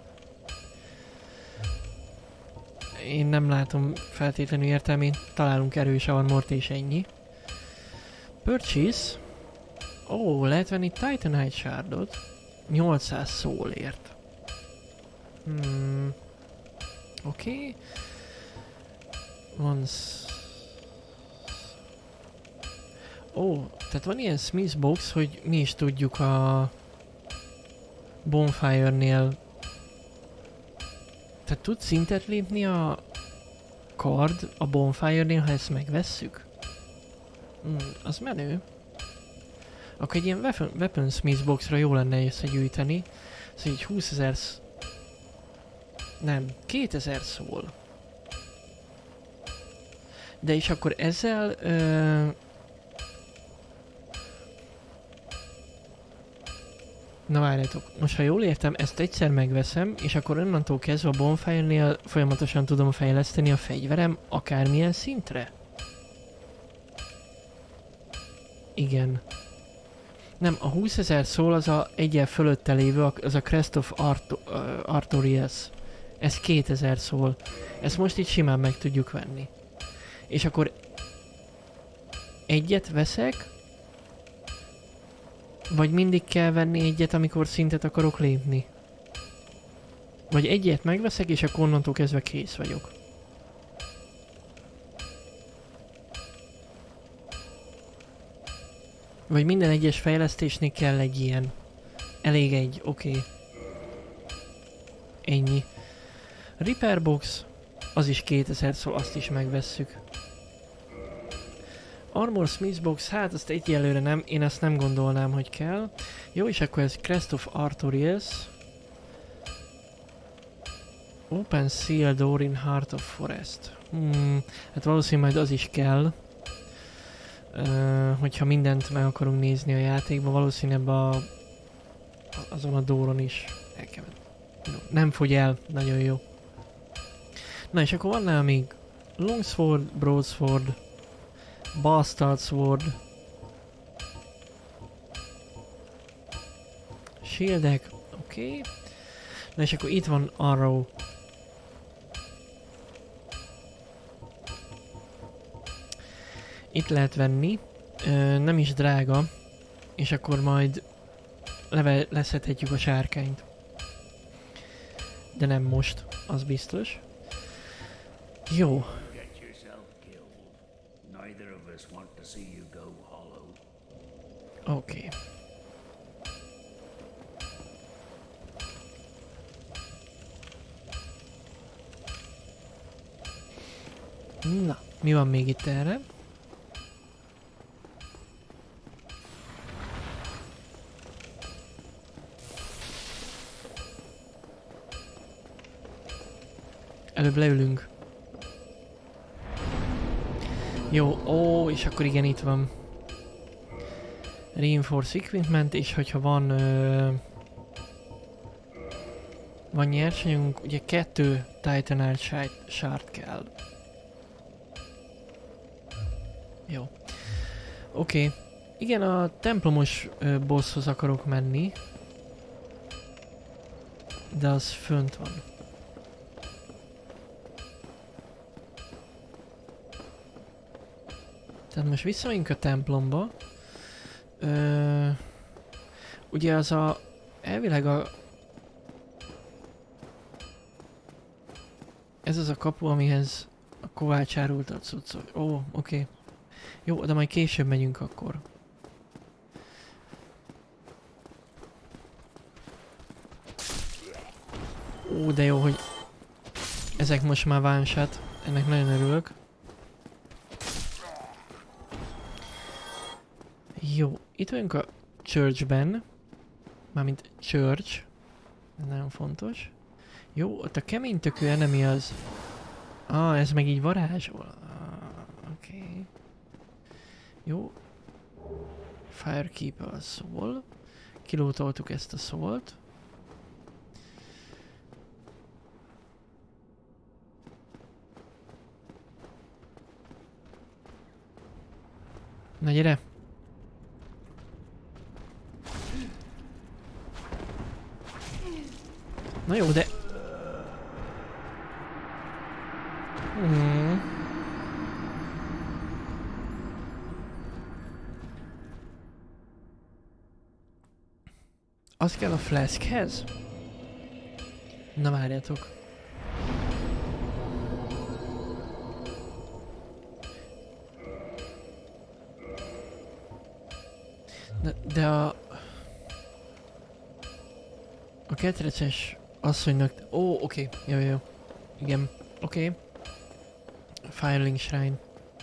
Én nem látom feltétlenül értelmét. Találunk erős armort és ennyi. Purchase. Ó, oh, lehet venni Titanite shardot. nyolcszáz soulért. Hmm. Oké. Okay. Van... Ó, oh, tehát van ilyen Smith box, hogy mi is tudjuk a... Bonfire-nél... Tehát tud szintet lépni a... Kard a Bonfire-nél, ha ezt megvesszük? Hmm, az menő. Akkor egy ilyen weapon, weapon Smith boxra jó lenne összegyűjteni. Szóval így húszezer... Nem, kétezer szól. De és akkor ezzel... Ö... Na várjátok, most ha jól értem, ezt egyszer megveszem, és akkor onnantól kezdve a Bonfire-nél folyamatosan tudom fejleszteni a fegyverem akármilyen szintre? Igen. Nem, a húszezer szól az a egyen fölötte lévő, az a Crest of Arto uh, Artorias. Ez kétezer szól. Ezt most itt simán meg tudjuk venni. És akkor egyet veszek, vagy mindig kell venni egyet, amikor szintet akarok lépni? Vagy egyet megveszek, és akkor onnantól kezdve kész vagyok. Vagy minden egyes fejlesztésnél kell egy ilyen. Elég egy, oké. Okay. Ennyi. Repair box, az is kétezer szól, azt is megvesszük. Armor Smith box, hát azt egyelőre nem, én ezt nem gondolnám, hogy kell. Jó, és akkor ez Crest of Artorias. Open Seal Door in Heart of Forest. Hmm, hát valószínűleg majd az is kell. Uh, hogyha mindent meg akarunk nézni a játékban, valószínűleg a, azon a dóron is el kell. No, nem fogy el, nagyon jó. Na és akkor van nála még Longsword, Broadsword, Bastard Sword, Shieldek, oké. Okay. Na és akkor itt van Arrow. Itt lehet venni, Ö, nem is drága, És akkor majd leve leszedhetjük a sárkányt. De nem most, az biztos. Jó. Oké. Okay. Na, mi van még itt erre? Előbb leülünk. Jó, ó, és akkor igen, itt van. Reinforce Equipment, és hogyha van... Ö, van nyersanyagunk, ugye kettő Titanite Shard kell. Jó. Oké. Okay. Igen, a templomos ö, bosshoz akarok menni. De az fönt van. Tehát most visszamegyünk a templomba. Ö, ugye az a... Elvileg a... Ez az a kapu, amihez a kovács árult a cuccot. Ó, oké. Okay. Jó, de majd később megyünk akkor. Ó, de jó, hogy... Ezek most már one-shot. Ennek nagyon örülök. Jó, itt vagyunk a churchben. Mármint church. Ez nagyon fontos. Jó, ott a kemény tökű enemy az... Ah, ez meg így varázsol. Ah, oké. Okay. Jó. Firekeeper a Soul. Kilótoltuk ezt a Soult. Na gyere! Na jó, de... Hmm. Az kell a flaskhez? Na várjátok. De, de a... A ketreces asszonynak... Ó, oké. Okay. Jó, jó. Igen. Oké. Okay. Firelink Shrine.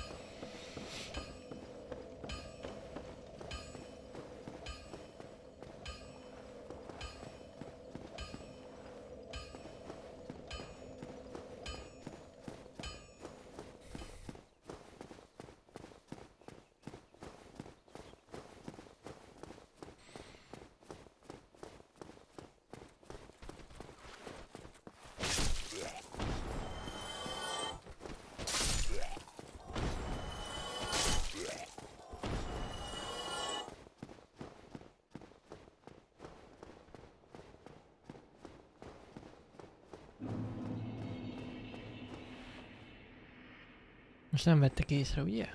Most nem vettek észre, ugye?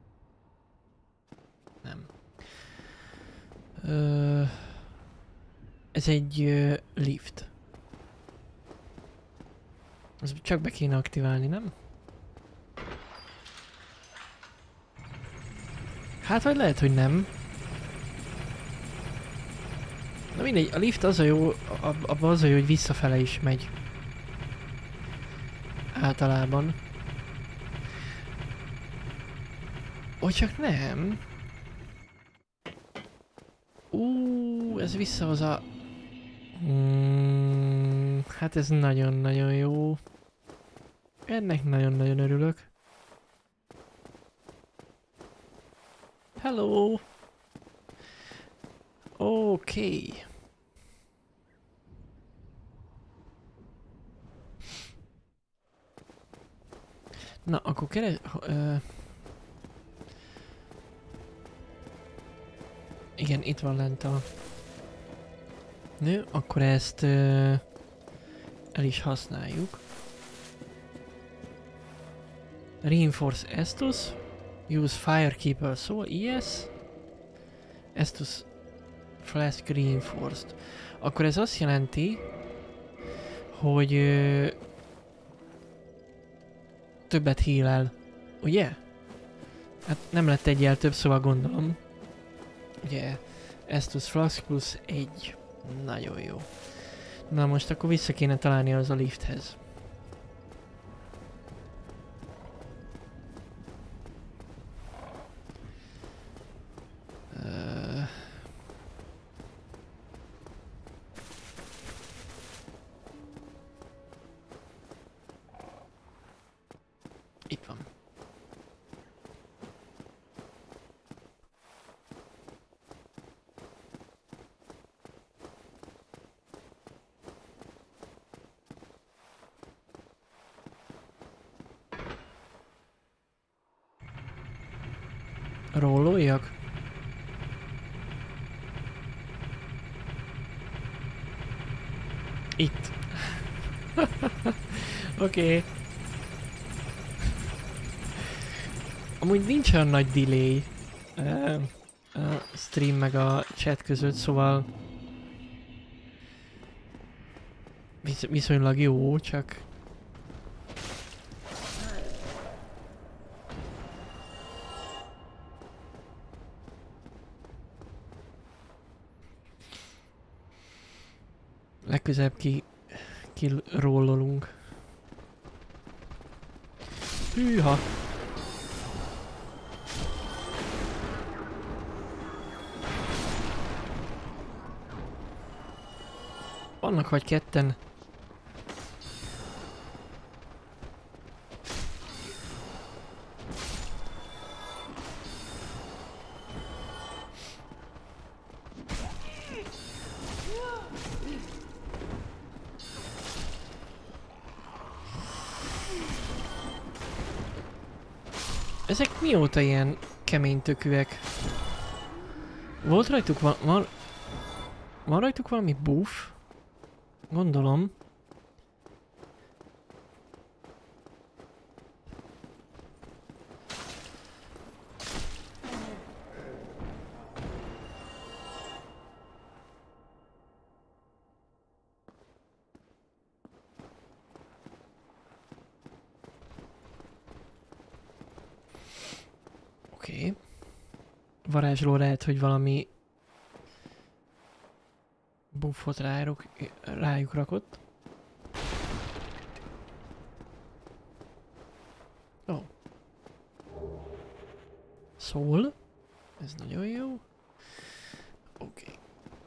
Nem. Ö, ez egy ö, lift. Ez csak be kéne aktiválni, nem? Hát vagy lehet, hogy nem. Na mindegy, a lift az a jó, abban az a jó, hogy visszafele is megy. Általában. Ó, csak nem. Ú, ez visszahoz a... Mm, hát ez nagyon-nagyon jó. Ennek nagyon-nagyon örülök. Hello! Oké. Okay. Na, akkor keres... Uh, igen, itt van lent a nő, akkor ezt uh, el is használjuk. Reinforce Estus. Use Firekeeper Soul, yes. Estus Flask Reinforced. Akkor ez azt jelenti, hogy ö, többet heal-el, ugye? Hát nem lett egyel több, szóval gondolom. Ugye, Estus Flask plusz egy. Nagyon jó. Na most akkor vissza kéne találni az a lifthez. Uh... Itt van. Róloljak? Itt. Oké. Okay. Amúgy nincs olyan nagy delay uh, a stream meg a chat között, szóval visz viszonylag jó, csak legközelebb ki, ki rollolunk. Hűha! Vannak vagy ketten. Ezek mióta ilyen kemény tökűek? Volt rajtuk van, van, van rajtuk valami buff? Gondolom. Oké. Okay. Varázsló lehet, hogy valami buffot rájuk, rájuk rakott. Ó. Oh. Szól. Ez nagyon jó. Oké. Okay.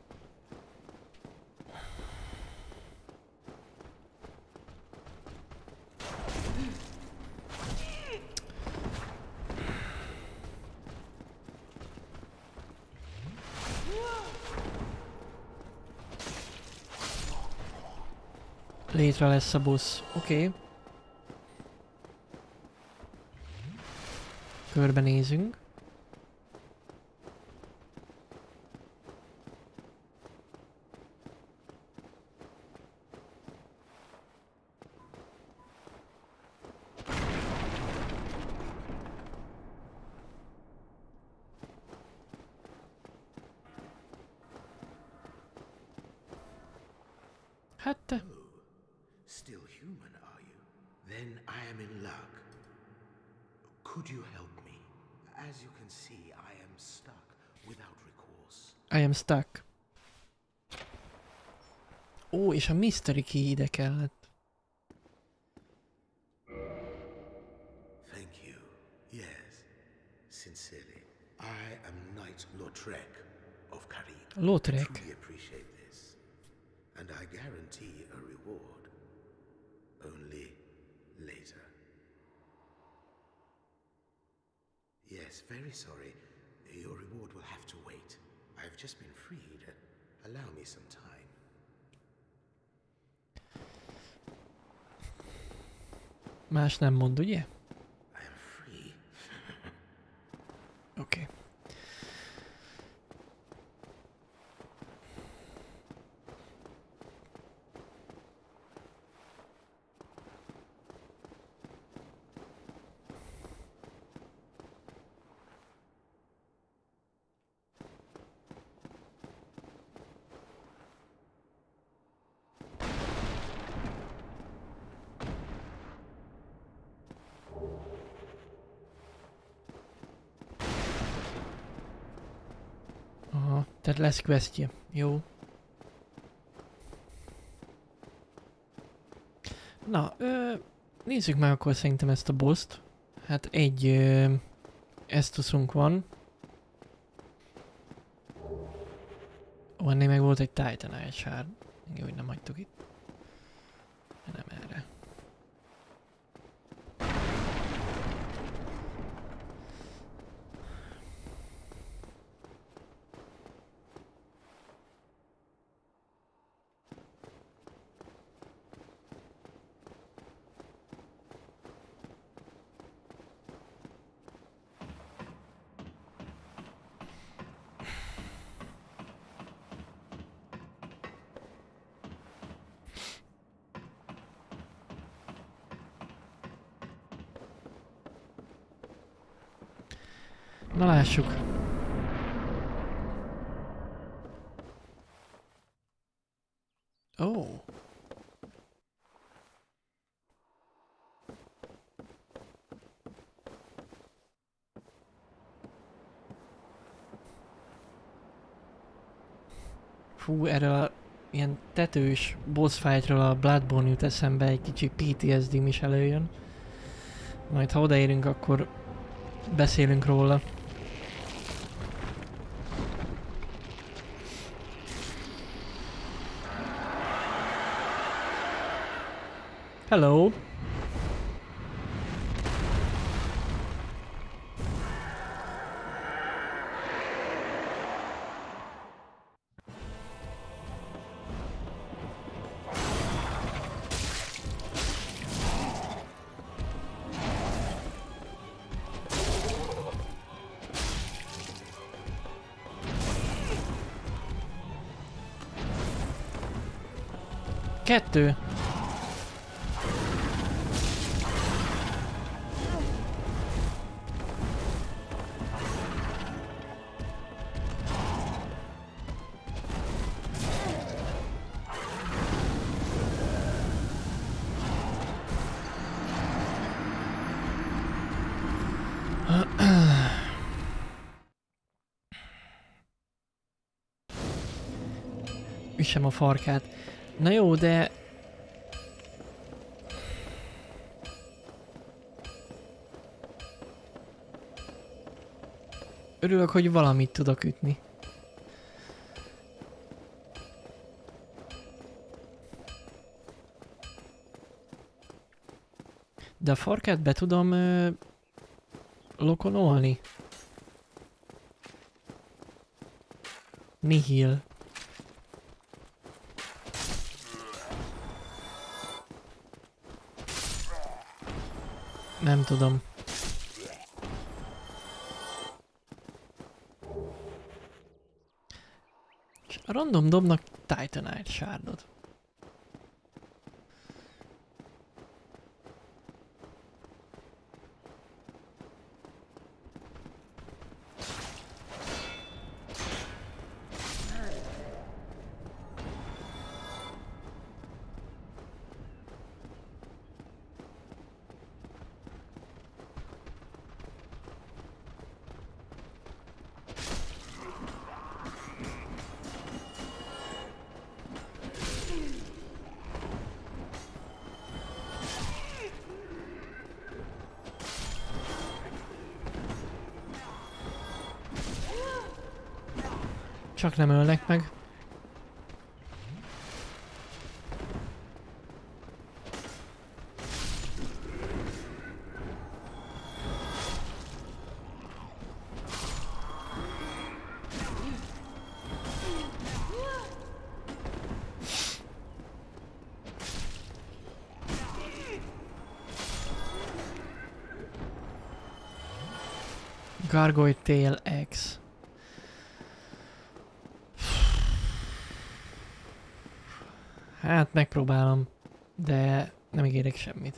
Létre lesz a busz. Oké. Okay. Körbenézünk. Hát te... Still human, are you? Then I am in luck. Could you help me? As you can see, I am stuck without recourse. I am stuck. Ó, és a mystery key ide kellett. Thank you. Yes, sincerely. I am Knight Lautrec of Carim. Lautrec. I truly appreciate this. And I guarantee a reward. Only later. Yes, very sorry. Your reward will have to wait. I've just been freed. Allow me some time. Más nem mond, ugye? I am free. Oké. Okay. Tehát lesz questje. Jó. Na, ö, nézzük meg akkor szerintem ezt a bosst. Hát egy ö, Estusunk van. Ó, ennél meg volt egy Titanite sár. Jó, hogy nem hagytuk itt. Nem erre. Na lássuk. Ó. Oh. Fú, erről a ilyen tetős boss fightról a Bloodborne jut eszembe, egy kicsi pé té es dé-m is előjön. Majd ha odaérünk, akkor beszélünk róla. Hello. Kettő. Üssem a farkát. Na jó, de... Örülök, hogy valamit tudok ütni. De a farkát be tudom ö, lokonolni. Nihil. Nem tudom. A random dobnak Titanite sárdot. Csak nem ölnek meg. Gargoyle Tail X. Hát megpróbálom, de nem ígérek semmit.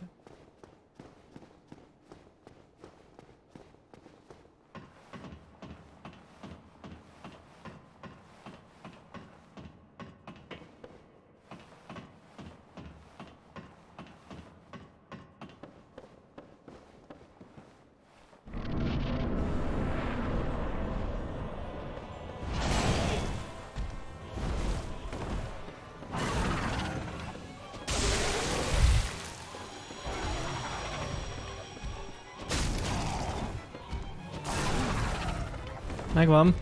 Megvan.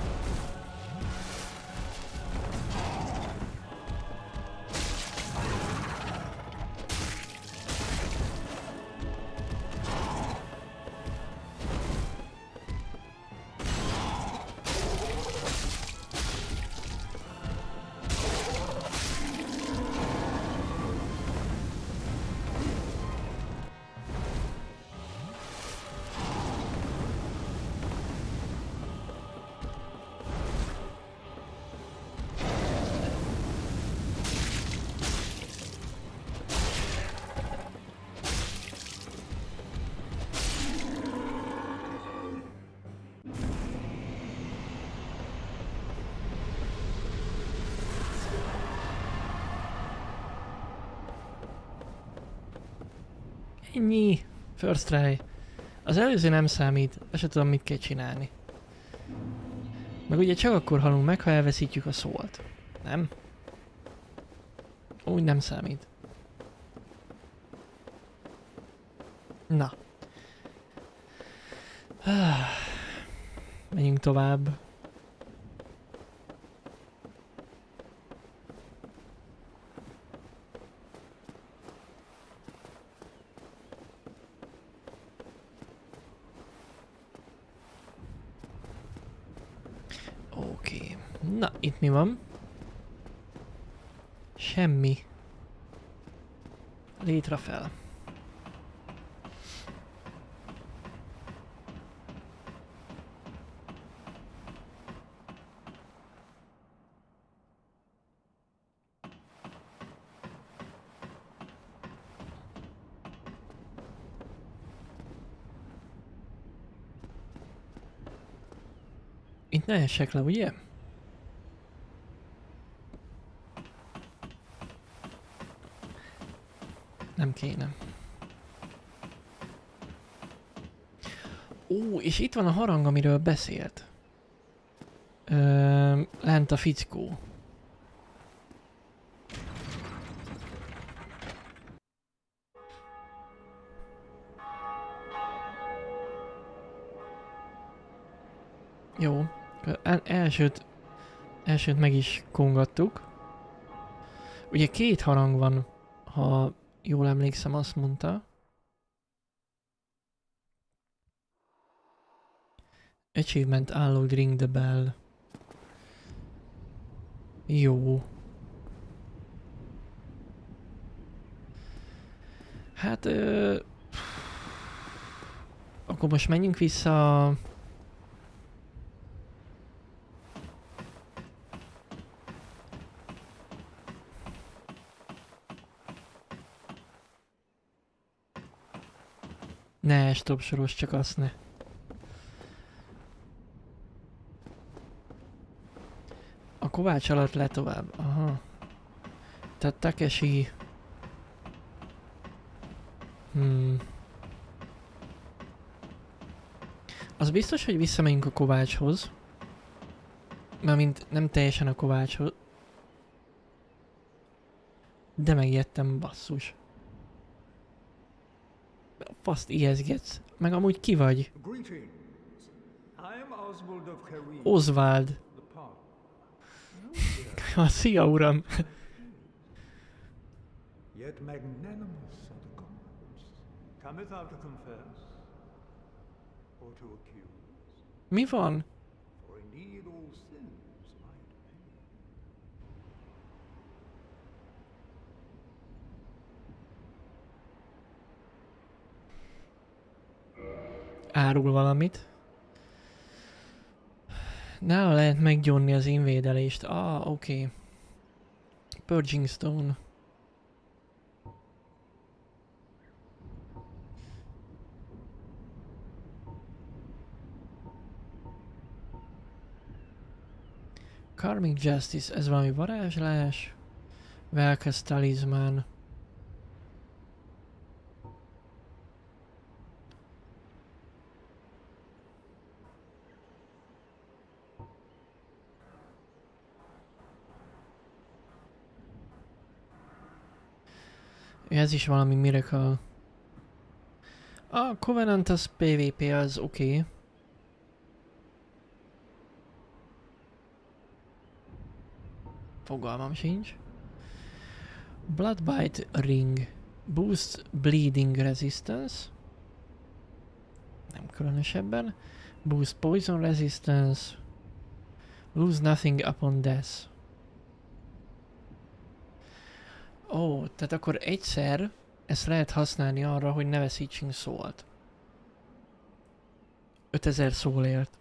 Ennyi. First try. Az előző nem számít, azt sem tudom, mit kell csinálni. Meg ugye csak akkor halunk meg, ha elveszítjük a szólt. Nem? Úgy nem számít. Na. Menjünk tovább. Oké. Na, itt mi van? Semmi. Létre fel. Itt ne essek le, ugye? Nem kéne. Ó, és itt van a harang, amiről beszélt. Ö, lent a fickó. Jó. El, elsőt, elsőt meg is kongattuk. Ugye két harang van, ha jól emlékszem, azt mondta. Achievement unlocked, ring the bell. Jó. Hát... Ö... Akkor most menjünk vissza... Ne, stop soros, csak azt ne. A kovács alatt le tovább. Aha. Tehát Takeshi... Hmm. Az biztos, hogy visszamegyünk a kovácshoz. Mármint nem teljesen a kovácshoz. De megijedtem, basszus. Faszt ijeszgetsz. Meg amúgy ki vagy? Oswald. Szia, uram! Yet magnanimous are the gods. Cometh out to confess, or to accuse. Mi van? For indeed all sins might be. Árul valamit. Nála lehet meggyónni az invédelést. Ah, oké. Okay. Purging Stone. Karmic Justice, ez valami varázslás. Velkesz talizmán. Ez is valami miracle. A Covenant az pé vé pé, az oké. Okay. Fogalmam sincs. Bloodbite Ring. Boost Bleeding Resistance. Nem különösebben. Boost Poison Resistance. Lose nothing upon death. Ó, tehát akkor egyszer ezt lehet használni arra, hogy ne veszítsünk szólt. ötezer szólért.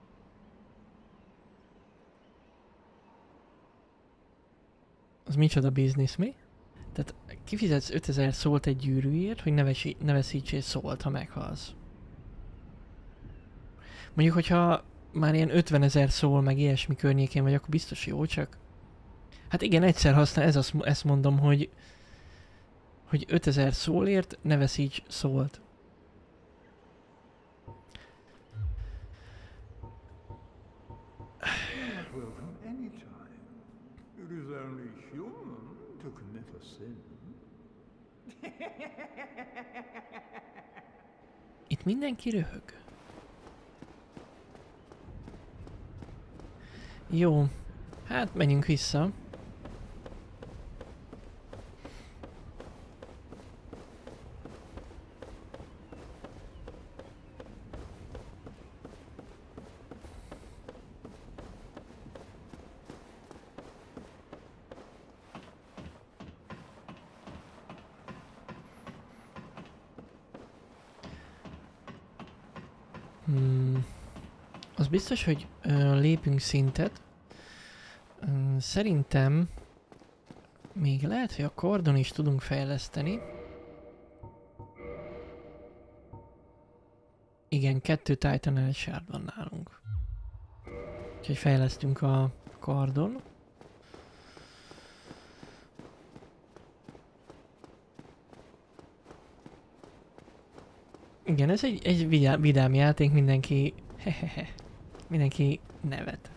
Az micsoda biznisz, mi? Tehát kifizetsz ötezer szólt egy gyűrűért, hogy ne, vesi, ne veszítsél szólt, ha meghalsz. Mondjuk, hogyha már ilyen ötvenezer szól, meg ilyesmi környékén vagy, akkor biztos jó, csak... Hát igen, egyszer használ, ez azt, ezt mondom, hogy... hogy ötezer szólért ne veszíts szólt. Welcome anytime. It is only human to commit a sin. Itt mindenki röhög. Jó, hát menjünk vissza. Hmm. Az biztos, hogy ö, lépünk szintet. Ö, szerintem még lehet, hogy a kardon is tudunk fejleszteni. Igen, kettő Titanite Shard van nálunk. Úgyhogy fejlesztünk a kardon. Igen, ez egy, egy vidám, vidám játék, mindenki... Hehehe. Mindenki nevet.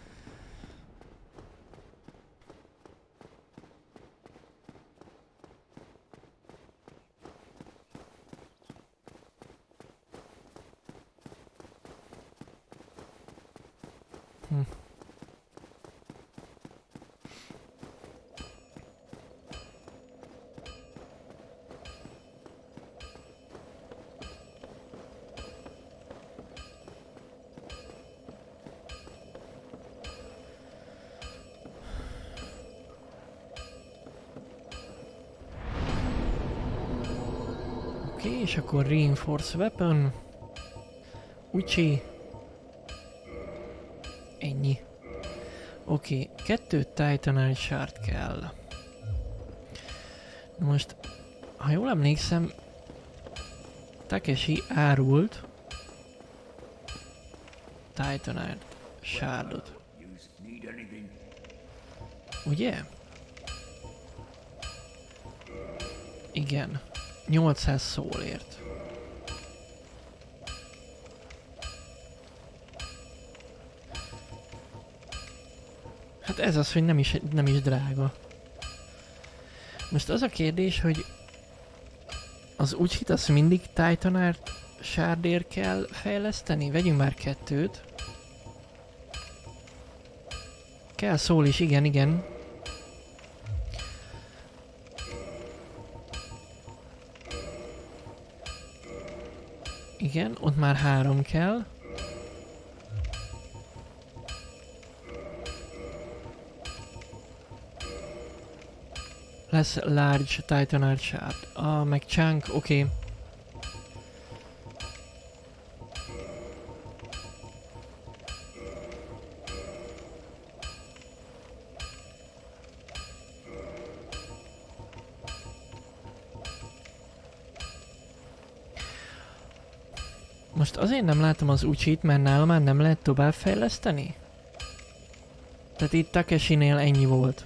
Hm. Oké, okay, és akkor Reinforce Weapon. Ucsi. Ennyi. Oké, okay, kettő Titanite Shard kell. Na most, ha jól emlékszem, Takeshi árult Titanite Shardot. Ugye? Igen. nyolcszáz szólért. Hát ez az, hogy nem is, nem is drága. Most az a kérdés, hogy az Ucsit azt mindig Titanite Shardért kell fejleszteni? Vegyünk már kettőt. Kell szól is, igen, igen. Igen, ott már három kell. Lesz large Titanite Shard. Ah, meg chunk, oké. Okay. Most azért nem látom az Ucsit, mert nálam már nem lehet tovább fejleszteni? Tehát itt Takeshi-nél ennyi volt.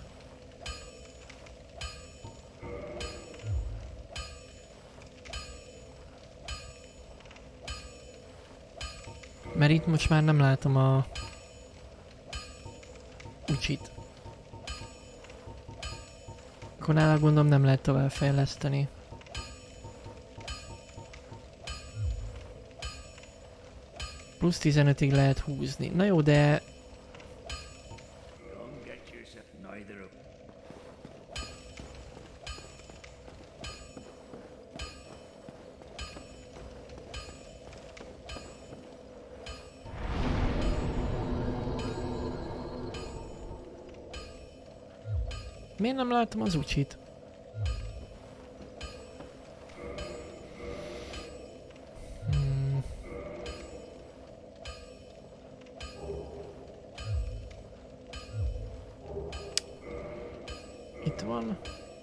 Mert itt most már nem látom a Ucsit. Akkor nála gondolom nem lehet tovább fejleszteni. Plusz tizenötig lehet húzni. Na jó, de... except neither of... Miért nem látom az ucsit? Hmm. Itt van.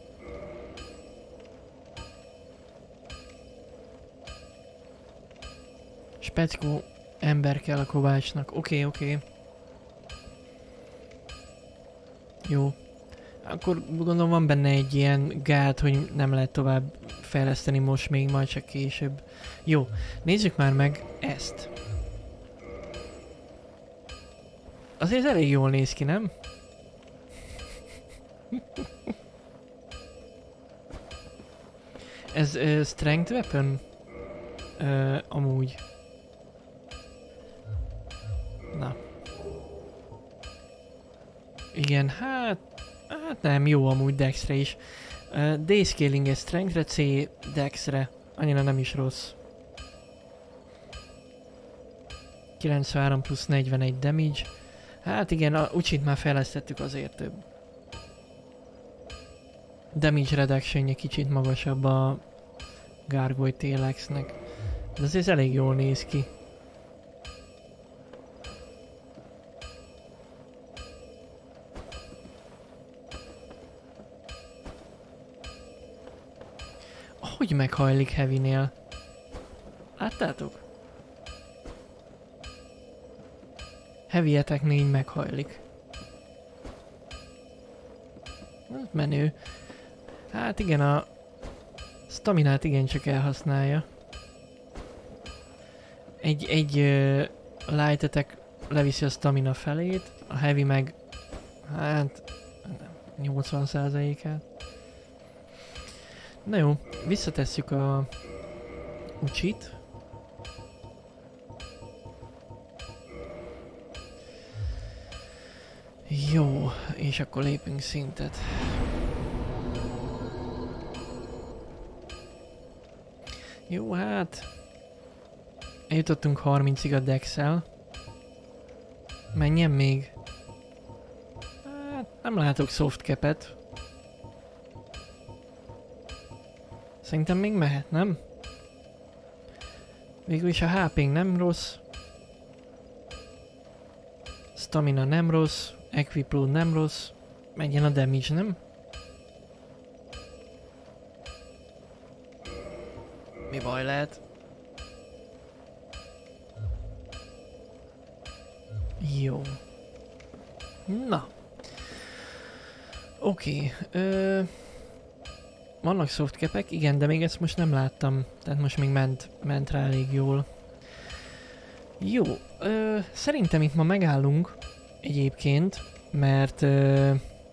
Speckó ember kell a kovácsnak. Oké, okay, oké. Okay. Jó. Akkor gondolom van benne egy ilyen gát, hogy nem lehet tovább fejleszteni most még, majd csak később. Jó, nézzük már meg ezt. Azért elég jól néz ki, nem? Ez uh, strength weapon? Uh, amúgy. Na. Igen, hát... Hát nem, jó amúgy Dexre is. Uh, D-scaling strengthre, C Dexre. Annyira nem is rossz. kilencvenhárom plusz negyvenegy damage. Hát igen, a Uchit már fejlesztettük, azért több. Damage reduction-je kicsit magasabb a Gargoyle Telexnek. De azért elég jól néz ki. Hogy meghajlik Heavynél? Láttátok? Heavy attacknél így meghajlik. Ez menő. Hát igen, a staminát igencsak elhasználja. Egy, egy uh, light attack leviszi a stamina felét, a heavy meg hát nyolcvan százalékát. Na jó, visszatesszük a Uchit. Jó, és akkor lépünk szintet. Jó, hát... Eljutottunk harmincig a Dex-el. Menjen még? Hát nem látok soft cap-et. Szerintem még mehet, nem? Végül is a há pé-nk nem rossz. Stamina nem rossz. Equip load nem rossz. Menjen a damage, nem? Mi baj lehet? Jó. Na. Oké. Okay. Vannak softcapek, igen, de még ezt most nem láttam. Tehát most még ment, ment rá elég jól. Jó. Ö, szerintem itt ma megállunk. Egyébként. Mert... Ö,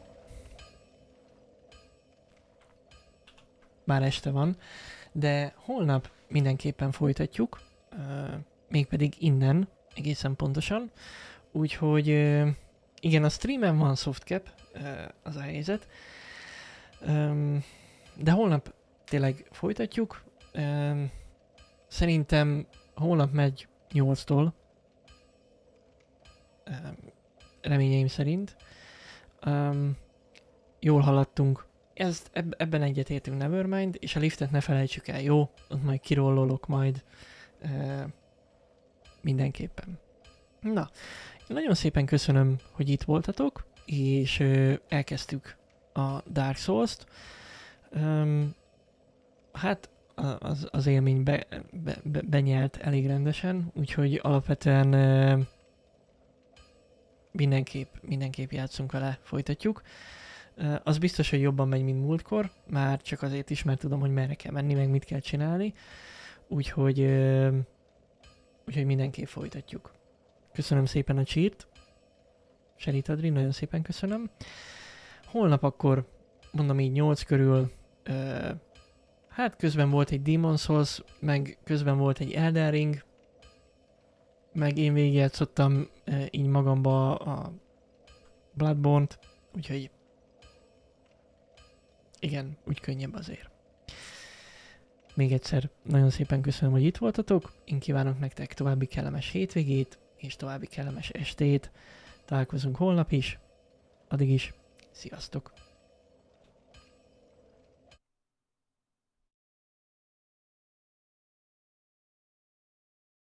már este van. De holnap mindenképpen folytatjuk. Ö, mégpedig innen. Egészen pontosan. Úgyhogy... Ö, igen, a streamen van softcap. Ö, az a helyzet. Ö, De holnap tényleg folytatjuk. Um, szerintem holnap megy nyolctól. Um, reményeim szerint. Um, jól haladtunk. Ezt, eb ebben egyetértünk, Nevermind, és a liftet ne felejtsük el, jó? Ott majd kirollolok majd. Uh, mindenképpen. Na, nagyon szépen köszönöm, hogy itt voltatok, és uh, elkezdtük a Dark Souls-t. Um, hát az, az élmény be, be, be, benyelt elég rendesen, úgyhogy alapvetően uh, mindenképp, mindenképp játszunk vele, folytatjuk. Uh, az biztos, hogy jobban megy, mint múltkor, már csak azért is, mert tudom, hogy merre kell menni, meg mit kell csinálni, úgyhogy, uh, úgyhogy mindenképp folytatjuk. Köszönöm szépen a cheert, Sherit Adri, nagyon szépen köszönöm. Holnap akkor, mondom így nyolc körül, Uh, hát közben volt egy Demon's Souls, meg közben volt egy Elden Ring, meg én végigjátszottam uh, így magamba a Bloodborne-t, Úgyhogy igen, úgy könnyebb azért. Még egyszer nagyon szépen köszönöm, hogy itt voltatok. Én kívánok nektek további kellemes hétvégét, és további kellemes estét. Találkozunk holnap is. Addig is, sziasztok!